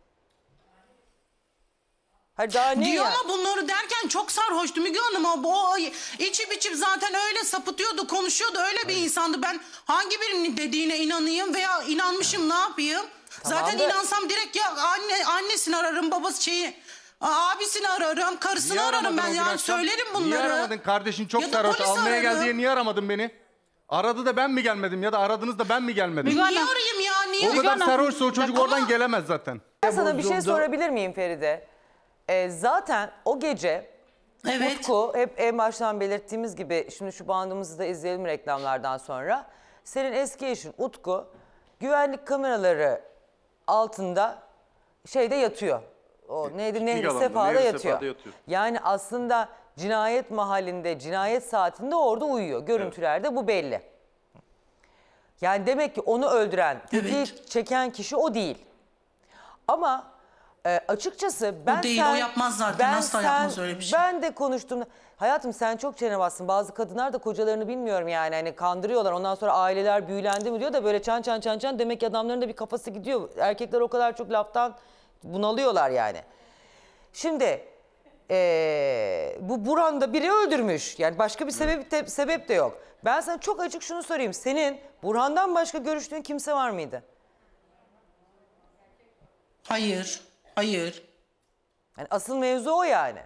Hayır daha ne diyor ya? ama bunları derken çok sarhoştu Müge Hanım. O içip zaten öyle sapıtıyordu, konuşuyordu. Öyle bir insandı. Ben hangi birinin dediğine inanayım veya inanmışım ne yapayım? Tamam zaten da- inansam direkt ya annesini ararım, abisini ararım, karısını Niye ararım aramadın ben o gün yani akşam? söylerim Niye bunları. aramadın? Kardeşin çok Ya da sarhoş. polis Almaya gel ararım. diye niye aramadın beni? Aradı da ben mi gelmedim ya da aradınız da ben mi gelmedim? Müge Niye Hanım. arayayım ya? Niye? O kadar sarhoşsa o çocuk Ya oradan ama- gelemez zaten. Ben sana bir şey bozuldu. sorabilir miyim Feride? Zaten o gece Evet. Utku hep en baştan belirttiğimiz gibi şimdi şu bandımızı da izleyelim reklamlardan sonra. Senin eski eşin Utku güvenlik kameraları altında şeyde yatıyor. O neydi? Nehri alanda, Sefa'da Nehri yatıyor. Sefa'da yatıyor. Yani aslında cinayet mahallinde, cinayet saatinde orada uyuyor. Görüntülerde bu belli. Yani demek ki onu öldüren, tetiği çeken kişi o değil. Ama açıkçası ben değil, o yapmaz zaten. Asla yapmaz öyle bir şey. Ben de konuştuğumda hayatım sen çok çene bassın. Bazı kadınlar da kocalarını bilmiyorum yani hani kandırıyorlar. Ondan sonra aileler büyülendi mi diyor da böyle çan demek ki adamların da bir kafası gidiyor. Erkekler o kadar çok laftan bunalıyorlar yani. Şimdi bu Burhan'da biri öldürmüş. Yani başka bir sebep de yok. Ben sana çok açık şunu sorayım. Senin Burhan'dan başka görüştüğün kimse var mıydı? Hayır. Yani asıl mevzu o yani.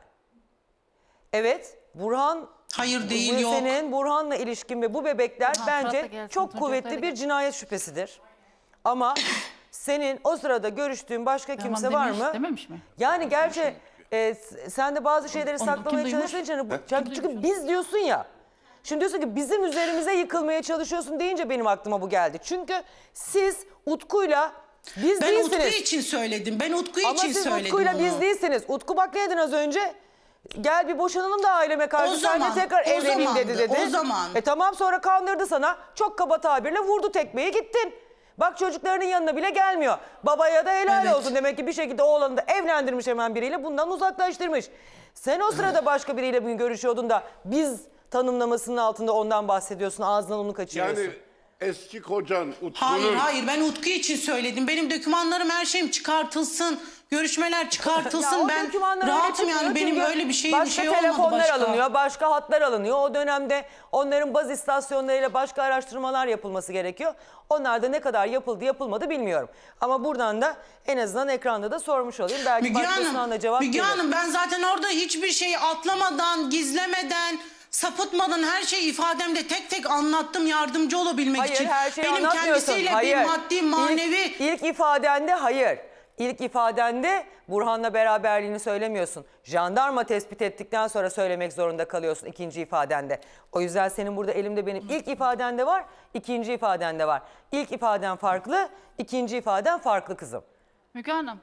Evet, Burhan... Hayır değil, yok. Senin Burhan'la ilişkin ve bu bebekler Fırat da bence gelsin, çok çocukları kuvvetli bir gelsin. cinayet şüphesidir. Ama senin o sırada görüştüğün başka kimse var mı? Dememiş mi? Yani gerçi sen de bazı şeyleri Onu saklamaya kim duymuş? çalıştığın için... Çünkü biz diyorsun ya. Şimdi diyorsun ki bizim üzerimize yıkılmaya çalışıyorsun deyince benim aklıma bu geldi. Çünkü siz Utku'yla biz Ben değilsiniz. Utku için söyledim. Ama siz Utku'yla biz değilsiniz. Utku bak ne dedin az önce? Gel bir boşanalım da aileme karşı. O Sen de zaman, tekrar o evleneyim dedi. zamandı, o zaman. Tamam sonra kandırdı sana. Çok kaba tabirle vurdu tekmeyi gittin. Bak çocuklarının yanına bile gelmiyor. Babaya da helal Evet. olsun. Demek ki bir şekilde oğlanı da evlendirmiş hemen biriyle. Bundan uzaklaştırmış. Sen o sırada başka biriyle bugün görüşüyordun da biz tanımlamasının altında ondan bahsediyorsun. Ağzından onu kaçırıyorsun. Yani eski kocan Utku'nun... Hayır ben Utku için söyledim. Benim dokümanlarım her şeyim çıkartılsın. Görüşmeler çıkartılsın. Ya o ben dokümanlar öyle rahatım çıkmıyor yani. Benim çünkü öyle bir şey başka olmadı telefonlar başka. alınıyor, başka hatlar alınıyor. O dönemde onların baz istasyonlarıyla başka araştırmalar yapılması gerekiyor. Onlar da ne kadar yapıldı yapılmadı bilmiyorum. Ama buradan da en azından ekranda da sormuş olayım. Belki Müge başkasından da cevap Müge gelir. Hanım ben zaten orada hiçbir şeyi atlamadan, gizlemeden, sapıtmadan her şeyi ifademde tek tek anlattım yardımcı olabilmek Hayır için. her şeyi Benim anlatmıyorsun. kendisiyle Hayır. bir maddi manevi... İlk ifadende hayır. İlk ifadende Burhan'la beraberliğini söylemiyorsun. Jandarma tespit ettikten sonra söylemek zorunda kalıyorsun ikinci ifadende. O yüzden senin burada elimde benim ilk ifadende var, ikinci ifadende var. İlk ifaden farklı, ikinci ifaden farklı kızım. Müge Hanım.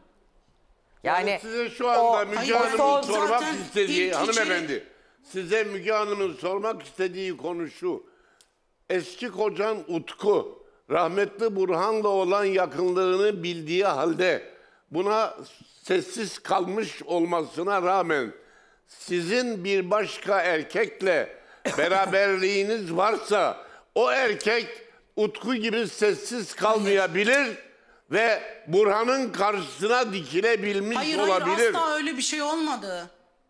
Yani size şu anda Müge hayır, Hanım'ın son- sormak zaten istediği ilk hanımefendi. Size Müge Hanım'ın sormak istediği konu şu. Eski kocan Utku rahmetli Burhan'la olan yakınlığını bildiği halde buna sessiz kalmış olmasına rağmen sizin bir başka erkekle beraberliğiniz varsa o erkek Utku gibi sessiz kalmayabilir ve Burhan'ın karşısına dikilebilmiş Hayır olabilir. asla öyle bir şey olmadı.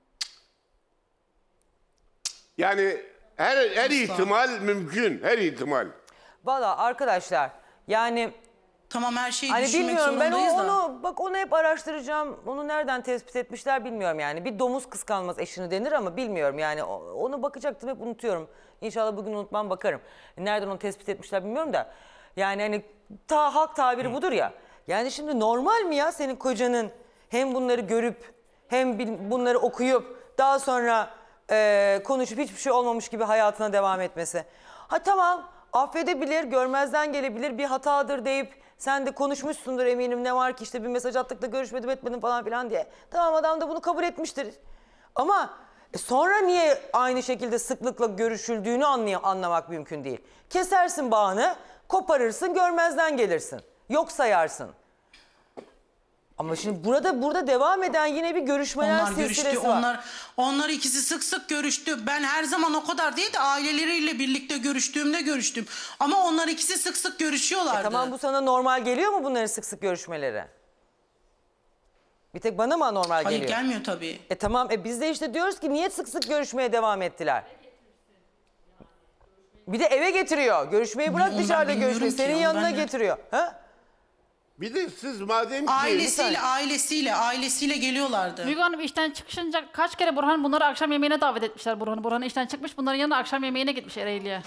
Yani her ihtimal mümkün, her ihtimal. valla arkadaşlar yani... Tamam her şeyi Hani düşünmek bilmiyorum ben zorundayız da. onu hep araştıracağım. Onu nereden tespit etmişler bilmiyorum yani. Bir domuz kıskanmaz eşini denir ama bilmiyorum yani. Onu bakacaktım hep unutuyorum. İnşallah bugün unutmam bakarım. Nereden onu tespit etmişler bilmiyorum da. Yani hani halk tabiri budur ya. Yani şimdi normal mi ya senin kocanın hem bunları görüp hem bunları okuyup daha sonra konuşup hiçbir şey olmamış gibi hayatına devam etmesi? Ha tamam affedebilir, görmezden gelebilir, bir hatadır deyip sen de konuşmuşsundur eminim, ne var ki işte bir mesaj attık da görüşmedim etmedim falan filan diye. Tamam, adam da bunu kabul etmiştir. Ama sonra niye aynı şekilde sıklıkla görüşüldüğünü anlamak mümkün değil. Kesersin bağını, koparırsın, görmezden gelirsin. Yok sayarsın. Ama şimdi burada devam eden yine bir görüşmeler silsilesi var. Onlar ikisi sık sık görüştü. Ben her zaman o kadar değil de aileleriyle birlikte görüştüm. Ama onlar ikisi sık sık görüşüyorlardı. Tamam, bu sana normal geliyor mu bunların sık sık görüşmeleri? Bir tek bana mı normal geliyor? Hayır, gelmiyor tabii. Tamam, biz de işte diyoruz ki niye sık sık görüşmeye devam ettiler? Bir de eve getiriyor. Görüşmeyi bırak, dışarıda görüşmeyi. Senin yanına getiriyor. Ha? Bir de siz madem ki... Ailesiyle geliyorlardı. Müge Hanım işten çıkışınca kaç kere Burhan bunları akşam yemeğine davet etmişler Burhan'ı. Burhan işten çıkmış, bunların yanına akşam yemeğine gitmiş Ereğli'ye.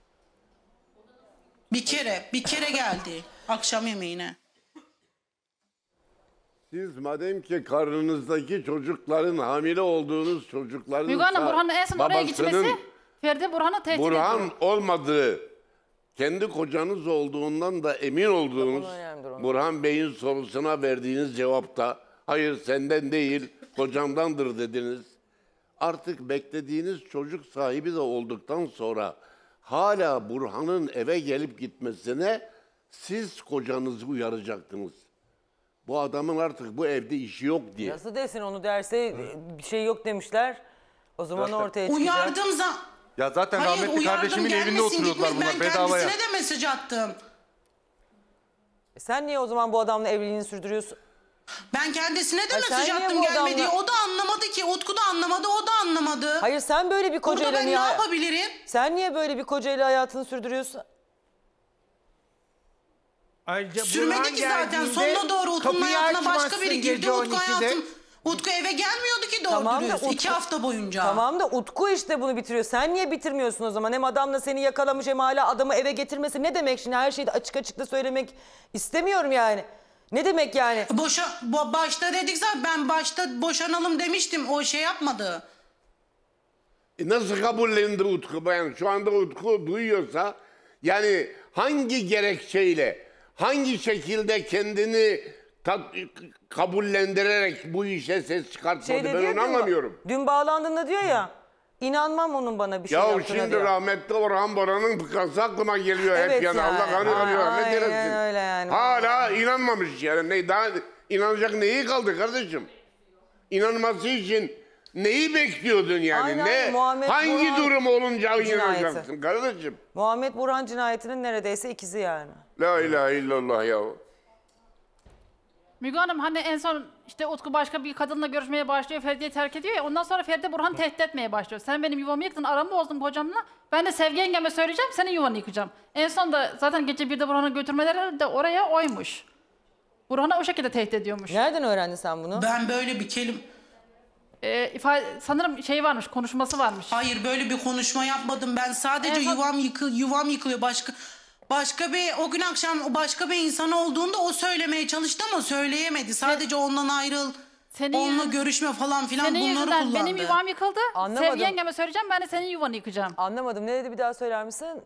Bir kere geldi akşam yemeğine. Siz madem ki karnınızdaki çocukların, hamile olduğunuz çocukların... Müge Hanım, Burhan'ın en son oraya gitmesi Feride Burhan'ı tehdit ediyor. Burhan olmadığı, kendi kocanız olduğundan da emin olduğunuz Burhan Bey'in sorusuna verdiğiniz cevapta hayır senden değil kocamdandır dediniz. Artık beklediğiniz çocuk sahibi de olduktan sonra hala Burhan'ın eve gelip gitmesine siz kocanızı uyaracaktınız. Bu adamın artık bu evde işi yok diye. Nasıl desin, onu derse bir şey yok demişler. O zaman Zaten ortaya çıkacak. Uyardım Ya zaten rahmetli kardeşimin evinde oturuyordular bunlar bedavaya. Ben kendisine de mesaj attım. Sen niye o zaman bu adamla evliliğini sürdürüyorsun? Ben kendisine de mesaj sen niye attım bu gelmedi. adamla- O da anlamadı ki. Utku da anlamadı, o da anlamadı. Hayır, sen böyle bir kocayla Burada ben niye... ne yapabilirim? Sen niye böyle bir kocayla hayatını sürdürüyorsun? Ayrıca Sürmedi Burhan ki zaten. geldiğinde Sonuna doğru Utku'nun kapıyı hayatına başka açmazsın biri girdi. gece Utku 12'de. Utku eve gelmiyordu ki doğru Tamam da dürüst. Utku- 2 hafta boyunca. Tamam da Utku işte bunu bitiriyor. Sen niye bitirmiyorsun o zaman? Hem adamla seni yakalamış hem hala adamı eve getirmesi ne demek şimdi? Her şeyi de açık açık da söylemek istemiyorum yani. Ne demek yani? Başta dedik zaten, ben başta boşanalım demiştim. O şey yapmadı. Nasıl kabullendi Utku? Yani şu anda Utku duyuyorsa yani hangi gerekçeyle, hangi şekilde kendini kabullendirerek bu işe ses çıkartmadı ben onu anlamıyorum. Dün bağlandığında diyor ya, inanmam onun bana bir şey Ya yaptığına şimdi diyor. rahmetli Orhan Boran'ın fıkrası aklıma geliyor Evet hep yani. yani. Allah kanı kanıyor rahmet Aynen eylesin. öyle yani. Hala inanmamış yani. Daha inanacak neyi kaldı kardeşim? İnanması için neyi bekliyordun yani? Aynen, Muhammed hangi Burhan durum olunca cinayeti. inanacaksın kardeşim? Muhammed Burhan cinayetinin neredeyse ikizi yani. La ilahe illallah ya. Müge Hanım hani en son işte Utku başka bir kadınla görüşmeye başlıyor, Feride'yi terk ediyor ya, ondan sonra Feride Burhan'ı tehdit etmeye başlıyor. Sen benim yuvamı yıktın, aramı bozdun kocamla. Ben de Sevgi yengeme söyleyeceğim, senin yuvanı yıkacağım. En son da zaten gece 1'de Burhan'ı götürmeleri de oraya oymuş. Burhan'ı o şekilde tehdit ediyormuş. Nereden öğrendin sen bunu? Ben böyle bir kelime... sanırım şey varmış, konuşması varmış. Hayır, böyle bir konuşma yapmadım. Ben sadece yuvam yıkılıyor. O gün akşam başka bir insan olduğunda o söylemeye çalıştı ama söyleyemedi. Sadece ondan ayrıl, onunla görüşme falan filan Senin bunları yüzünden kullandı. benim yuvam yıkıldı. Anlamadım. Sevgi yengeme söyleyeceğim, ben de senin yuvanı yıkacağım. Anlamadım. Ne dedi, bir daha söyler misin?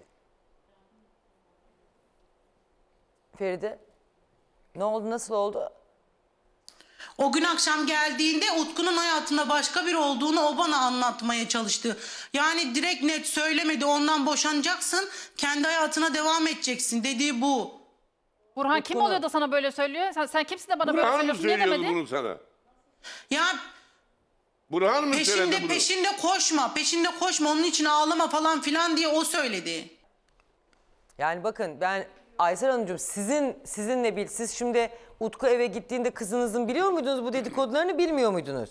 Feride. Ne oldu, nasıl oldu? O gün akşam geldiğinde Utku'nun hayatında başka biri olduğunu o bana anlatmaya çalıştı. Yani direkt net söylemedi, ondan boşanacaksın, kendi hayatına devam edeceksin dediği bu. Burhan kim oluyor da sana böyle söylüyor? Sen kimsin de bana böyle Burhan mı söylüyorsun? Niye söylüyordu demedin? bunu sana? Ya Burhan mı söyledi bunu? peşinde koşma, onun için ağlama falan filan diye o söyledi. Yani bakın, ben Aysel Hanımcığım siz şimdi Utku eve gittiğinde kızınızın biliyor muydunuz bu dedikodularını, bilmiyor muydunuz?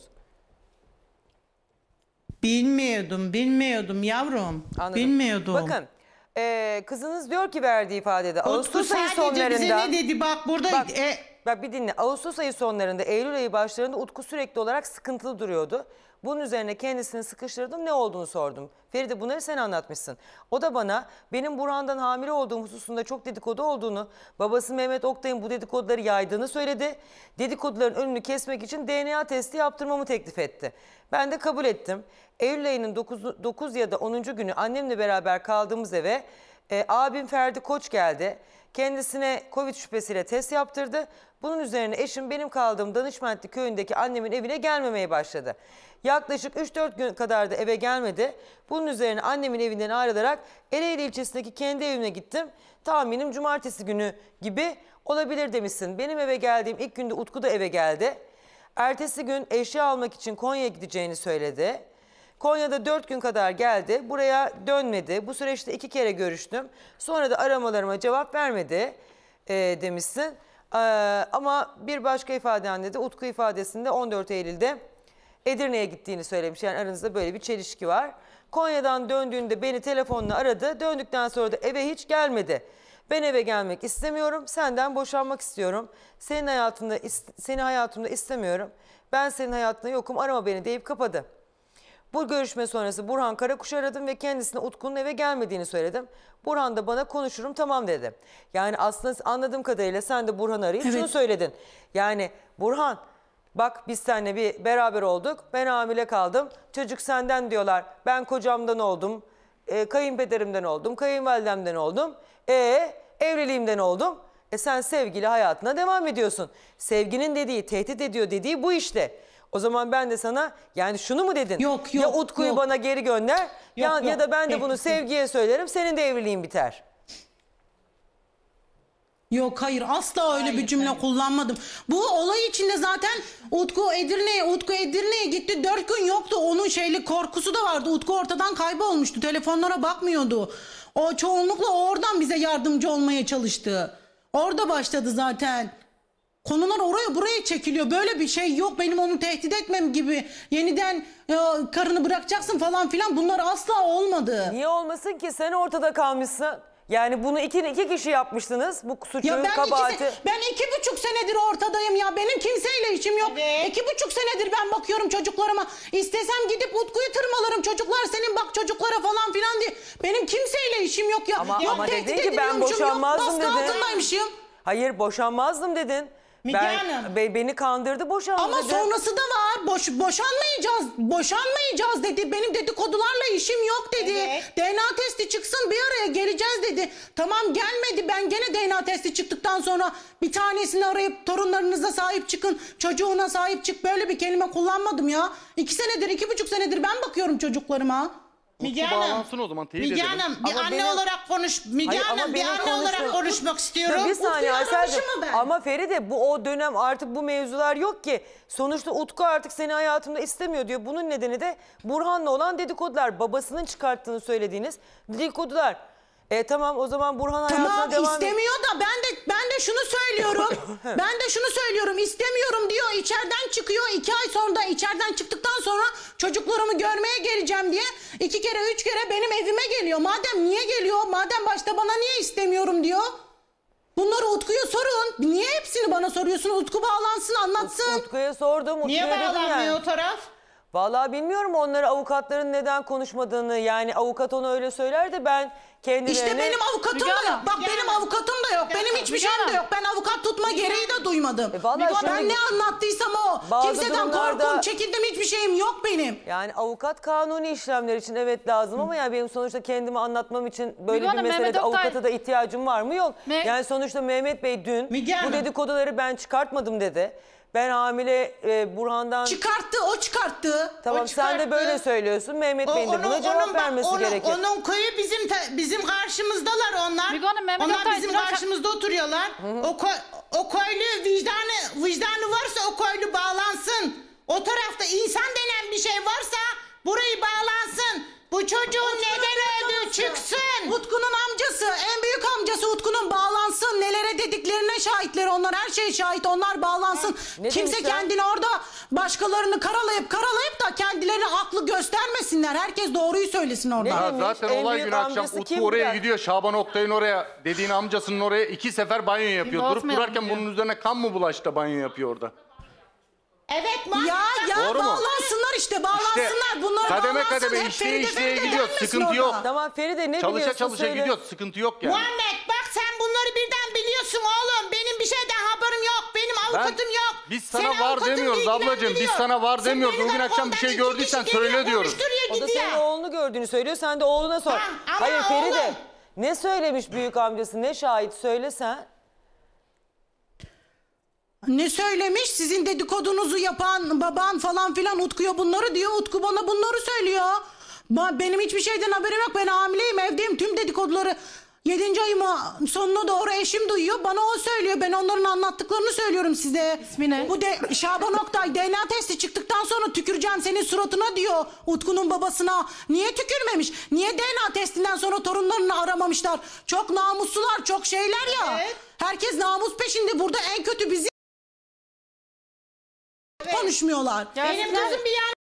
Bilmiyordum yavrum. Anladım. Bilmiyordum. Bakın kızınız diyor ki verdiği ifadede Ağustos ayı sadece sonlarında... bize ne dedi bak burada... Bak bir dinle. Ağustos ayı sonlarında, Eylül ayı başlarında Utku sürekli olarak sıkıntılı duruyordu. Bunun üzerine kendisini sıkıştırdım, ne olduğunu sordum. Feride, bunları sen anlatmışsın. O da bana benim Burhan'dan hamile olduğum hususunda çok dedikodu olduğunu, babası Mehmet Oktay'ın bu dedikoduları yaydığını söyledi. Dedikoduların önünü kesmek için DNA testi yaptırmamı teklif etti. Ben de kabul ettim. Eylül ayının 9 ya da 10. günü annemle beraber kaldığımız eve Abim Ferdi Koç geldi. Kendisine Covid şüphesiyle test yaptırdı. Bunun üzerine eşim benim kaldığım Danışmentli köyündeki annemin evine gelmemeye başladı. Yaklaşık 3-4 gün kadar da eve gelmedi. Bunun üzerine annemin evinden ayrılarak Ereğli ilçesindeki kendi evime gittim. Tahminim cumartesi günü gibi olabilir demişsin. Benim eve geldiğim ilk günde Utku da eve geldi. Ertesi gün eşya almak için Konya'ya gideceğini söyledi. Konya'da 4 gün kadar geldi. Buraya dönmedi. Bu süreçte 2 kere görüştüm. Sonra da aramalarıma cevap vermedi demişsin. Ama bir başka ifadende de Utku ifadesinde 14 Eylül'de Edirne'ye gittiğini söylemiş. Yani aranızda böyle bir çelişki var. Konya'dan döndüğünde beni telefonla aradı. Döndükten sonra da eve hiç gelmedi. Ben eve gelmek istemiyorum. Senden boşanmak istiyorum. Seni hayatımda istemiyorum. Ben senin hayatında yokum. Arama beni deyip kapadı. Bu görüşme sonrası Burhan Karakuş'u aradım ve kendisine Utku'nun eve gelmediğini söyledim. Burhan da bana konuşurum tamam dedi. Yani aslında anladığım kadarıyla sen de Burhan'ı arayıp şunu söyledin. Yani Burhan bak biz seninle bir beraber olduk. Ben hamile kaldım. Çocuk senden diyorlar. Ben kocamdan oldum. Kayınpederimden oldum. Kayınvalidemden oldum. Evliliğimden oldum. Sen sevgili hayatına devam ediyorsun. Sevginin dediği, tehdit ediyor dediği bu işte. O zaman ben de sana yani şunu mu dedin? Yok, ya Utku'yu yok. bana geri gönder ya da ben de bunu Sevgi'ye söylerim. Senin de evliliğin biter. Yok hayır asla öyle bir cümle kullanmadım. Bu olay içinde zaten Utku Edirne'ye gitti. 4 gün yoktu. Onun korkusu da vardı. Utku ortadan kaybolmuştu. Telefonlara bakmıyordu. O çoğunlukla oradan bize yardımcı olmaya çalıştı. Orada başladı zaten. Konular oraya buraya çekiliyor. Böyle bir şey yok. Benim onu tehdit etmem gibi. Yeniden karını bırakacaksın falan filan. Bunlar asla olmadı. Niye olmasın ki? Sen ortada kalmışsın. Yani bunu iki kişi yapmıştınız. Bu suçu, kabahati. Ben 2,5 senedir ortadayım ya. Benim kimseyle işim yok. 2,5 senedir ben bakıyorum çocuklarıma. İstesem gidip Utku'yu tırmalarım. Çocuklar senin bak çocuklara falan filan diye. Benim kimseyle işim yok ya. Ama dedin ki ben boşanmazdım dedin. Baskı altındaymışım. Hayır boşanmazdım dedin. Beni kandırdı boşandı Ama dedi. sonrası da var. Boşanmayacağız dedi. Benim dedikodularla işim yok dedi. Evet. DNA testi çıksın bir araya geleceğiz dedi. Tamam gelmedi. Ben gene DNA testi çıktıktan sonra bir tanesini arayıp torunlarınıza sahip çıkın, çocuğuna sahip çık böyle bir kelime kullanmadım ya. 2,5 senedir ben bakıyorum çocuklarıma. Müge Hanım, o zaman, Müge Hanım bir anne olarak konuş. Müge Hanım bir anne olarak konuşmak istiyorum. Bir saniye Aysel'cim. Ama Feride bu o dönem artık bu mevzular yok ki. Sonuçta Utku artık seni hayatımda istemiyor diyor. Bunun nedeni de Burhan'la olan dedikodular. Babasının çıkarttığını söylediğiniz dedikodular. Tamam o zaman Burhan hayatına devam istemiyor da ben de şunu söylüyorum. İstemiyorum diyor. İçeriden çıkıyor. 2 ay sonra da içeriden çıktıktan sonra çocuklarımı görmeye geleceğim diye 2 kere 3 kere benim evime geliyor. Madem niye geliyor? Madem başta bana niye istemiyorum diyor. Bunları Utku'ya sorun. Niye hepsini bana soruyorsun? Utku bağlansın, anlatsın. Utku'ya sordum. Niye bağlanmıyor o taraf? Vallahi bilmiyorum onları avukatların neden konuşmadığını. Yani avukat ona öyle söyler de ben kendilerine... İşte benim avukatım da yok. Bak benim avukatım da yok. Benim hiçbir şeyim de yok. Ben avukat tutma gereği de duymadım. Ben ne anlattıysam o. Kimseden korkum, çekindim hiçbir şeyim yok benim. Yani avukat kanuni işlemler için evet lazım ama yani benim sonuçta kendimi anlatmam için böyle bir meselede avukata da ihtiyacım var mı? Yok. Yani sonuçta Mehmet Bey dün bu dedikoduları ben çıkartmadım dedi. Ben hamile Burhan'dan... O çıkarttı. Tamam sen de böyle söylüyorsun. Mehmet Bey'in de buna cevap vermesi gerekir. Onun köyü bizim karşımızdalar onlar. Onlar bizim karşımızda oturuyorlar. O köylü vicdanı varsa o köylü bağlansın. O tarafta insan denen bir şey varsa burayı bağlansın. Bu çocuğun neden öldüğü çıksın. Utku'nun amcası, en büyük amcası Utku'nun bağlansın. Nelere dediklerine şahitler onlar. Her şey şahit. Onlar bağlansın. Kimse kendini orada başkalarını karalayıp da kendilerine haklı göstermesinler. Herkes doğruyu söylesin orada. Ya zaten olay günü akşam Utku oraya gidiyor. Şaban Oktay'ın oraya dediğin amcasının oraya 2 sefer banyo yapıyor. Durup durarken bunun üzerine kan mı bulaştı da banyo yapıyor orada? Evet bağlansınlar işte bağlansınlar. Bunları kademe bağlansın. kademe işleye gidiyor. Sıkıntı yok. Tamam Feride ne biliyorsun? Çalışa gidiyor. Sıkıntı yok yani. Muhammed bak sen bunları birden biliyorsun oğlum. Benim bir şeyden haberim yok. Benim avukatım yok. Biz sana var demiyoruz ablacığım. Biz sana var demiyoruz. Bugün akşam bir şey gördüysen söyle diyoruz. O da senin oğlunu gördüğünü söylüyor. Sen de oğluna sor. Hayır Feride. Ne söylemiş büyük amcası, ne şahit söylesen? Ne söylemiş? Sizin dedikodunuzu yapan baban falan filan Utku'ya bunları diyor. Utku bana bunları söylüyor. Benim hiçbir şeyden haberim yok. Ben hamileyim, evdeyim. Tüm dedikoduları 7. ayıma sonuna doğru eşim duyuyor. Bana o söylüyor. Ben onların anlattıklarını söylüyorum size. İsmi ne? Bu Şaban Oktay DNA testi çıktıktan sonra tüküreceğim senin suratına diyor Utku'nun babasına. Niye tükürmemiş? Niye DNA testinden sonra torunlarını aramamışlar? Çok namuslular, çok şeyler ya. Evet. Herkes namus peşinde. Burada en kötü bizi konuşmuyorlar. Benim kızım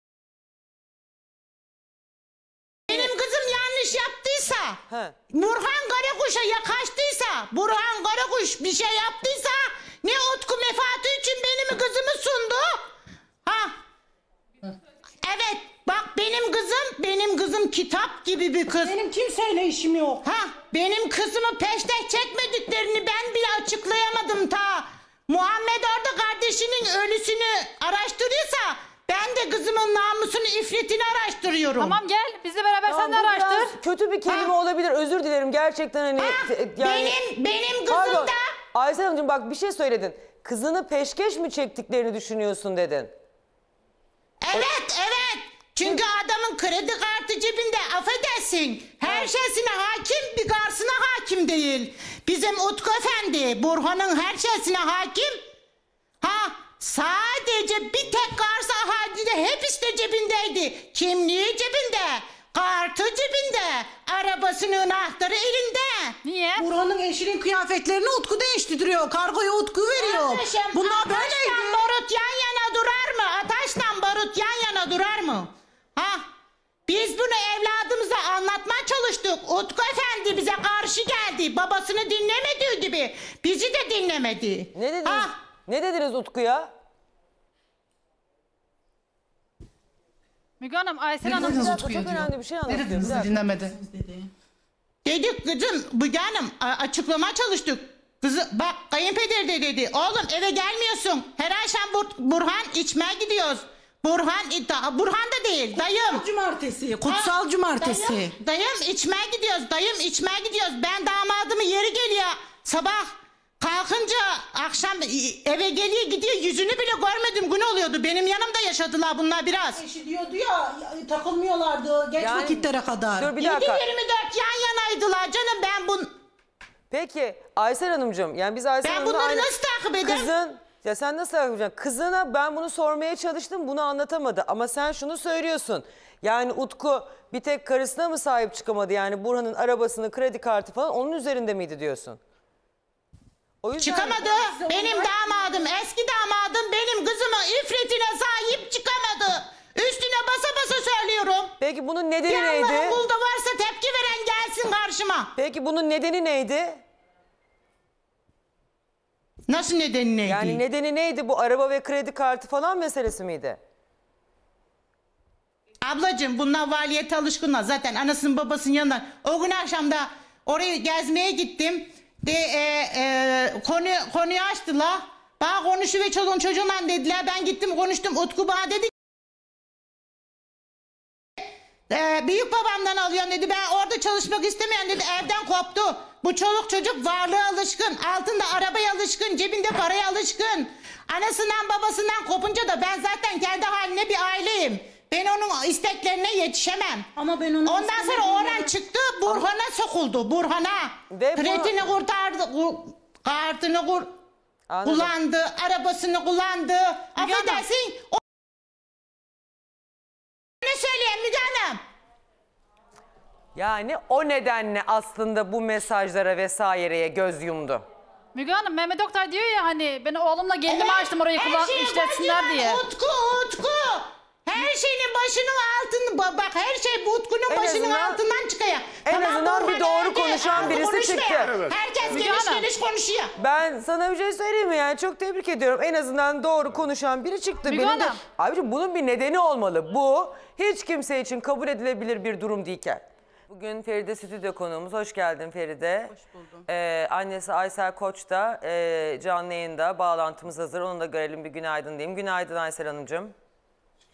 Benim kızım yanlış yaptıysa, He. Burhan Karakuş'a yakaştıysa, Burhan Karakuş bir şey yaptıysa, ne Utku mefatı için benim kızımı sundu. Ha? Evet, bak benim kızım kitap gibi bir kız. Benim kimseyle işim yok. Ha? Benim kızımı peşte çekmediklerini ben bile açıklayamadım ta. Muhammed orada kardeşinin ölüsünü araştırıyorsa, ben de kızımın namusunu, ifritini araştırıyorum. Tamam gel bizle beraber sen de bu araştır. biraz kötü bir kelime olabilir. Özür dilerim gerçekten hani. Yani, Benim kızım Pardon. da... Aysel Hanımcığım bak bir şey söyledin. Kızını peşkeş mi çektiklerini düşünüyorsun dedin. Evet. Çünkü adamın kredi kartı cebinde, affedersin. Her şeysine hakim, bir karşısına hakim değil. Bizim Utku Efendi, Burhan'ın her şeysine hakim. Ha, sadece bir tek karşı haricinde hepsi de cebindeydi. Kimliği cebinde, kartı cebinde, arabasının anahtarı elinde. Niye? Burhan'ın eşinin kıyafetlerini Utku değiştiriyor. Kargoya Utku veriyor. Kardeşim, bunlar böyleydi. Ataşla barut yan yana durar mı? Ataşla barut yan yana durar mı? Ha? Biz bunu evladımıza anlatmaya çalıştık. Utku Efendi bize karşı geldi. Babasını dinlemediği gibi bizi de dinlemedi. Ne dediniz? Ha? Ne dediniz Utku'ya? Müge Hanım, Aysel Hanım. Bir dakika, çok önemli bir şey anlatıyor. Bir dakika. dinlemedi. Dedik kızım, Müge Hanım açıklama çalıştık. Kızı bak kayınpeder de dedi. Oğlum eve gelmiyorsun. Her akşam Burhan içmeye gidiyoruz. Burhan da değil dayım. Cumartesi, kutsal cumartesi. Dayım içmeye gidiyoruz. Ben damadımı yeri geliyor. Sabah kalkınca akşam eve geliyor gidiyor, yüzünü bile görmedim, gün oluyordu. Benim yanımda yaşadılar bunlar biraz. Eşi diyordu ya, takılmıyorlardı geç vakitlere kadar. Dur bir dakika. 7-24 yan yanaydılar canım, ben Peki Aysel Hanımcığım, yani biz Aysel Ben Hanım'la bunları nasıl takip ederim? Ya sen nasıl takip edeceksin? Kızına ben bunu sormaya çalıştım, bunu anlatamadı. Ama sen şunu söylüyorsun. Yani Utku bir tek karısına mı sahip çıkamadı? Yani Burhan'ın arabasını, kredi kartı falan onun üzerinde miydi diyorsun? O yüzden... Çıkamadı. Benim damadım, eski damadım benim kızımın ifritine sahip çıkamadı. Üstüne basa basa söylüyorum. Peki bunun nedeni Bir neydi? Allah okulda varsa tepki veren gelsin karşıma. Peki bunun nedeni neydi? Nasıl nedeni neydi? Yani nedeni neydi? Bu araba ve kredi kartı falan meselesi miydi? Ablacığım bunlar valiyete alışkınlar. Zaten anasının babasının yanında. O gün akşamda oraya gezmeye gittim. Konuyu açtılar. Bana konuşu ve çoluğun çocuğunla dediler. Ben gittim konuştum. Utku bana dedi. Büyük babamdan alıyorsun dedi. Ben orada çalışmak istemeyen dedi. Evden koptu. Bu çoluk çocuk varlığa alışkın. Altında arabaya alışkın. Cebinde paraya alışkın. Anasından babasından kopunca da ben zaten kendi haline bir aileyim. Ben onun isteklerine yetişemem. Ama ben onu ondan sonra oğlan çıktı. Burhan'a sokuldu. Burhan'a. Kredini kurtardı. Kartını kullandı. Arabasını kullandı. Affedersin. Ne söyleyeyim Müge Hanım? Yani o nedenle aslında bu mesajlara vesaireye göz yumdu. Müge Hanım, Mehmet Oktay diyor ya hani ben oğlumla kendimi açtım orayı işletsinler diye. Utku. Her şeyin başının altında bak her şey bu Utku'nun başının altından çıkıyor. En azından bir doğru konuşan birisi çıktı. Evet. Herkes geniş konuşuyor. Ben sana bir şey söyleyeyim mi? Yani çok tebrik ediyorum. En azından doğru konuşan biri çıktı. Benim de, abiciğim bunun bir nedeni olmalı. Bu hiç kimse için kabul edilebilir bir durum değilken. Bugün Feride stüdyo konuğumuz. Hoş geldin Feride. Hoş buldum. Annesi Aysel Koç da canlı yayında. Bağlantımız hazır. Onu da görelim, bir günaydın diyeyim. Günaydın Aysel Hanımcığım.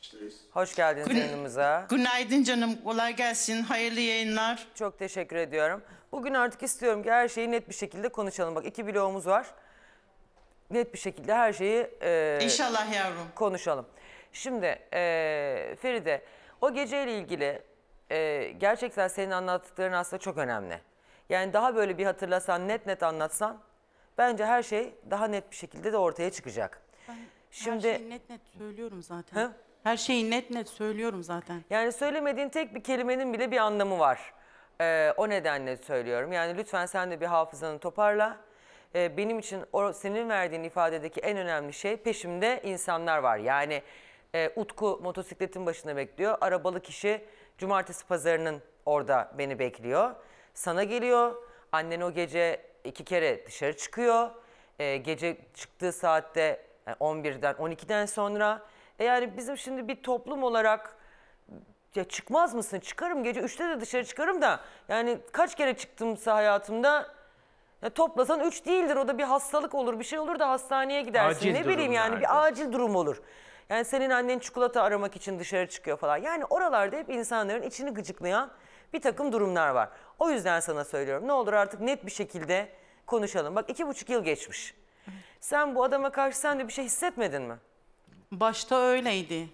Hoş geldiniz yanımıza. Günaydın canım. Kolay gelsin. Hayırlı yayınlar. Çok teşekkür ediyorum. Bugün artık istiyorum ki her şeyi net bir şekilde konuşalım. Bak 2 bloğumuz var. Net bir şekilde her şeyi İnşallah yavrum. konuşalım. Şimdi Feride, o geceyle ilgili gerçekten senin anlattıkların aslında çok önemli. Yani daha böyle bir hatırlasan, net anlatsan bence her şey daha net bir şekilde de ortaya çıkacak. Şimdi, her şeyi net söylüyorum zaten. Her şeyi net söylüyorum zaten. Yani söylemediğin tek bir kelimenin bile bir anlamı var. O nedenle söylüyorum. Yani lütfen sen de bir hafızanı toparla. Benim için senin verdiğin ifadedeki en önemli şey, peşimde insanlar var. Yani Utku motosikletin başında bekliyor. Arabalı kişi cumartesi pazarının orada beni bekliyor. Sana geliyor. Annen o gece 2 kere dışarı çıkıyor. Gece çıktığı saatte 11'den 12'den sonra. Yani bizim şimdi bir toplum olarak ya çıkmaz mısın? Çıkarım, gece 3'te de dışarı çıkarım da yani kaç kere çıktımsa hayatımda ya toplasan 3 değildir. O da bir hastalık olur, bir şey olur da hastaneye gidersin. Acil ne bileyim yani bir acil durum olur. Yani senin annen çikolata aramak için dışarı çıkıyor falan. Yani oralarda hep insanların içini gıcıklayan bir takım durumlar var. O yüzden sana söylüyorum. Ne olur artık net bir şekilde konuşalım. Bak 2,5 yıl geçmiş. Sen bu adama karşı sen de bir şey hissetmedin mi? Başta öyleydi.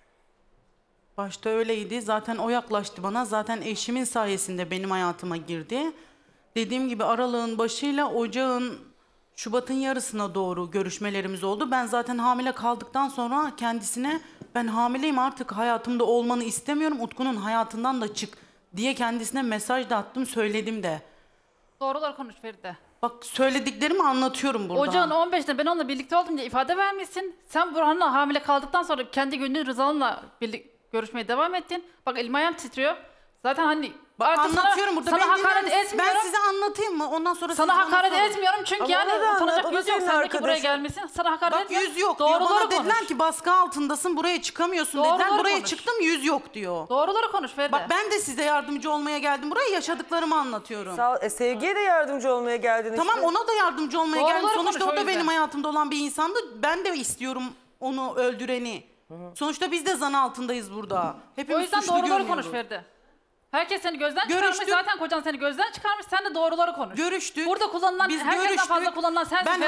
Başta öyleydi. Zaten o yaklaştı bana. Zaten eşimin sayesinde benim hayatıma girdi. Dediğim gibi aralığın başıyla ocağın Şubat'ın yarısına doğru görüşmelerimiz oldu. Ben zaten hamile kaldıktan sonra kendisine ben hamileyim artık hayatımda olmanı istemiyorum. Utku'nun hayatından da çık diye kendisine mesaj da attım, söyledim de. Doğrular konuş Feride. Bak söylediklerimi anlatıyorum burada. Ocağın 15'inde ben onunla birlikte oldum diye ifade vermişsin. Sen Burhan'la hamile kaldıktan sonra kendi gönlün rızanla görüşmeye devam ettin. Bak elim ayağım titriyor. Zaten hani bak, anlatıyorum burada. Sana hakaret etmiyorum. Ben size anlatayım mı? Ondan sonra sana hakaret etmiyorum çünkü ama yani utanacak yüz yok. Sen de ki buraya arkadaşın. gelmişsin. Sana hakaret bak etmiyorum. yüz yok diyor. Bana dediler konuş. ki baskı altındasın, buraya çıkamıyorsun dediler. Buraya konuş. çıktım, yüz yok diyor. Doğruları konuş Feride. Bak ben de size yardımcı olmaya geldim. Buraya yaşadıklarımı anlatıyorum. Sağ ol. Sevgiye de yardımcı olmaya geldin Tamam işte. ona da yardımcı olmaya Doğruları geldim. Sonuçta konuş, o da o yüzden. benim hayatımda olan bir insandı. Ben de istiyorum onu öldüreni. Sonuçta biz de zan altındayız burada. Hepimiz O yüzden suçlu doğruları görmüyoruz. konuş Feride. Herkes seni gözden çıkarmış. Görüştük. Zaten kocan seni gözden çıkarmış. Sen de doğruları konuş. Görüştük. Burada kullanılan, Biz herkesten görüştük. fazla kullanılan sensin Ben Feride.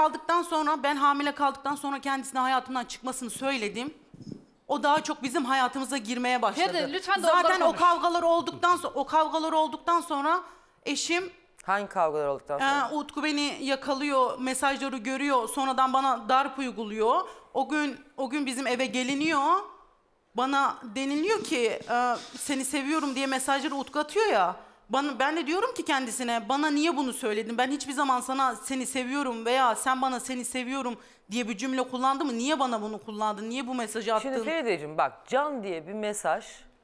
hamile kaldıktan sonra kendisine hayatımdan çıkmasını söyledim. O daha çok bizim hayatımıza girmeye başladı. Feride, lütfen doğruları Zaten konuş. o kavgalar olduktan sonra eşim Hangi kavgalar olduktan sonra? Utku beni yakalıyor, mesajları görüyor, sonradan bana darp uyguluyor. O gün bizim eve geliniyor. Bana deniliyor ki seni seviyorum diye mesajları Utku atıyor ya. Ben de diyorum ki kendisine bana niye bunu söyledin? Ben hiçbir zaman sana seni seviyorum veya sen bana seni seviyorum diye bir cümle kullandı mı? Niye bana bunu kullandın? Niye bu mesajı attın? Şimdi Ferideciğim bak can diye bir mesaj.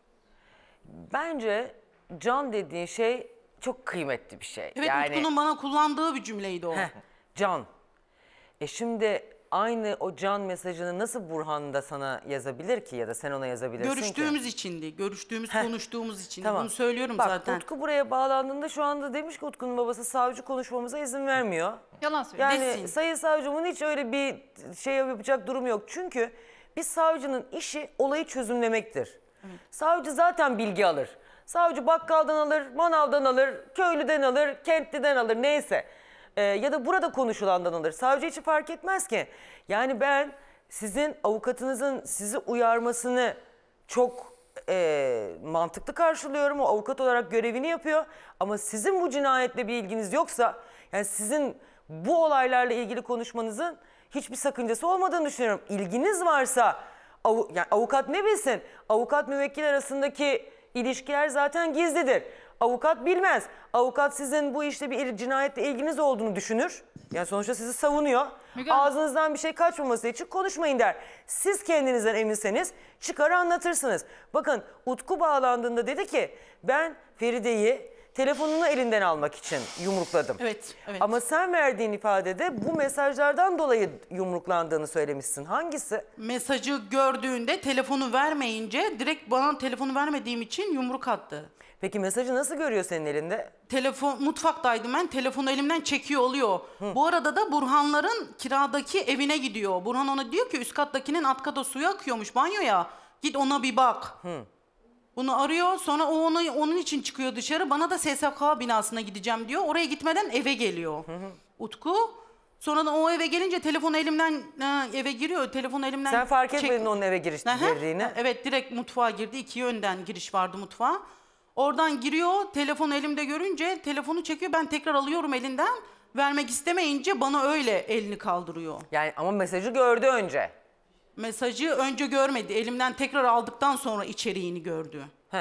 Bence can dediğin şey çok kıymetli bir şey. Evet yani, Utku'nun bana kullandığı bir cümleydi o. Can. Şimdi aynı o can mesajını nasıl Burhan da sana yazabilir ki ya da sen ona yazabilirsin ki? Görüştüğümüz içindi. Konuştuğumuz için. Tamam. Bunu söylüyorum Bak, zaten. Utku buraya bağlandığında şu anda demiş ki Utku'nun babası savcı konuşmamıza izin vermiyor. Yalan söylüyor. Yani Desin. sayın savcımın hiç öyle bir şey yapacak durum yok. Çünkü bir savcının işi olayı çözümlemektir. Savcı zaten bilgi alır. Savcı bakkaldan alır, manavdan alır, köylüden alır, kentliden alır neyse. Ya da burada konuşulandan alır. Savcı için fark etmez ki. Yani ben sizin avukatınızın sizi uyarmasını çok mantıklı karşılıyorum. O avukat olarak görevini yapıyor. Ama sizin bu cinayetle bir ilginiz yoksa, yani sizin bu olaylarla ilgili konuşmanızın hiçbir sakıncası olmadığını düşünüyorum. İlginiz varsa, yani avukat ne bilsin? Avukat müvekkil arasındaki ilişkiler zaten gizlidir. Avukat bilmez. Avukat sizin bu işte bir cinayetle ilginiz olduğunu düşünür. Yani sonuçta sizi savunuyor. Ağzınızdan bir şey kaçmaması için konuşmayın der. Siz kendinizden eminseniz çıkar anlatırsınız. Bakın Utku bağlandığında dedi ki ben Feride'yi telefonunu elinden almak için yumrukladım. Evet. Ama sen verdiğin ifadede bu mesajlardan dolayı yumruklandığını söylemişsin. Hangisi? Mesajı gördüğünde telefonu vermeyince direkt bana telefonu vermediğim için yumruk attı. Peki mesajı nasıl görüyor senin elinde? Mutfaktaydım ben. Telefonu elimden çekiyor oluyor. Bu arada da Burhanların kiradaki evine gidiyor. Burhan ona diyor ki üst kattakinin alt kata suyu akıyormuş banyoya. Git ona bir bak. Bunu arıyor, sonra o onun için çıkıyor dışarı. Bana da SSK binasına gideceğim diyor. Oraya gitmeden eve geliyor Utku. Sonra da o eve gelince telefonu elimden eve giriyor. Telefonu elimden Sen fark etmedin onun eve girdiğini. Evet, direkt mutfağa girdi. 2 yönden giriş vardı mutfağa. Oradan giriyor, telefonu elimde görünce telefonu çekiyor. Ben tekrar alıyorum elinden. Vermek istemeyince bana öyle elini kaldırıyor. Yani ama mesajı gördü önce. Mesajı önce görmedi. Elimden tekrar aldıktan sonra içeriğini gördü.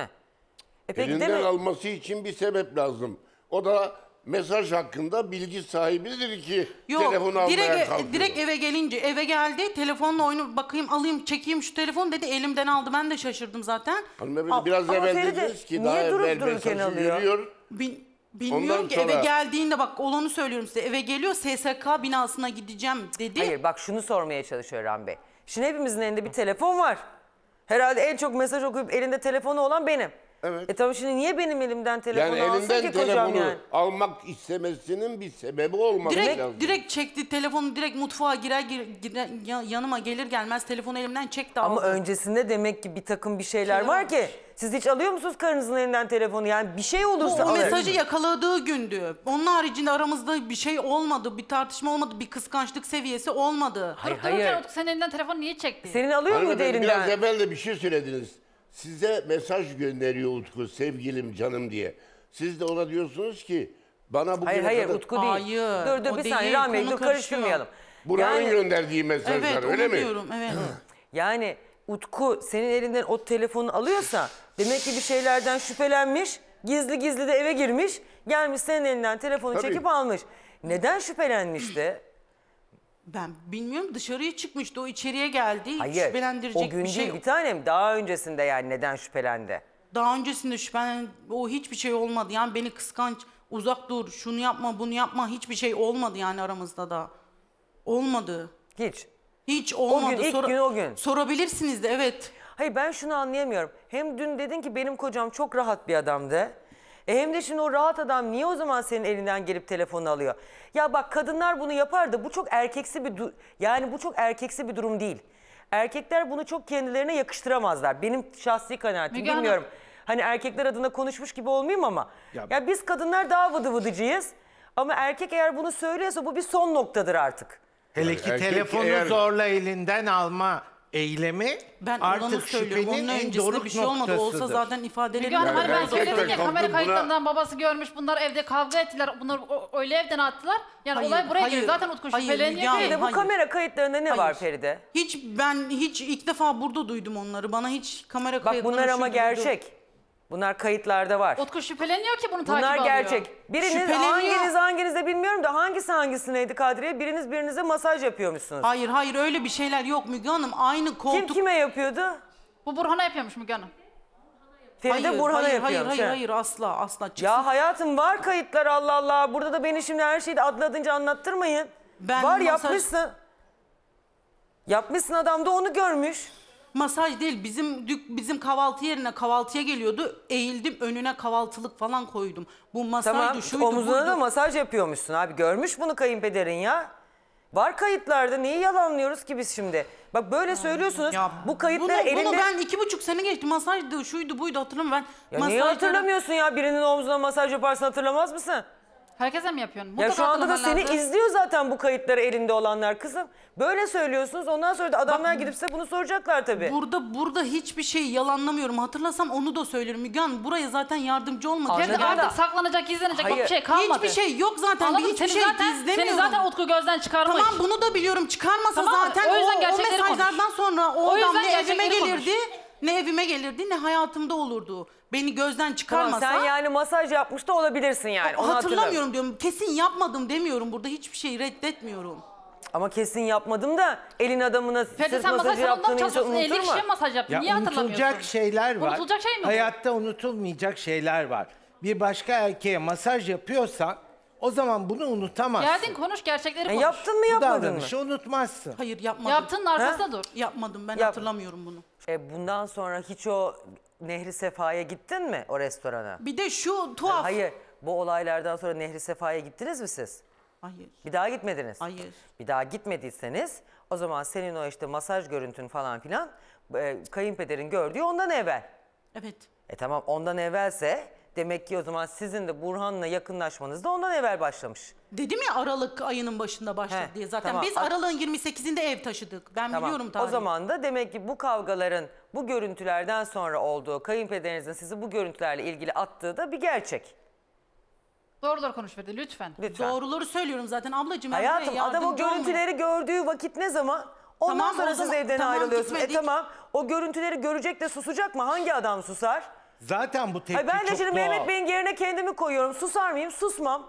Peki elinden alması için bir sebep lazım. O da mesaj hakkında bilgi sahibidir ki telefonu almaya kalkıyor. Direkt eve gelince, eve geldi, telefonla oyunu bakayım, alayım, çekeyim şu telefonu dedi, elimden aldı. Ben de şaşırdım zaten. Hanımefendi biraz evvel dediniz ki daha evvel mesajı görüyor. Bilmiyorum ki, eve geldiğinde bak olanı söylüyorum size. Eve geliyor, SSK binasına gideceğim dedi. Hayır, bak şunu sormaya çalışıyor Ram Bey. Şimdi hepimizin elinde bir telefon var. Herhalde en çok mesaj okuyup elinde telefonu olan benim. Evet. Tabii şimdi niye benim elimden telefonu yani alsın ki elinden kocam telefonu yani? almak istemesinin bir sebebi olmalı lazım. Direkt çekti telefonu, direkt mutfağa girer yanıma gelir gelmez telefonu elimden çekti, aldı. Ama öncesinde demek ki bir takım bir şeyler var ki. Siz hiç alıyor musunuz karınızın elinden telefonu? Yani bir şey olursa O alır. mesajı yakaladığı gündü. Onun haricinde aramızda bir şey olmadı, bir tartışma olmadı, bir kıskançlık seviyesi olmadı. Hayır. Utku senin elinden telefonu niye çekti? Senin alıyor muydu elinden? Biraz evvel de bir şey söylediniz. Size mesaj gönderiyor Utku, sevgilim, canım diye. Siz de ona diyorsunuz ki bana bugüne Hayır kadar... Utku değil. Hayır, Dur bir saniye Rahmi Bey, dur karıştırmayalım. Buranın gönderdiği mesajlar, evet, öyle mi? Diyorum, evet. Yani Utku senin elinden o telefonu alıyorsa demek ki bir şeylerden şüphelenmiş, gizli gizli de eve girmiş, gelmiş senin elinden telefonu çekip almış. Neden şüphelenmişti? Ben bilmiyorum, dışarıya çıkmıştı, o içeriye geldi. Hayır, şüphelendirecek o gün bir şey. değil bir tanem, daha öncesinde yani neden şüphelendi? Daha öncesinde o hiçbir şey olmadı. Yani beni kıskanç, uzak dur, şunu yapma, bunu yapma, hiçbir şey olmadı yani aramızda da. Olmadı. Hiç olmadı. O gün, ilk gün o gün. Sorabilirsiniz de, evet. Hayır, ben şunu anlayamıyorum. Hem dün dedin ki benim kocam çok rahat bir adamdı. Hem de şimdi o rahat adam niye o zaman senin elinden gelip telefonu alıyor? Ya bak, kadınlar bunu yapar da bu çok erkeksi bu çok erkeksi bir durum değil. Erkekler bunu çok kendilerine yakıştıramazlar. Benim şahsi kanaatim, Müge Hanım. bilmiyorum. Hani erkekler adına konuşmuş gibi olmayayım ama. Ya biz kadınlar daha vıdı vıdıcıyız. Ama erkek eğer bunu söylüyorsa bu bir son noktadır artık. Hele ki telefonu zorla elinden alma eylemi Ben olanı artık söylüyorum. şüphenin Onun en öncesinde doruk bir şey olmadı. noktasıdır. Olsa zaten ifadeleri... Müge Hanım, hani ben söyledim ya, kamera buna- kayıtlarından babası görmüş, bunlar evde kavga ettiler, bunları öyle evden attılar. Yani Hayır, olay buraya hayır, geliyor. Zaten Utku hayır, şüpheleniyor Müge Hanım, ki. Bir de bu hayır. kamera kayıtlarında ne var Hayır. Feride? Ben ilk defa burada duydum onları. Bana hiç kamera Bak kayıtları... bunlar ama şuydu, gerçek. Bunlar kayıtlarda var. Utku şüpheleniyor ki bunu takip Bunlar alıyor. gerçek. Biriniz Şüpheleniyor. hanginiz de bilmiyorum da hangisineydi Kadriye? Biriniz birinize masaj yapıyormuşsunuz. Hayır öyle bir şeyler yok Müge Hanım. Aynı koltuk... Kim kime yapıyordu? Bu Burhan'a yapıyormuş Müge Hanım. Feride Burhan'a yapıyormuş. Hayır asla çıksın. Ya hayatım, var kayıtlar, Allah Allah. Burada da beni şimdi her şeyi de adladınca anlattırmayın. Var, yapmışsın. Yapmışsın, adam da onu görmüş. Masaj değil, bizim kahvaltı yerine kahvaltıya geliyordu. Eğildim önüne, kahvaltılık falan koydum. Bu masajdı, Tamam, şuydu, omuzuna buydu. da masaj yapıyormuşsun abi. Görmüş bunu kayınpederin ya. Var kayıtlarda, neyi yalanlıyoruz ki biz şimdi? Bak böyle söylüyorsunuz. Bu kayıtları elinde... Bunu ben 2,5 sene geçti. Masajdı, şuydu, buydu, hatırlamıyorum ben. Ya niye hatırlamıyorsun ya? Birinin omzuna masaj yaparsın, hatırlamaz mısın? Herkese mi yapıyorsun? Ya şu anda da seni lazım. izliyor zaten bu kayıtları elinde olanlar kızım. Böyle söylüyorsunuz, ondan sonra da adamlar gidip size bunu soracaklar tabii. Burada hiçbir şey yalanlamıyorum. Hatırlasam onu da söylerim. Müge Hanım, buraya zaten yardımcı olmadı. Feride, artık saklanacak, gizlenecek bir şey kalmadı. Hiçbir şey yok zaten. Anladım, Hiçbir seni şey zaten, gizlemiyorum. Seni zaten Utku gözden çıkarmış. Tamam, bunu da biliyorum. Çıkarmasa Tamam mı? zaten O yüzden o gerçekleri mesajlardan konuş. sonra o O yüzden adam ne evime gerçekleri gelirdi, ne evime gelirdi, ne hayatımda olurdu. Beni gözden çıkarmasa... Tamam, sen yani masaj yapmış da olabilirsin yani. Onu hatırlamıyorum diyorum. Kesin yapmadım demiyorum. Burada hiçbir şeyi reddetmiyorum. Ama kesin yapmadım da elin adamına Feride, sırt sen masaj masajı salonunda mı yaptığını insan çalışıyorsun? 50 unutur mu? kişiye masaj yaptın. Ya Niye hatırlamıyorsun? unutulacak şeyler var. Unutulacak şey mi bu? Hayatta unutulmayacak şeyler var. Bir başka erkeğe masaj yapıyorsan o zaman bunu unutamazsın. Geldin konuş, gerçekleri konuş. Yaptın mı Bu yapmadın mı? davranışı unutmazsın. Hayır, yapmadım. Yaptığının arkasında dur. Yapmadım, ben Yap. hatırlamıyorum bunu. Bundan sonra hiç o Nehri Sefa'ya gittin mi, o restorana? Bir de şu tuhaf... Hayır, bu olaylardan sonra Nehri Sefa'ya gittiniz mi siz? Hayır. Bir daha gitmediniz. Hayır. Bir daha gitmediyseniz o zaman senin o işte masaj görüntün falan filan kayınpederin gördüğü ondan evvel. Evet. Tamam ondan evvelse demek ki o zaman sizin de Burhan'la yakınlaşmanız da ondan evvel başlamış. Dedim ya Aralık ayının başında başladı diye. Zaten tamam. biz Aralık'ın 28'inde ev taşıdık. Ben biliyorum tarihi. O zaman da demek ki bu kavgaların bu görüntülerden sonra olduğu, kayınpederinizin sizi bu görüntülerle ilgili attığı da bir gerçek. Doğruları konuş Feride lütfen. Doğruları söylüyorum zaten ablacığım. Ben Hayatım buraya adam o yardımcı olmaya- görüntüleri gördüğü vakit ne zaman? Ondan Tamam, sonra o siz zaman- evden tamam, ayrılıyorsun. gitmedik. Tamam o görüntüleri görecek de susacak mı? Hangi adam susar? Zaten bu tepki Ay ben de çok şimdi doğal. Mehmet Bey'in yerine kendimi koyuyorum. Susar mıyım? Susmam.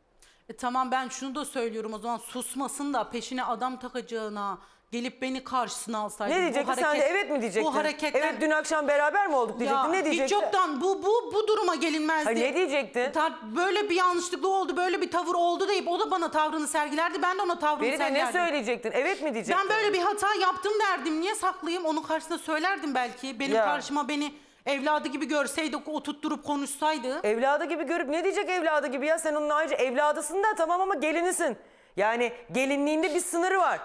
Tamam ben şunu da söylüyorum o zaman susmasın da peşine adam takacağına gelip beni karşısına alsaydı. Ne diyecektin? Sen de evet mi diyecektin? Bu hareketler... Evet dün akşam beraber mi olduk diyecektin. Ne diyecektin? Hiç yoktan bu duruma gelinmezdi. Hayır, ne diyecektin? Böyle bir yanlışlıkla oldu, böyle bir tavır oldu deyip o da bana tavrını sergilerdi. Ben de ona tavrını Biri de sergilerdim. ne söyleyecektin? Evet mi diyecektin? Ben böyle bir hata yaptım derdim. Niye saklayayım? Onun karşısında söylerdim belki. Benim karşıma beni evladı gibi görseydi, oturtturup konuşsaydı. Evladı gibi görüp ne diyecek evladı gibi ya? Sen onun ayrıca evladısın da tamam ama gelinisin. Yani gelinliğinde bir sınırı var.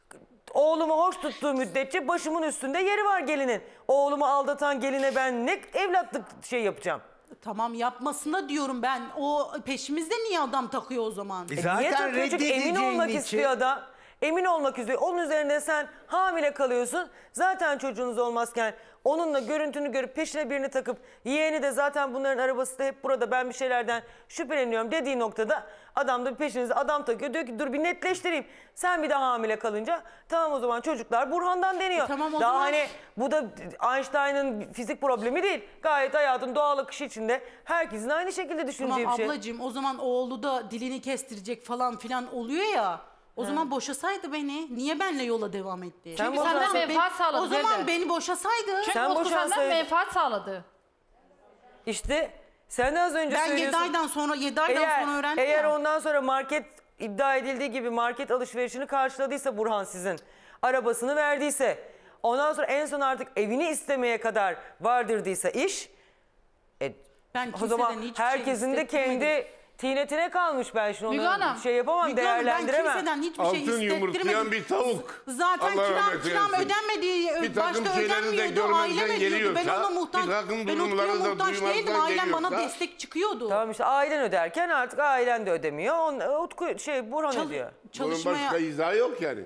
Oğlumu hoş tuttuğu müddetçe başımın üstünde yeri var gelinin. Oğlumu aldatan geline ben ne evlatlık şey yapacağım? Tamam yapmasına diyorum ben. O peşimizde niye adam takıyor o zaman? Niye takıyor? Çünkü emin olmak istiyor adam. Emin olmak istiyor. Onun üzerinde sen hamile kalıyorsun. Zaten çocuğunuz olmazken onunla görüntünü görüp peşine birini takıp yeğeni de zaten bunların arabası da hep burada ben bir şeylerden şüpheleniyorum dediği noktada adam da bir peşinize adam takıyor. Diyor ki dur bir netleştireyim. Sen bir daha hamile kalınca tamam o zaman çocuklar Burhan'dan deniyor. Tamam, o daha zaman... hani bu da Einstein'ın fizik problemi değil. Gayet hayatın doğal akışı içinde herkesin aynı şekilde düşüneceği Tamam bir şey. ablacığım o zaman oğlu da dilini kestirecek falan filan oluyor ya. O zaman boşasaydı beni. Niye benle yola devam etti? Çünkü senden menfaat sağladı. O zaman Feride. beni boşasaydı. Çünkü Utku senden menfaat sağladı. İşte sen de az önce Ben söylüyorsun. 7 aydan sonra öğrendim Eğer ya. ondan sonra market iddia edildiği gibi market alışverişini karşıladıysa Burhan sizin arabasını verdiyse ondan sonra en son artık evini istemeye kadar vardırdıysa iş ben o zaman hiçbir herkesin şey de kendi tinetine kalmış ben şimdi Müge onu Hanım, şey yapamam Müge Hanım, değerlendiremem. Ben kimseden hiçbir şey Altın yumurtlayan hissettirmedim. bir tavuk. Zaten Allah rahmet kiram eylesin. ödenmediği Bir takım başta şeyleri de ödenmiyordu. Ailem görmezden ödüyordu. Ben geliyorsa, ona muhtaç, bir takım ben durumları Utku'ya da muhtaç değildim. duymazdan Ailem bana geliyorsa- destek çıkıyordu. Tamam işte ailen öderken artık ailen de ödemiyor. Utku Burhan ödüyor. Bunun başka izahı yok yani.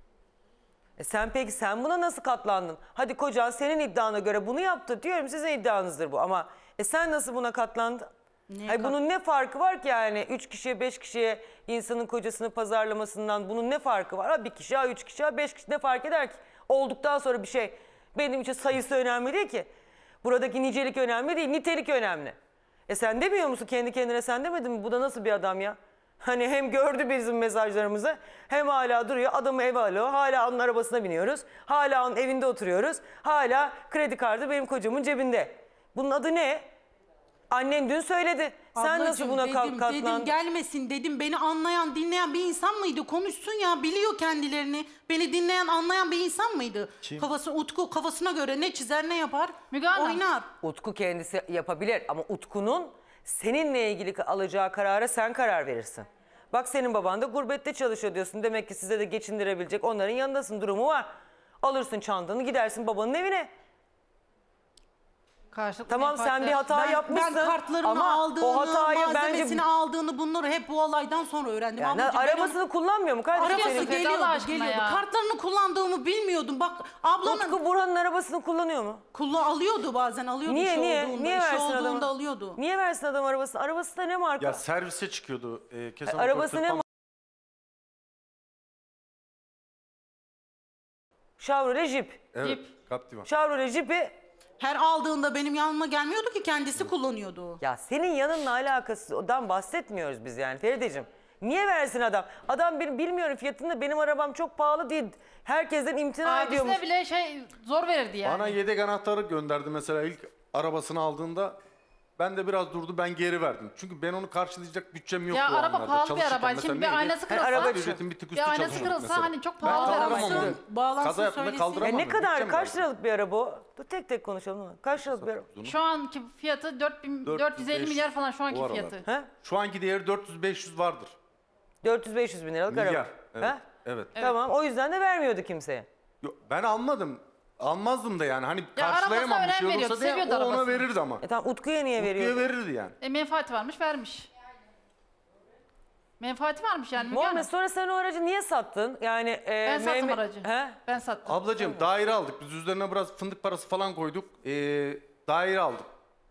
Sen peki sen buna nasıl katlandın? Hadi kocan senin iddiana göre bunu yaptı diyorum sizin iddianızdır bu ama sen nasıl buna katlandın? Hayır, bunun ne farkı var ki yani 3 kişiye 5 kişiye insanın kocasını pazarlamasından bunun ne farkı var? Ha 1 kişi ha 3 kişi ha 5 kişi ne fark eder ki? Olduktan sonra bir şey benim için sayısı önemli değil ki. Buradaki nicelik önemli değil nitelik önemli. Sen demiyor musun kendi kendine sen demedin mi bu da nasıl bir adam ya? Hani hem gördü bizim mesajlarımızı hem hala duruyor adamı eve alıyor hala onun arabasına biniyoruz. Hala onun evinde oturuyoruz. Hala kredi kartı benim kocamın cebinde. Bunun adı ne? Annen dün söyledi. Sen nasıl Ablacığım, buna dedim katlandın? gelmesin dedim. Beni anlayan, dinleyen bir insan mıydı? Konuşsun ya, biliyor kendilerini. Beni dinleyen, anlayan bir insan mıydı? Utku kafasına göre ne çizer, ne yapar? Müge Hanım. Oynar. Utku kendisi yapabilir ama Utku'nun seninle ilgili alacağı karara sen karar verirsin. Bak senin baban da gurbette çalışıyor diyorsun. Demek ki size de geçindirebilecek onların yanındasın. Durumu var. Alırsın çantanı gidersin babanın evine. Tamam sen bir hata yapmışsın Ben kartlarını ama aldığını, o hatayı malzemesini bence... aldığını bunları hep bu olaydan sonra öğrendim. Yani Ablacığım, arabasını kullanmıyor mu kardeşim? Arabası senin? geliyordu, Allah aşkına geliyordu. ya. Kartlarını kullandığımı bilmiyordum. Bak ablanın... Utku Burhan'ın arabasını kullanıyor mu? Alıyordu bazen, alıyordu Niye işi niye? olduğunda. Niye işi versin olduğunda adama? alıyordu. Niye versin adam arabasını? Arabası da ne marka? Ya servise çıkıyordu. Kesin Arabası ne marka? Chevrolet Jeep. Evet. Captiva. Chevrolet Jeep'i... Her aldığında benim yanıma gelmiyordu ki, kendisi kullanıyordu. Ya senin yanınla alakasından bahsetmiyoruz biz yani Ferideciğim. Niye versin adam? Adam bilmiyorum fiyatını da benim arabam çok pahalı değil. Herkesten imtina ediyormuş. Abisine bile zor verirdi yani. Bana yedek anahtarı gönderdi mesela ilk arabasını aldığında. Ben de biraz durdu ben geri verdim. Çünkü ben onu karşılayacak bütçem yoktu. Ya o araba anlarda. pahalı bir Çalışırken araba. mesela Şimdi bir neydi? aynası kırılsa, Araba ücretim bir tık üstü bir aynası çalışıyorduk kırılsa mesela. hani çok Ben pahalı bir araba. kaldıramam onu. Bağlansın, Kaza yaptığımda söylesin. kaldıramam. Ne kadar? Bütçem Kaç vardı. liralık bir araba o? Dur tek tek konuşalım ama. Kaç liralık bir araba? Şu anki fiyatı 450 milyar falan şu anki o aralar. fiyatı. He? Şu anki değeri 400-500 vardır. 400-500 bin liralık Milyar. araba. Evet. He? Evet. Tamam o yüzden de vermiyordu kimseye. Ben almadım. Almazdım da yani. Hani Ya karşılayamamış arabasına önem olursa veriyordu, diye seviyordu o ona arabasını. verirdi ama. Tamam Utku'ya niye veriyordu? Utku'ya verirdi yani. Menfaati varmış vermiş. Menfaati varmış yani. Müge Muhammed Hanım. sonra sen o aracı niye sattın? Yani Ben sattım aracı. He? Ben sattım. Ablacığım daire aldık. Biz üzerine biraz fındık parası falan koyduk. Daire aldık.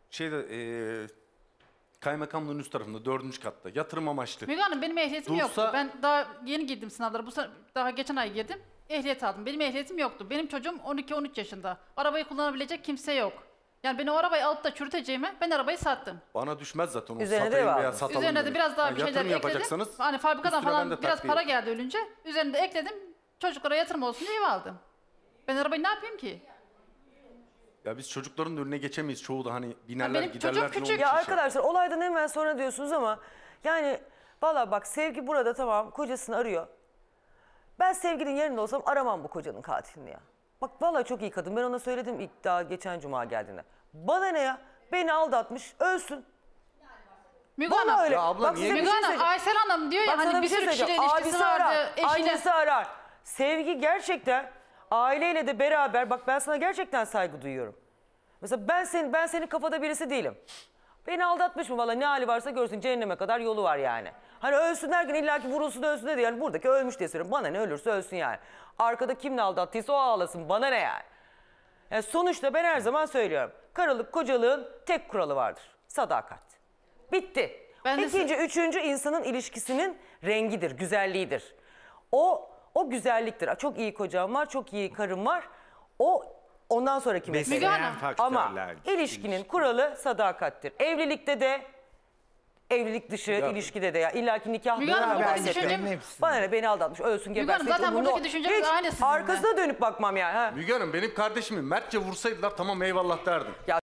Kaymakamlığın üst tarafında 4. katta. Yatırım amaçlı. Müge Hanım benim ehliyetim Dursa- yoktu. Ben daha yeni girdim sınavlara. Daha geçen ay girdim. Ehliyet aldım. Benim ehliyetim yoktu. Benim çocuğum 12-13 yaşında. Arabayı kullanabilecek kimse yok. Yani ben o arabayı alıp da çürüteceğime ben arabayı sattım. Bana düşmez zaten o Üzerine de satayım var. veya satalım. Üzerine de demek. biraz daha Yani bir şeyler yatırım ekledim. yapacaksınız. Hani fabrikadan üstüne falan ben de biraz takviye para geldi ölünce. Üzerine de ekledim. Çocuklara yatırım olsun diye ev aldım. Ben arabayı ne yapayım ki? Ya biz çocukların da önüne geçemeyiz. Çoğu da hani binerler benim giderler. çocuk diye küçük. onun Ya için arkadaşlar olaydan hemen sonra diyorsunuz ama yani valla bak Sevgi burada tamam kocasını arıyor. Ben Sevgi'nin yerinde olsam aramam bu kocanın katilini ya. Bak valla çok iyi kadın. Ben ona söyledim ilk daha geçen cuma geldiğinde. Bana ne ya? Beni aldatmış ölsün. Müge Bana Hanım. öyle. Ya abla Bak niye- size bir Müge şey Hanım, söyleyeceğim. Aysel Hanım diyor ya Bak sana hani bir şey sürü kişiyle söyleyeceğim. ilişkisi Abisi vardı. arar, Eşine. annesi arar. Sevgi gerçekten aileyle de beraber bak ben sana gerçekten saygı duyuyorum. Mesela ben senin kafada birisi değilim. Beni aldatmış mı valla ne hali varsa görsün cehenneme kadar yolu var yani. Hani ölsün her gün illaki vurulsun ölsün de yani buradaki ölmüş diye söylüyorum. Bana ne ölürse ölsün yani. Arkada kimle aldattıysa o ağlasın bana ne yani. Yani sonuçta ben her zaman söylüyorum. Karılık kocalığın tek kuralı vardır. Sadakat. Bitti. Ben de İkinci, üçüncü insanın ilişkisinin rengidir, güzelliğidir. O güzelliktir. Çok iyi kocam var, çok iyi karım var. Ondan sonraki mesele. Müge Hanım. Ama faktörler. ilişkinin kuralı sadakattir. Evlilikte de, evlilik dışı ilişkide de ya illaki nikah Müge Hanım, dönemi buradaki bahsediyorum. düşüncem- hepsini. Bana ne beni aldatmış ölsün Müge gebersin. Hanım, zaten Hiç umurumda buradaki düşüncemiz hiç aynı sizinle. arkasına dönüp bakmam yani. Ha. Müge Hanım benim kardeşimi mertçe vursaydılar tamam eyvallah derdim. Ya-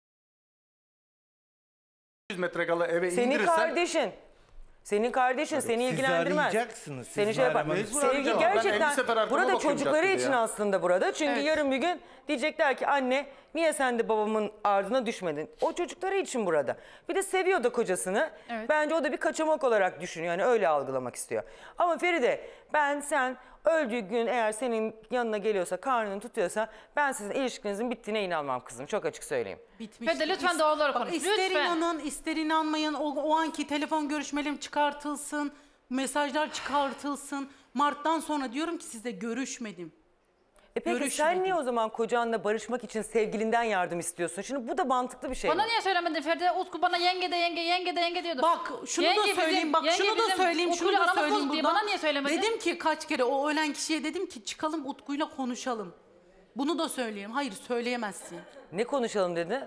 100 metre kala eve Senin indirirsen kardeşin. Senin kardeşin seni ilgilendirmez. arayacaksınız, siz Seni şey yapar. aramanız. Mecbur Sevgi arayacağım. Ben 50 gerçekten sefer arkama burada bakıyorum çocukları caddede için ya. aslında burada. Çünkü Evet. yarın bir gün diyecekler ki anne niye sen de babamın ardına düşmedin? O çocukları için burada. Bir de seviyor da kocasını. Evet. Bence o da bir kaçamak olarak düşünüyor. Yani öyle algılamak istiyor. Ama Feride sen öldüğü gün eğer senin yanına geliyorsa karnını tutuyorsa ben sizin ilişkinizin bittiğine inanmam kızım. Çok açık söyleyeyim. Bitmiş. Fede lütfen doğruları Bak, konuş. İster Lütfen. inanın, ister inanmayın. O anki telefon görüşmelerim çıkartılsın. Mesajlar çıkartılsın. Mart'tan sonra diyorum ki size görüşmedim. Peki sen Görüşmedim. niye o zaman kocanla barışmak için sevgilinden yardım istiyorsun? Şimdi bu da mantıklı bir şey Bana mi? niye söylemedin Feride? Utku bana yenge de yenge diyordu. Bak şunu Yenge da söyleyeyim, bizim- bak yenge şunu da bizim söyleyeyim, şunu Utku'yla da aramız söyleyeyim bozuk diye buradan. bana niye söylemedin? Dedim ki kaç kere o ölen kişiye dedim ki çıkalım Utku'yla konuşalım. Bunu da söyleyeyim. Hayır söyleyemezsin. Ne konuşalım dedi?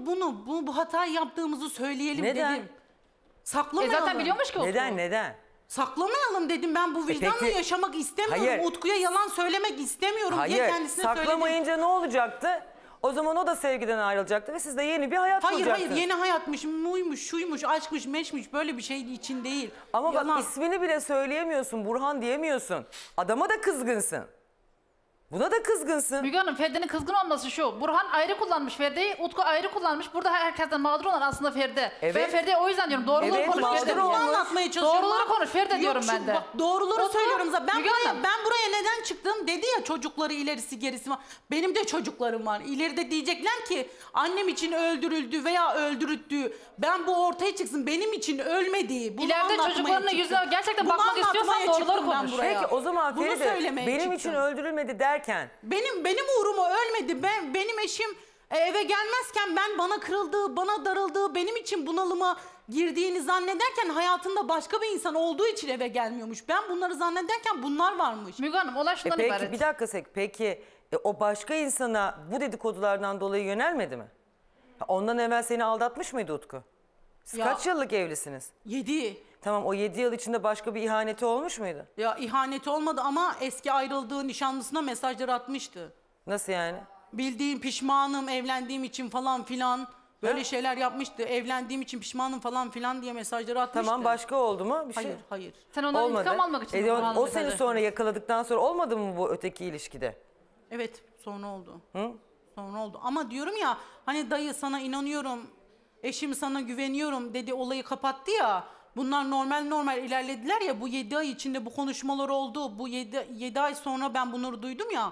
Bu hatayı yaptığımızı söyleyelim Neden? dedim. Saklamayalım. zaten biliyormuş ki Utku. Neden? Saklamayalım dedim. Ben bu vicdanla peki- yaşamak istemiyorum. Hayır. Utku'ya yalan söylemek istemiyorum diye Hayır. kendisine söyledim. Saklamayınca ne olacaktı? O zaman o da sevgiden ayrılacaktı ve siz de yeni bir hayat Hayır kuracaktınız. yeni hayatmış, muymuş, şuymuş, aşkmış, meşmiş böyle bir şey için değil. Ama Yalan. bak ismini bile söyleyemiyorsun, Burhan diyemiyorsun. Adama da kızgınsın. Buna da kızgınsın. Müge Hanım Feride'nin kızgın olması şu. Burhan ayrı kullanmış Feride'yi, Utku ayrı kullanmış. Burada herkesten mağdur olan aslında Feride. Evet. Ben Feride'ye o yüzden diyorum doğruları Evet, konuş mağdur Feride. olmuş. Bunu anlatmaya çalışıyorum. Doğruları konuş Feride Yok, diyorum şu- ben de. Bak, doğruları Utku, söylüyorum zaten. Müge Hanım. Ben buraya neden çıktım dedi ya çocukları ilerisi gerisi var. Benim de çocuklarım var. İleride diyecekler ki annem için öldürüldü veya öldürüldü. Ben bu ortaya çıksın benim için ölmedi. Bunu İleride anlatmaya çocuklarının çıktım. yüzüne gerçekten Bunu bakmak istiyorsan anlatmaya doğruları çıktım ben konuş. buraya. Peki o zaman Bunu Feride söylemeye benim çıktım. için öldürülmedi derken Benim uğruma ölmedi. Benim eşim eve gelmezken bana kırıldığı, bana darıldığı, benim için bunalıma girdiğini zannederken hayatında başka bir insan olduğu için eve gelmiyormuş. Ben bunları zannederken bunlar varmış. Müge Hanım olay şundan peki ibaret. bir dakika peki o başka insana bu dedikodulardan dolayı yönelmedi mi? Ondan evvel seni aldatmış mıydı Utku? Siz Ya- kaç yıllık evlisiniz? 7. Tamam o 7 yıl içinde başka bir ihaneti olmuş muydu? Ya ihanet olmadı ama eski ayrıldığı nişanlısına mesajlar atmıştı. Nasıl yani? Bildiğim pişmanım evlendiğim için falan filan. Böyle şeyler yapmıştı. Evlendiğim için pişmanım falan filan diye mesajları atmıştı. Tamam başka oldu mu? Bir şey. Hayır. Sen ondan intikam almak için Burhan'la o seni mesajlaştın. sonra yakaladıktan sonra olmadı mı bu öteki ilişkide? Evet sonra oldu. Hı? Sonra oldu. Ama diyorum ya hani dayı sana inanıyorum, eşim sana güveniyorum dedi olayı kapattı ya. Bunlar normal ilerlediler ya bu 7 ay içinde bu konuşmalar oldu. Bu 7 ay sonra ben bunları duydum ya.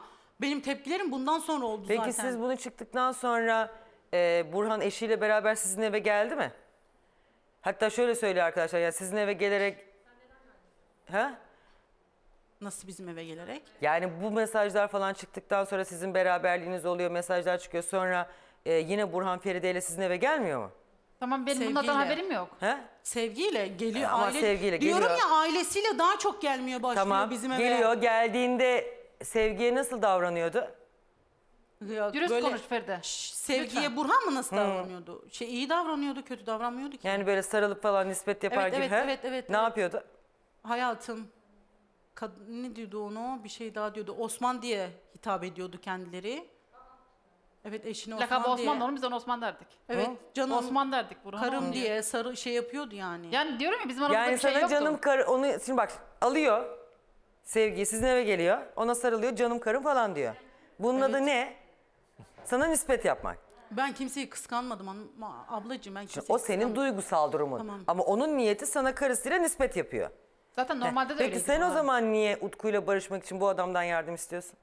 Benim tepkilerim bundan sonra oldu zaten. Peki siz bunu çıktıktan sonra Burhan eşiyle beraber sizin eve geldi mi? Hatta şöyle söylüyor arkadaşlar, ya sizin eve gelerek... Ha? Nasıl bizim eve gelerek? Yani bu mesajlar falan çıktıktan sonra sizin beraberliğiniz oluyor, mesajlar çıkıyor. Sonra yine Burhan Feride ile sizin eve gelmiyor mu? Tamam, benim bunlardan haberim yok. He? Sevgiyle geliyor. Ama sevgiyle diyorum geliyor. ya, ailesiyle daha çok gelmeye başlıyor Tamam, bizim eve. geliyor. Geldiğinde Sevgi'ye nasıl davranıyordu? Ya Dürüst böyle- konuş Feride. Sevgiye Lütfen. Burhan mı nasıl davranıyordu? İyi davranıyordu, kötü davranmıyordu ki. Yani böyle sarılıp falan nispet yapar Evet, gibi. evet, he? evet, evet, Ne evet. yapıyordu? Hayatım, ne diyordu onu? Bir şey daha diyordu. Osman diye hitap ediyordu kendileri. Evet, eşine Osman Lakabı diye. Osman da, onu biz ona Osman derdik. Evet, canım. Osman derdik Burhan. Karım onu diye sarı şey yapıyordu yani. Yani diyorum ya, bizim aramızda Yani bir şey sana yoktu. canım karı, onu şimdi bak alıyor Sevgi, sizin eve geliyor, ona sarılıyor, canım karım falan diyor. Bunun adı ne? Sana nispet yapmak. Ben kimseyi kıskanmadım ama ablacığım, ben kimseyi O senin kıskanmadım. duygusal durumun. Tamam. Ama onun niyeti sana karısıyla nispet yapıyor. Zaten normalde de Peki öyleydi. sen o Burhan. zaman niye Utku'yla barışmak için bu adamdan yardım istiyorsun?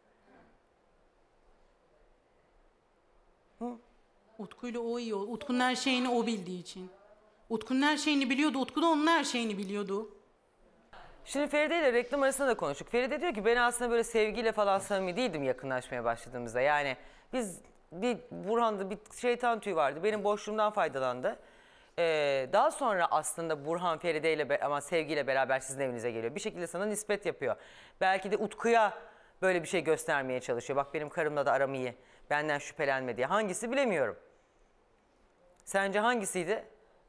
Utku'yla o iyi. Utku'nun her şeyini o bildiği için. Utku'nun her şeyini biliyordu. Utku da onun her şeyini biliyordu. Şimdi Feride ile reklam arasında da konuştuk. Feride diyor ki ben aslında böyle Sevgi'yle falan samimi değildim yakınlaşmaya başladığımızda. Yani biz Burhan'da bir şeytan tüyü vardı. Benim boşluğumdan faydalandı. Daha sonra aslında Burhan Feride ile ama Sevgi'yle beraber sizin evinize geliyor. Bir şekilde sana nispet yapıyor. Belki de Utku'ya böyle bir şey göstermeye çalışıyor. Bak benim karımla da aram iyi. Benden şüphelenme diye. Hangisi bilemiyorum. Sence hangisiydi?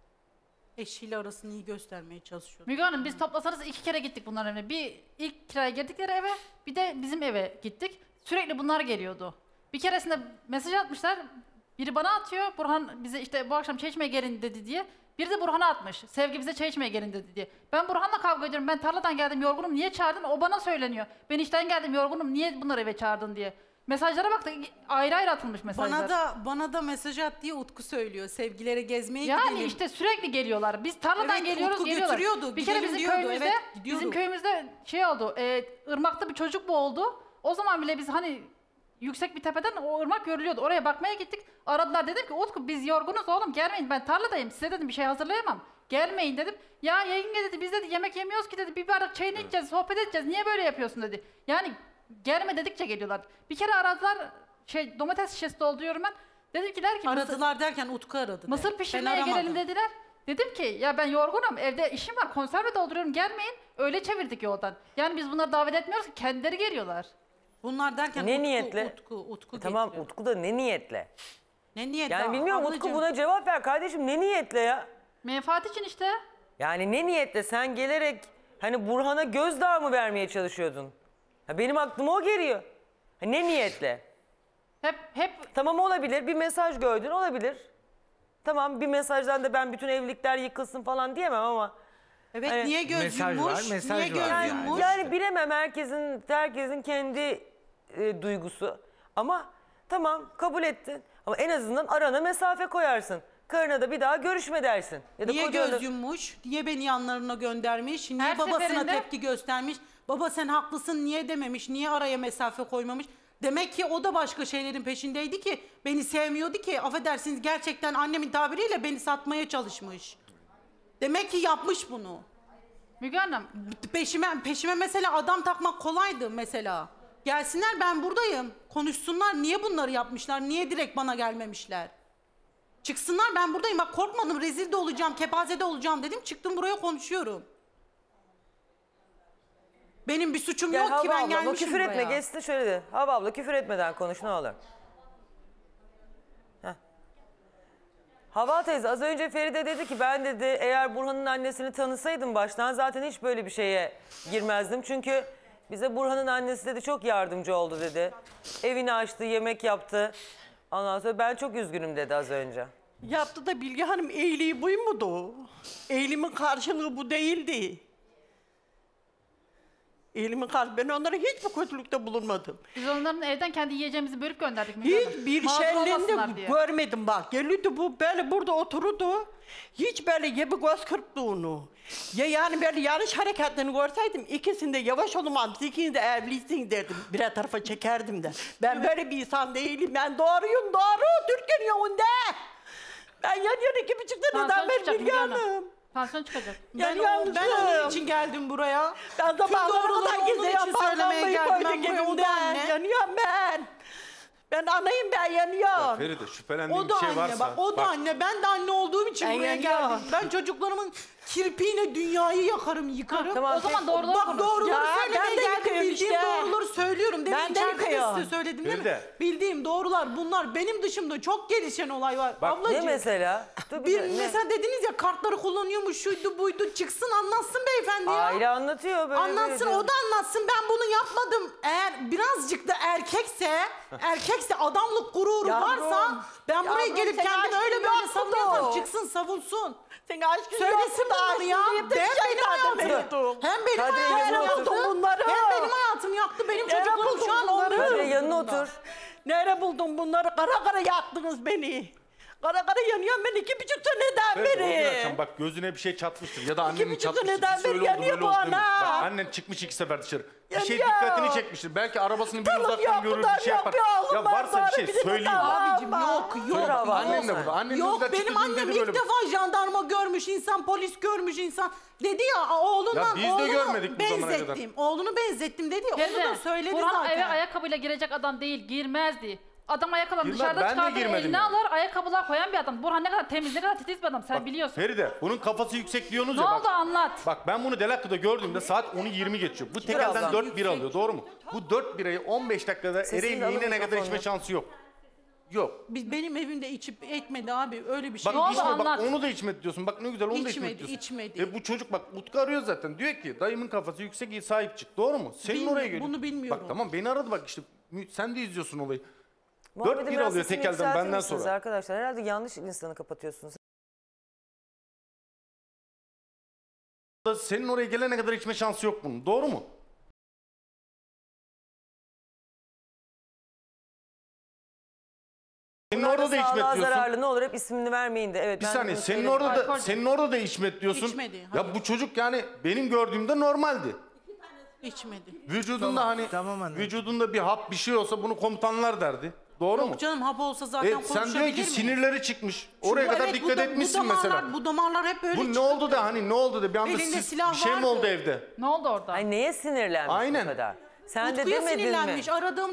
Eşiyle arasını iyi göstermeye çalışıyordu. Müge Hanım, biz toplasanız 2 kere gittik bunların evine. Bir ilk kiraya girdikleri eve, bir de bizim eve gittik. Sürekli bunlar geliyordu. Bir keresinde mesaj atmışlar. Biri bana atıyor. Burhan bize işte bu akşam çay içmeye gelin dedi diye. Biri de Burhan'a atmış. Sevgi bize çay içmeye gelin dedi diye. Ben Burhan'la kavga ediyorum. Ben tarladan geldim yorgunum. Niye çağırdın? O bana söyleniyor. Ben işten geldim yorgunum. Niye bunları eve çağırdın diye. Mesajlara baktık. Ayrı ayrı atılmış mesajlar. Bana da mesaj at diye Utku söylüyor. Sevgilere gezmeye yani gidelim. işte sürekli geliyorlar. Biz tarladan Evet, geliyoruz, Utku geliyorlar. götürüyordu, Bir kere gidelim bizim diyordu, köyümüzde, evet, gidiyordu. bizim köyümüzde şey oldu. Irmakta bir çocuk boğuldu. O zaman bile biz hani yüksek bir tepeden o ırmak görülüyordu. Oraya bakmaya gittik. Aradılar, dedim ki Utku biz yorgunuz oğlum, gelmeyin. Ben tarladayım. Size dedim bir şey hazırlayamam. Gelmeyin dedim. Ya yenge dedi, biz dedi yemek yemiyoruz ki dedi. Bir bardak çayını içeceğiz, sohbet edeceğiz. Niye böyle yapıyorsun dedi. Yani gelme dedikçe geliyorlar. Bir kere aradılar. Domates şişesi dolduruyorum ben. Dediler ki Aradılar derken Utku aradı. mısır Ben pişirmeye aramadım. gelelim dediler. Dedim ki ya ben yorgunum, evde işim var, konserve dolduruyorum, gelmeyin. Öyle çevirdik yoldan. Yani biz bunları davet etmiyoruz ki, kendileri geliyorlar. Bunlar derken Ne Utku, niyetle? Utku Tamam, getiriyor. Utku da ne niyetle? Ne niyetle? Yani bilmiyorum, Utku ablacığım? buna cevap ver kardeşim, ne niyetle ya? Menfaat için işte. Yani ne niyetle sen gelerek hani Burhan'a gözdağı mı vermeye çalışıyordun? Ha, benim aklıma o geliyor. Ha, ne niyetle? Hep tamam, olabilir, bir mesaj gördün, olabilir. Tamam, bir mesajdan da ben bütün evlilikler yıkılsın falan diyemem ama. Evet, hani- niye göz Mesaj yummuş? var, mesaj Niye göz var yummuş? Yani bilemem, herkesin kendi duygusu. Ama tamam, kabul ettin. Ama en azından arana mesafe koyarsın. Karına da bir daha görüşme dersin. Ya da Niye kocanla- göz yummuş? Niye beni yanlarına göndermiş? Niye Her babasına seferinde- tepki göstermiş? Baba sen haklısın niye dememiş? Niye araya mesafe koymamış? Demek ki o da başka şeylerin peşindeydi ki beni sevmiyordu ki, affedersiniz gerçekten annemin tabiriyle beni satmaya çalışmış. Demek ki yapmış bunu. Müge Hanım. Peşime mesela adam takmak kolaydı mesela. Gelsinler, ben buradayım. Konuşsunlar, niye bunları yapmışlar? Niye direkt bana gelmemişler? Çıksınlar, ben buradayım. Bak korkmadım, rezil de olacağım, kepaze de olacağım dedim. Çıktım buraya konuşuyorum. Benim bir suçum Gel yok ki, Havva ben abla, bu gelmişim küfür buraya. etme, geçti şöyle de. Havva abla küfür etmeden konuş ne olur. Heh. Havva teyze, az önce Feride dedi ki ben dedi eğer Burhan'ın annesini tanısaydım baştan zaten hiç böyle bir şeye girmezdim. Çünkü bize Burhan'ın annesi dedi çok yardımcı oldu dedi. Evini açtı, yemek yaptı. Ondan sonra ben çok üzgünüm dedi az önce. Yaptı da Bilge Hanım, iyiliği buymudu? Eğilimin karşılığı bu değildi. Eğilimin karşılığı, ben onlara hiçbir kötülükte bulunmadım. Biz onların evden kendi yiyeceğimizi bölüp gönderdik Müge Hanım. Hiçbir Mağdur olmasınlar şeylerini diye. görmedim bak. Gelirdi bu böyle burada otururdu. Hiç böyle yebi göz kırptığını, Ya yani böyle yanlış hareketlerini görseydim ikisinde yavaş olmam, ikiniz de evlisin derdim. Birer tarafa çekerdim de. Ben böyle bir insan değilim. Ben doğruyum, doğru. Türkiye'nin yolunda. Ben yan 2,5 seneden beri biliyorum. Tansiyon çıkacak. Ben onun için geldim buraya. Ben de bağlamadan geziyorum. Söylemeye geldim ben buraya. O da anne. Yanıyorum ben. Ben anayım, ben yanıyorum. Ya Feride şüphelendiğin O bir da şey anne varsa. bak, o da anne. Ben de anne olduğum için Ben buraya yanıyorum. geldim. Ben çocuklarımın kirpiğine dünyayı yakarım, yıkarım. Tamam, o zaman doğruları Bak konuş. doğruları Ya, söylemeye ben de geldim. yıkıyorum Bildiğim işte. doğruları söylüyorum. Demin Ben de içeride de yıkıyorum. size söyledim değil mi? Feride. Bildiğim doğrular bunlar. Benim dışımda çok gelişen olay var. Bak, Ablacığım. Ne mesela? Dur bir dakika, ne? Mesela dediniz ya kartları kullanıyormuş, şuydu buydu, çıksın anlatsın beyefendi ya. Aile anlatıyor böyle. Anlatsın, böyle o da anlatsın. Ben bunu yapmadım. Eğer birazcık da erkekse adamlık gururu Yavrum, varsa ben buraya yavrum, gelip sen kendimi aşkın öyle yok böyle mu savunuyorsam da? çıksın savunsun. Sen aşkın Söylesin bunları ya. Hem Hem benim hayatımı yaktı. bunları. Hem benim hayatımı yaktı. Benim çocuklarım şu an onların. Hadi yanına otur. Nerede buldun bunları? Kara kara yaktınız beni. Kara kara yanıyorum ben 2,5 seneden Feride, o gün beri. akşam bak gözüne bir şey çatmıştır ya da annenin 2,5 çatmıştır. seneden Bir beri öyle oldu, yanıyor böyle bu oldu demiş. ana. Bak annen çıkmış 2 sefer dışarı. Bir şey Yanıyor. dikkatini çekmiştir. Belki arabasını bir Tamam, uzaktan yok, görür bunlar bir şey yapar. yok, yok, Ya bunlar varsa bir şey bari bir de söyleyin. tamam. Abicim yok Söyle, yok. annen de burada. Annen de Yok burada benim çıktı, annem dedi ilk böyle. defa jandarma görmüş insan, polis görmüş insan. Dedi ya oğlundan Ya biz de oğlunu görmedik bu zamana kadar. benzettim. Oğlunu benzettim dedi ya. Onu Teyze, da söyledi Burhan zaten. eve ayakkabıyla girecek adam değil, girmezdi. Adam ayakkabılarını Girmez, dışarıda ben de çıkartır, girmedim eline ya. alır, ayakkabılar koyan bir adam. Burhan ne kadar temiz, ne kadar titiz bir adam, sen biliyorsun. Feride bunun kafası yüksek diyorsunuz Ne ya. oldu anlat. Bak ben bunu Delakı'da gördüğümde saat 10:20 geçiyor. Bu tekelden Birazdan. 4 bira alıyor, doğru mu? Bu 4 birayı 15 dakikada Sesini Ereğli'ye alın inene kadar içme mikrofonla. şansı yok. Yok. Benim evimde içip etmedi abi öyle bir şey. Bak oldu içme, bak anlat. onu da içmedi diyorsun. Bak ne güzel onu da içmedi İçmedi, diyorsun. içmedi. Bu çocuk bak Utku arıyor zaten. Diyor ki dayımın kafası yüksek, iyi sahip çık. Doğru mu? Senin Bilmiyorum, oraya geliyor. bunu bilmiyorum. Bak tamam beni aradı bak işte. Sen de izliyorsun olayı. Muhammed'in 4 bira biraz alıyor sesini tekelden yükseltir benden misiniz sonra. Arkadaşlar herhalde yanlış insanı kapatıyorsunuz. Senin oraya gelene kadar içme şansı yok bunun. Doğru mu? Senin Bunlar orada da içmet sağlığa diyorsun. zararlı, ne olur hep ismini vermeyin de. Evet, Bir ben saniye bunu senin söyledim. orada da Alkol. senin orada da içmet diyorsun. İçmedi, Ya hayır. bu çocuk yani benim gördüğümde normaldi. İçmedi. Vücudunda hani tamam anne. vücudunda bir hap bir şey olsa bunu komutanlar derdi. Doğru mu? Yok canım hap olsa zaten Sen konuşabilir diyor ki mi? sinirleri çıkmış. Oraya Bu- kadar evet, dikkat bu etmişsin damarlar, mesela. Bu damarlar hep öyle Bu ne çıktı. oldu da hani ne oldu da bir anda Elinde siz, silah bir şey mi vardı. oldu evde? Ne oldu orada? Ay neye sinirlenmiş Aynen. bu kadar? Sen de Utku'ya demedin mi? sinirlenmiş. Aradığım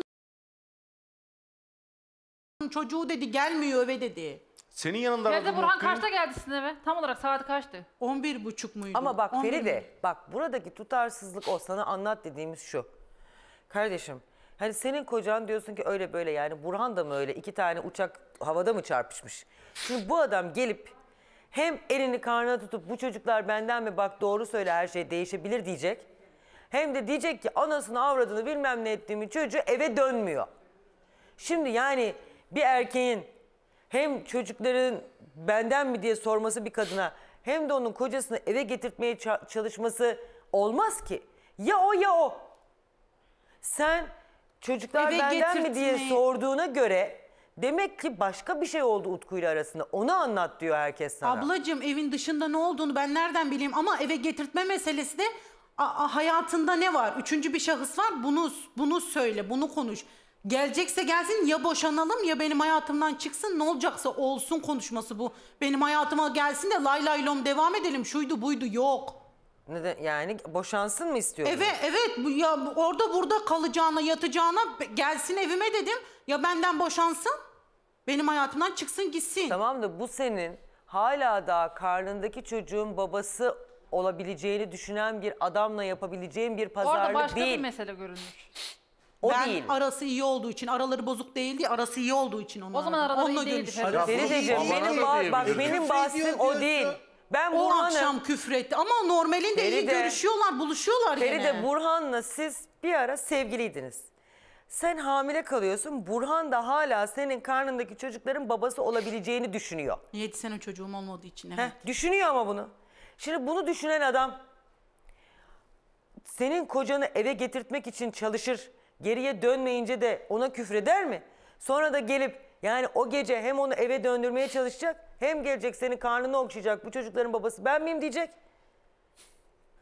çocuğu dedi gelmiyor eve dedi. Senin yanında Teyze aradım Burhan Utku'yu. kaçta geldi sizin eve? Tam olarak saati kaçtı? 11.30 muydu? Ama bak 11 Feride, miydi? bak buradaki tutarsızlık o, sana anlat dediğimiz şu. Kardeşim, hani senin kocan diyorsun ki öyle böyle, yani Burhan da mı öyle, 2 tane uçak havada mı çarpışmış? Şimdi bu adam gelip hem elini karnına tutup bu çocuklar benden mi, bak doğru söyle her şey değişebilir diyecek. Hem de diyecek ki anasını avradını bilmem ne ettiğimi çocuğu eve dönmüyor. Şimdi yani bir erkeğin hem çocukların benden mi diye sorması bir kadına, hem de onun kocasını eve getirtmeye çalışması olmaz ki. Ya o ya o. Sen çocuklar Eve benden mi diye getirtmeyi- sorduğuna göre demek ki başka bir şey oldu Utku ile arasında. Onu anlat diyor herkes sana. Ablacığım evin dışında ne olduğunu ben nereden bileyim ama eve getirtme meselesi de hayatında ne var? Üçüncü bir şahıs var. Bunu söyle, bunu konuş. Gelecekse gelsin, ya boşanalım ya benim hayatımdan çıksın, ne olacaksa olsun konuşması bu. Benim hayatıma gelsin de lay lay lom devam edelim, şuydu buydu yok. Neden, yani boşansın mı istiyorsun? Evet ya orada burada kalacağına yatacağına gelsin evime dedim. Ya benden boşansın, benim hayatımdan çıksın gitsin. Tamam da bu senin hala daha karnındaki çocuğun babası olabileceğini düşünen bir adamla yapabileceğin bir Orada pazarlık başka bir değil. mesele görünür. O ben değil. arası iyi olduğu için, araları bozuk değildi, arası iyi olduğu için onu O zaman aradım. araları iyi Onunla değildi görüşüyorum. Feride. Ferideciğim Babana benim, da diyebilir. bak benim bahsim o değil. Ben O Burhan'ı... akşam küfretti ama normalinde iyi Feride- görüşüyorlar, buluşuyorlar Feride, gene. Burhan'la siz bir ara sevgiliydiniz. Sen hamile kalıyorsun. Burhan da hala senin karnındaki çocukların babası olabileceğini düşünüyor. 7 sene çocuğum olmadığı için evet. Düşünüyor ama bunu. Şimdi bunu düşünen adam senin kocanı eve getirtmek için çalışır. Geriye dönmeyince de ona küfreder mi? Sonra da gelip yani o gece hem onu eve döndürmeye çalışacak, hem gelecek senin karnını okşayacak, bu çocukların babası ben miyim diyecek.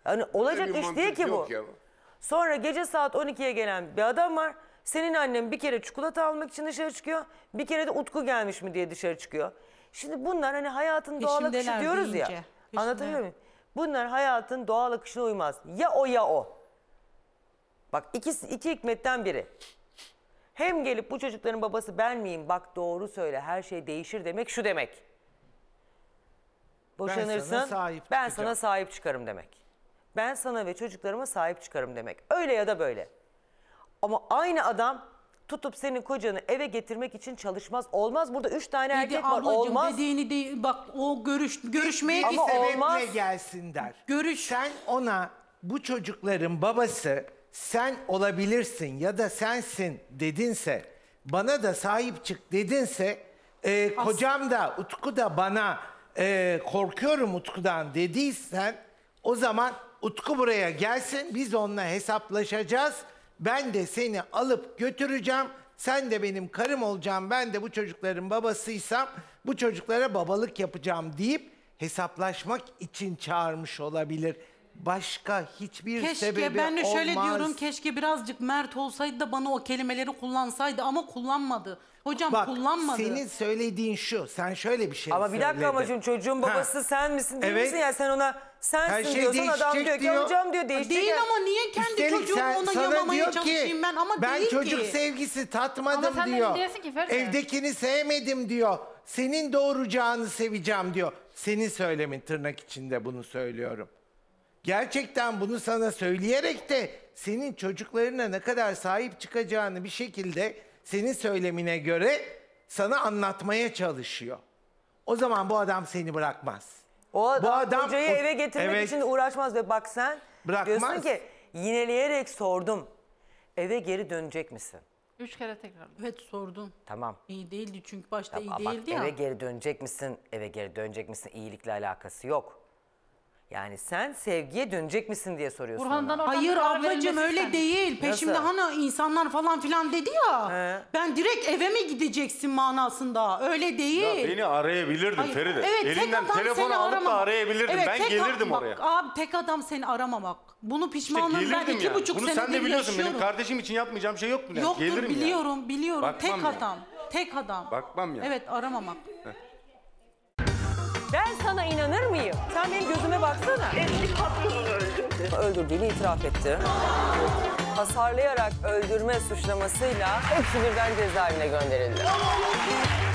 Yani olacak Öyle bir iş değil mantık ki bu. yok ya. Sonra gece saat 12'ye gelen bir adam var. Senin annen bir kere çikolata almak için dışarı çıkıyor. Bir kere de Utku gelmiş mi diye dışarı çıkıyor. Şimdi bunlar hani hayatın doğal akışı Peşimdeler diyoruz deyince. ya. Peşinde. Anlatabiliyor muyum? Bunlar hayatın doğal akışına uymaz. Ya o ya o. Bak iki hikmetten biri. Hem gelip bu çocukların babası ben miyim? Bak doğru söyle, her şey değişir demek şu demek. Boşanırsın, ben sana sahip çıkarım demek. Ben sana ve çocuklarıma sahip çıkarım demek. Öyle ya da böyle. Ama aynı adam tutup senin kocanı eve getirmek için çalışmaz. Olmaz. Burada 3 tane erkek var. Ablacığım, Olmaz. dediğini değil. Bak o görüşmeye Bir Ama sebeple olmaz. gelsin der. Görüş. Sen ona bu çocukların babası sen olabilirsin ya da sensin dedinse, bana da sahip çık dedinse, kocam da Utku da bana korkuyorum Utku'dan dediysen, o zaman Utku buraya gelsin, biz onunla hesaplaşacağız. Ben de seni alıp götüreceğim. Sen de benim karım olacaksın. Ben de bu çocukların babasıysam bu çocuklara babalık yapacağım deyip hesaplaşmak için çağırmış olabilir. Başka hiçbir sebebi Keşke ben de şöyle olmaz. diyorum, keşke birazcık mert olsaydı da bana o kelimeleri kullansaydı ama kullanmadı. Hocam Bak, kullanmadı. senin söylediğin şu. Sen şöyle bir şey Ama bir dakika söyledin. ama şimdi çocuğun babası sen misin değil Evet. misin? Ya sen ona sensin Her şey diyorsan adam değişecek diyor ki diyor. alacağım diyor. Değişecek. Değil ya. ama niye kendi Üstelik çocuğumu ona sana yamamaya diyor ki, çalışayım ben ama ben değil çocuk ki. sevgisi Ama tatmadım sen de diyor. diyorsun ki Feride. Evdekini sevmedim diyor. Senin doğuracağını seveceğim diyor. Senin söylemin, tırnak içinde bunu söylüyorum. Gerçekten bunu sana söyleyerek de senin çocuklarına ne kadar sahip çıkacağını bir şekilde senin söylemine göre sana anlatmaya çalışıyor. O zaman bu adam seni bırakmaz. O adam, Bu kocayı eve getirmek Evet. için uğraşmaz ve bak sen Bırakmaz. diyorsun ki yineleyerek sordum. Eve geri dönecek misin? 3 kere tekrar. Evet sordum. Tamam. İyi değildi çünkü başta Tamam, iyi bak, değildi ya. eve geri dönecek misin? Eve geri dönecek misin? İyilikle alakası yok. Yani sen sevgiye dönecek misin diye soruyorsun Burhan'dan ona. oradan Hayır karar ablacığım verilmesi öyle istenmiş. değil. Peşimde Nasıl? hani insanlar falan filan dedi ya. He. Ben direkt eve mi gideceksin manasında. Öyle değil. Ya beni arayabilirdin Hayır, Feride. evet, tek Elinden adam telefonu seni alıp da aramamak. arayabilirdin. Evet, Ben tek gelirdim bak, oraya. Abi tek adam seni aramamak. Bunu İşte pişmanım ben gelirdim 2,5 Bunu senedir sen de biliyorsun. Benim yaşıyorum. kardeşim için yapmayacağım şey yok mu? Yoktur Gelirim biliyorum biliyorum. Bakmam Tek yani. adam. Tek adam. Bakmam ya. Evet aramamak. Ben sana inanır mıyım? Sen benim gözüme baksana. Eski patronunu öldürdü. Öldürdüğünü itiraf etti. Hasarlayarak öldürme suçlamasıyla hepsi birden cezaevine gönderildi.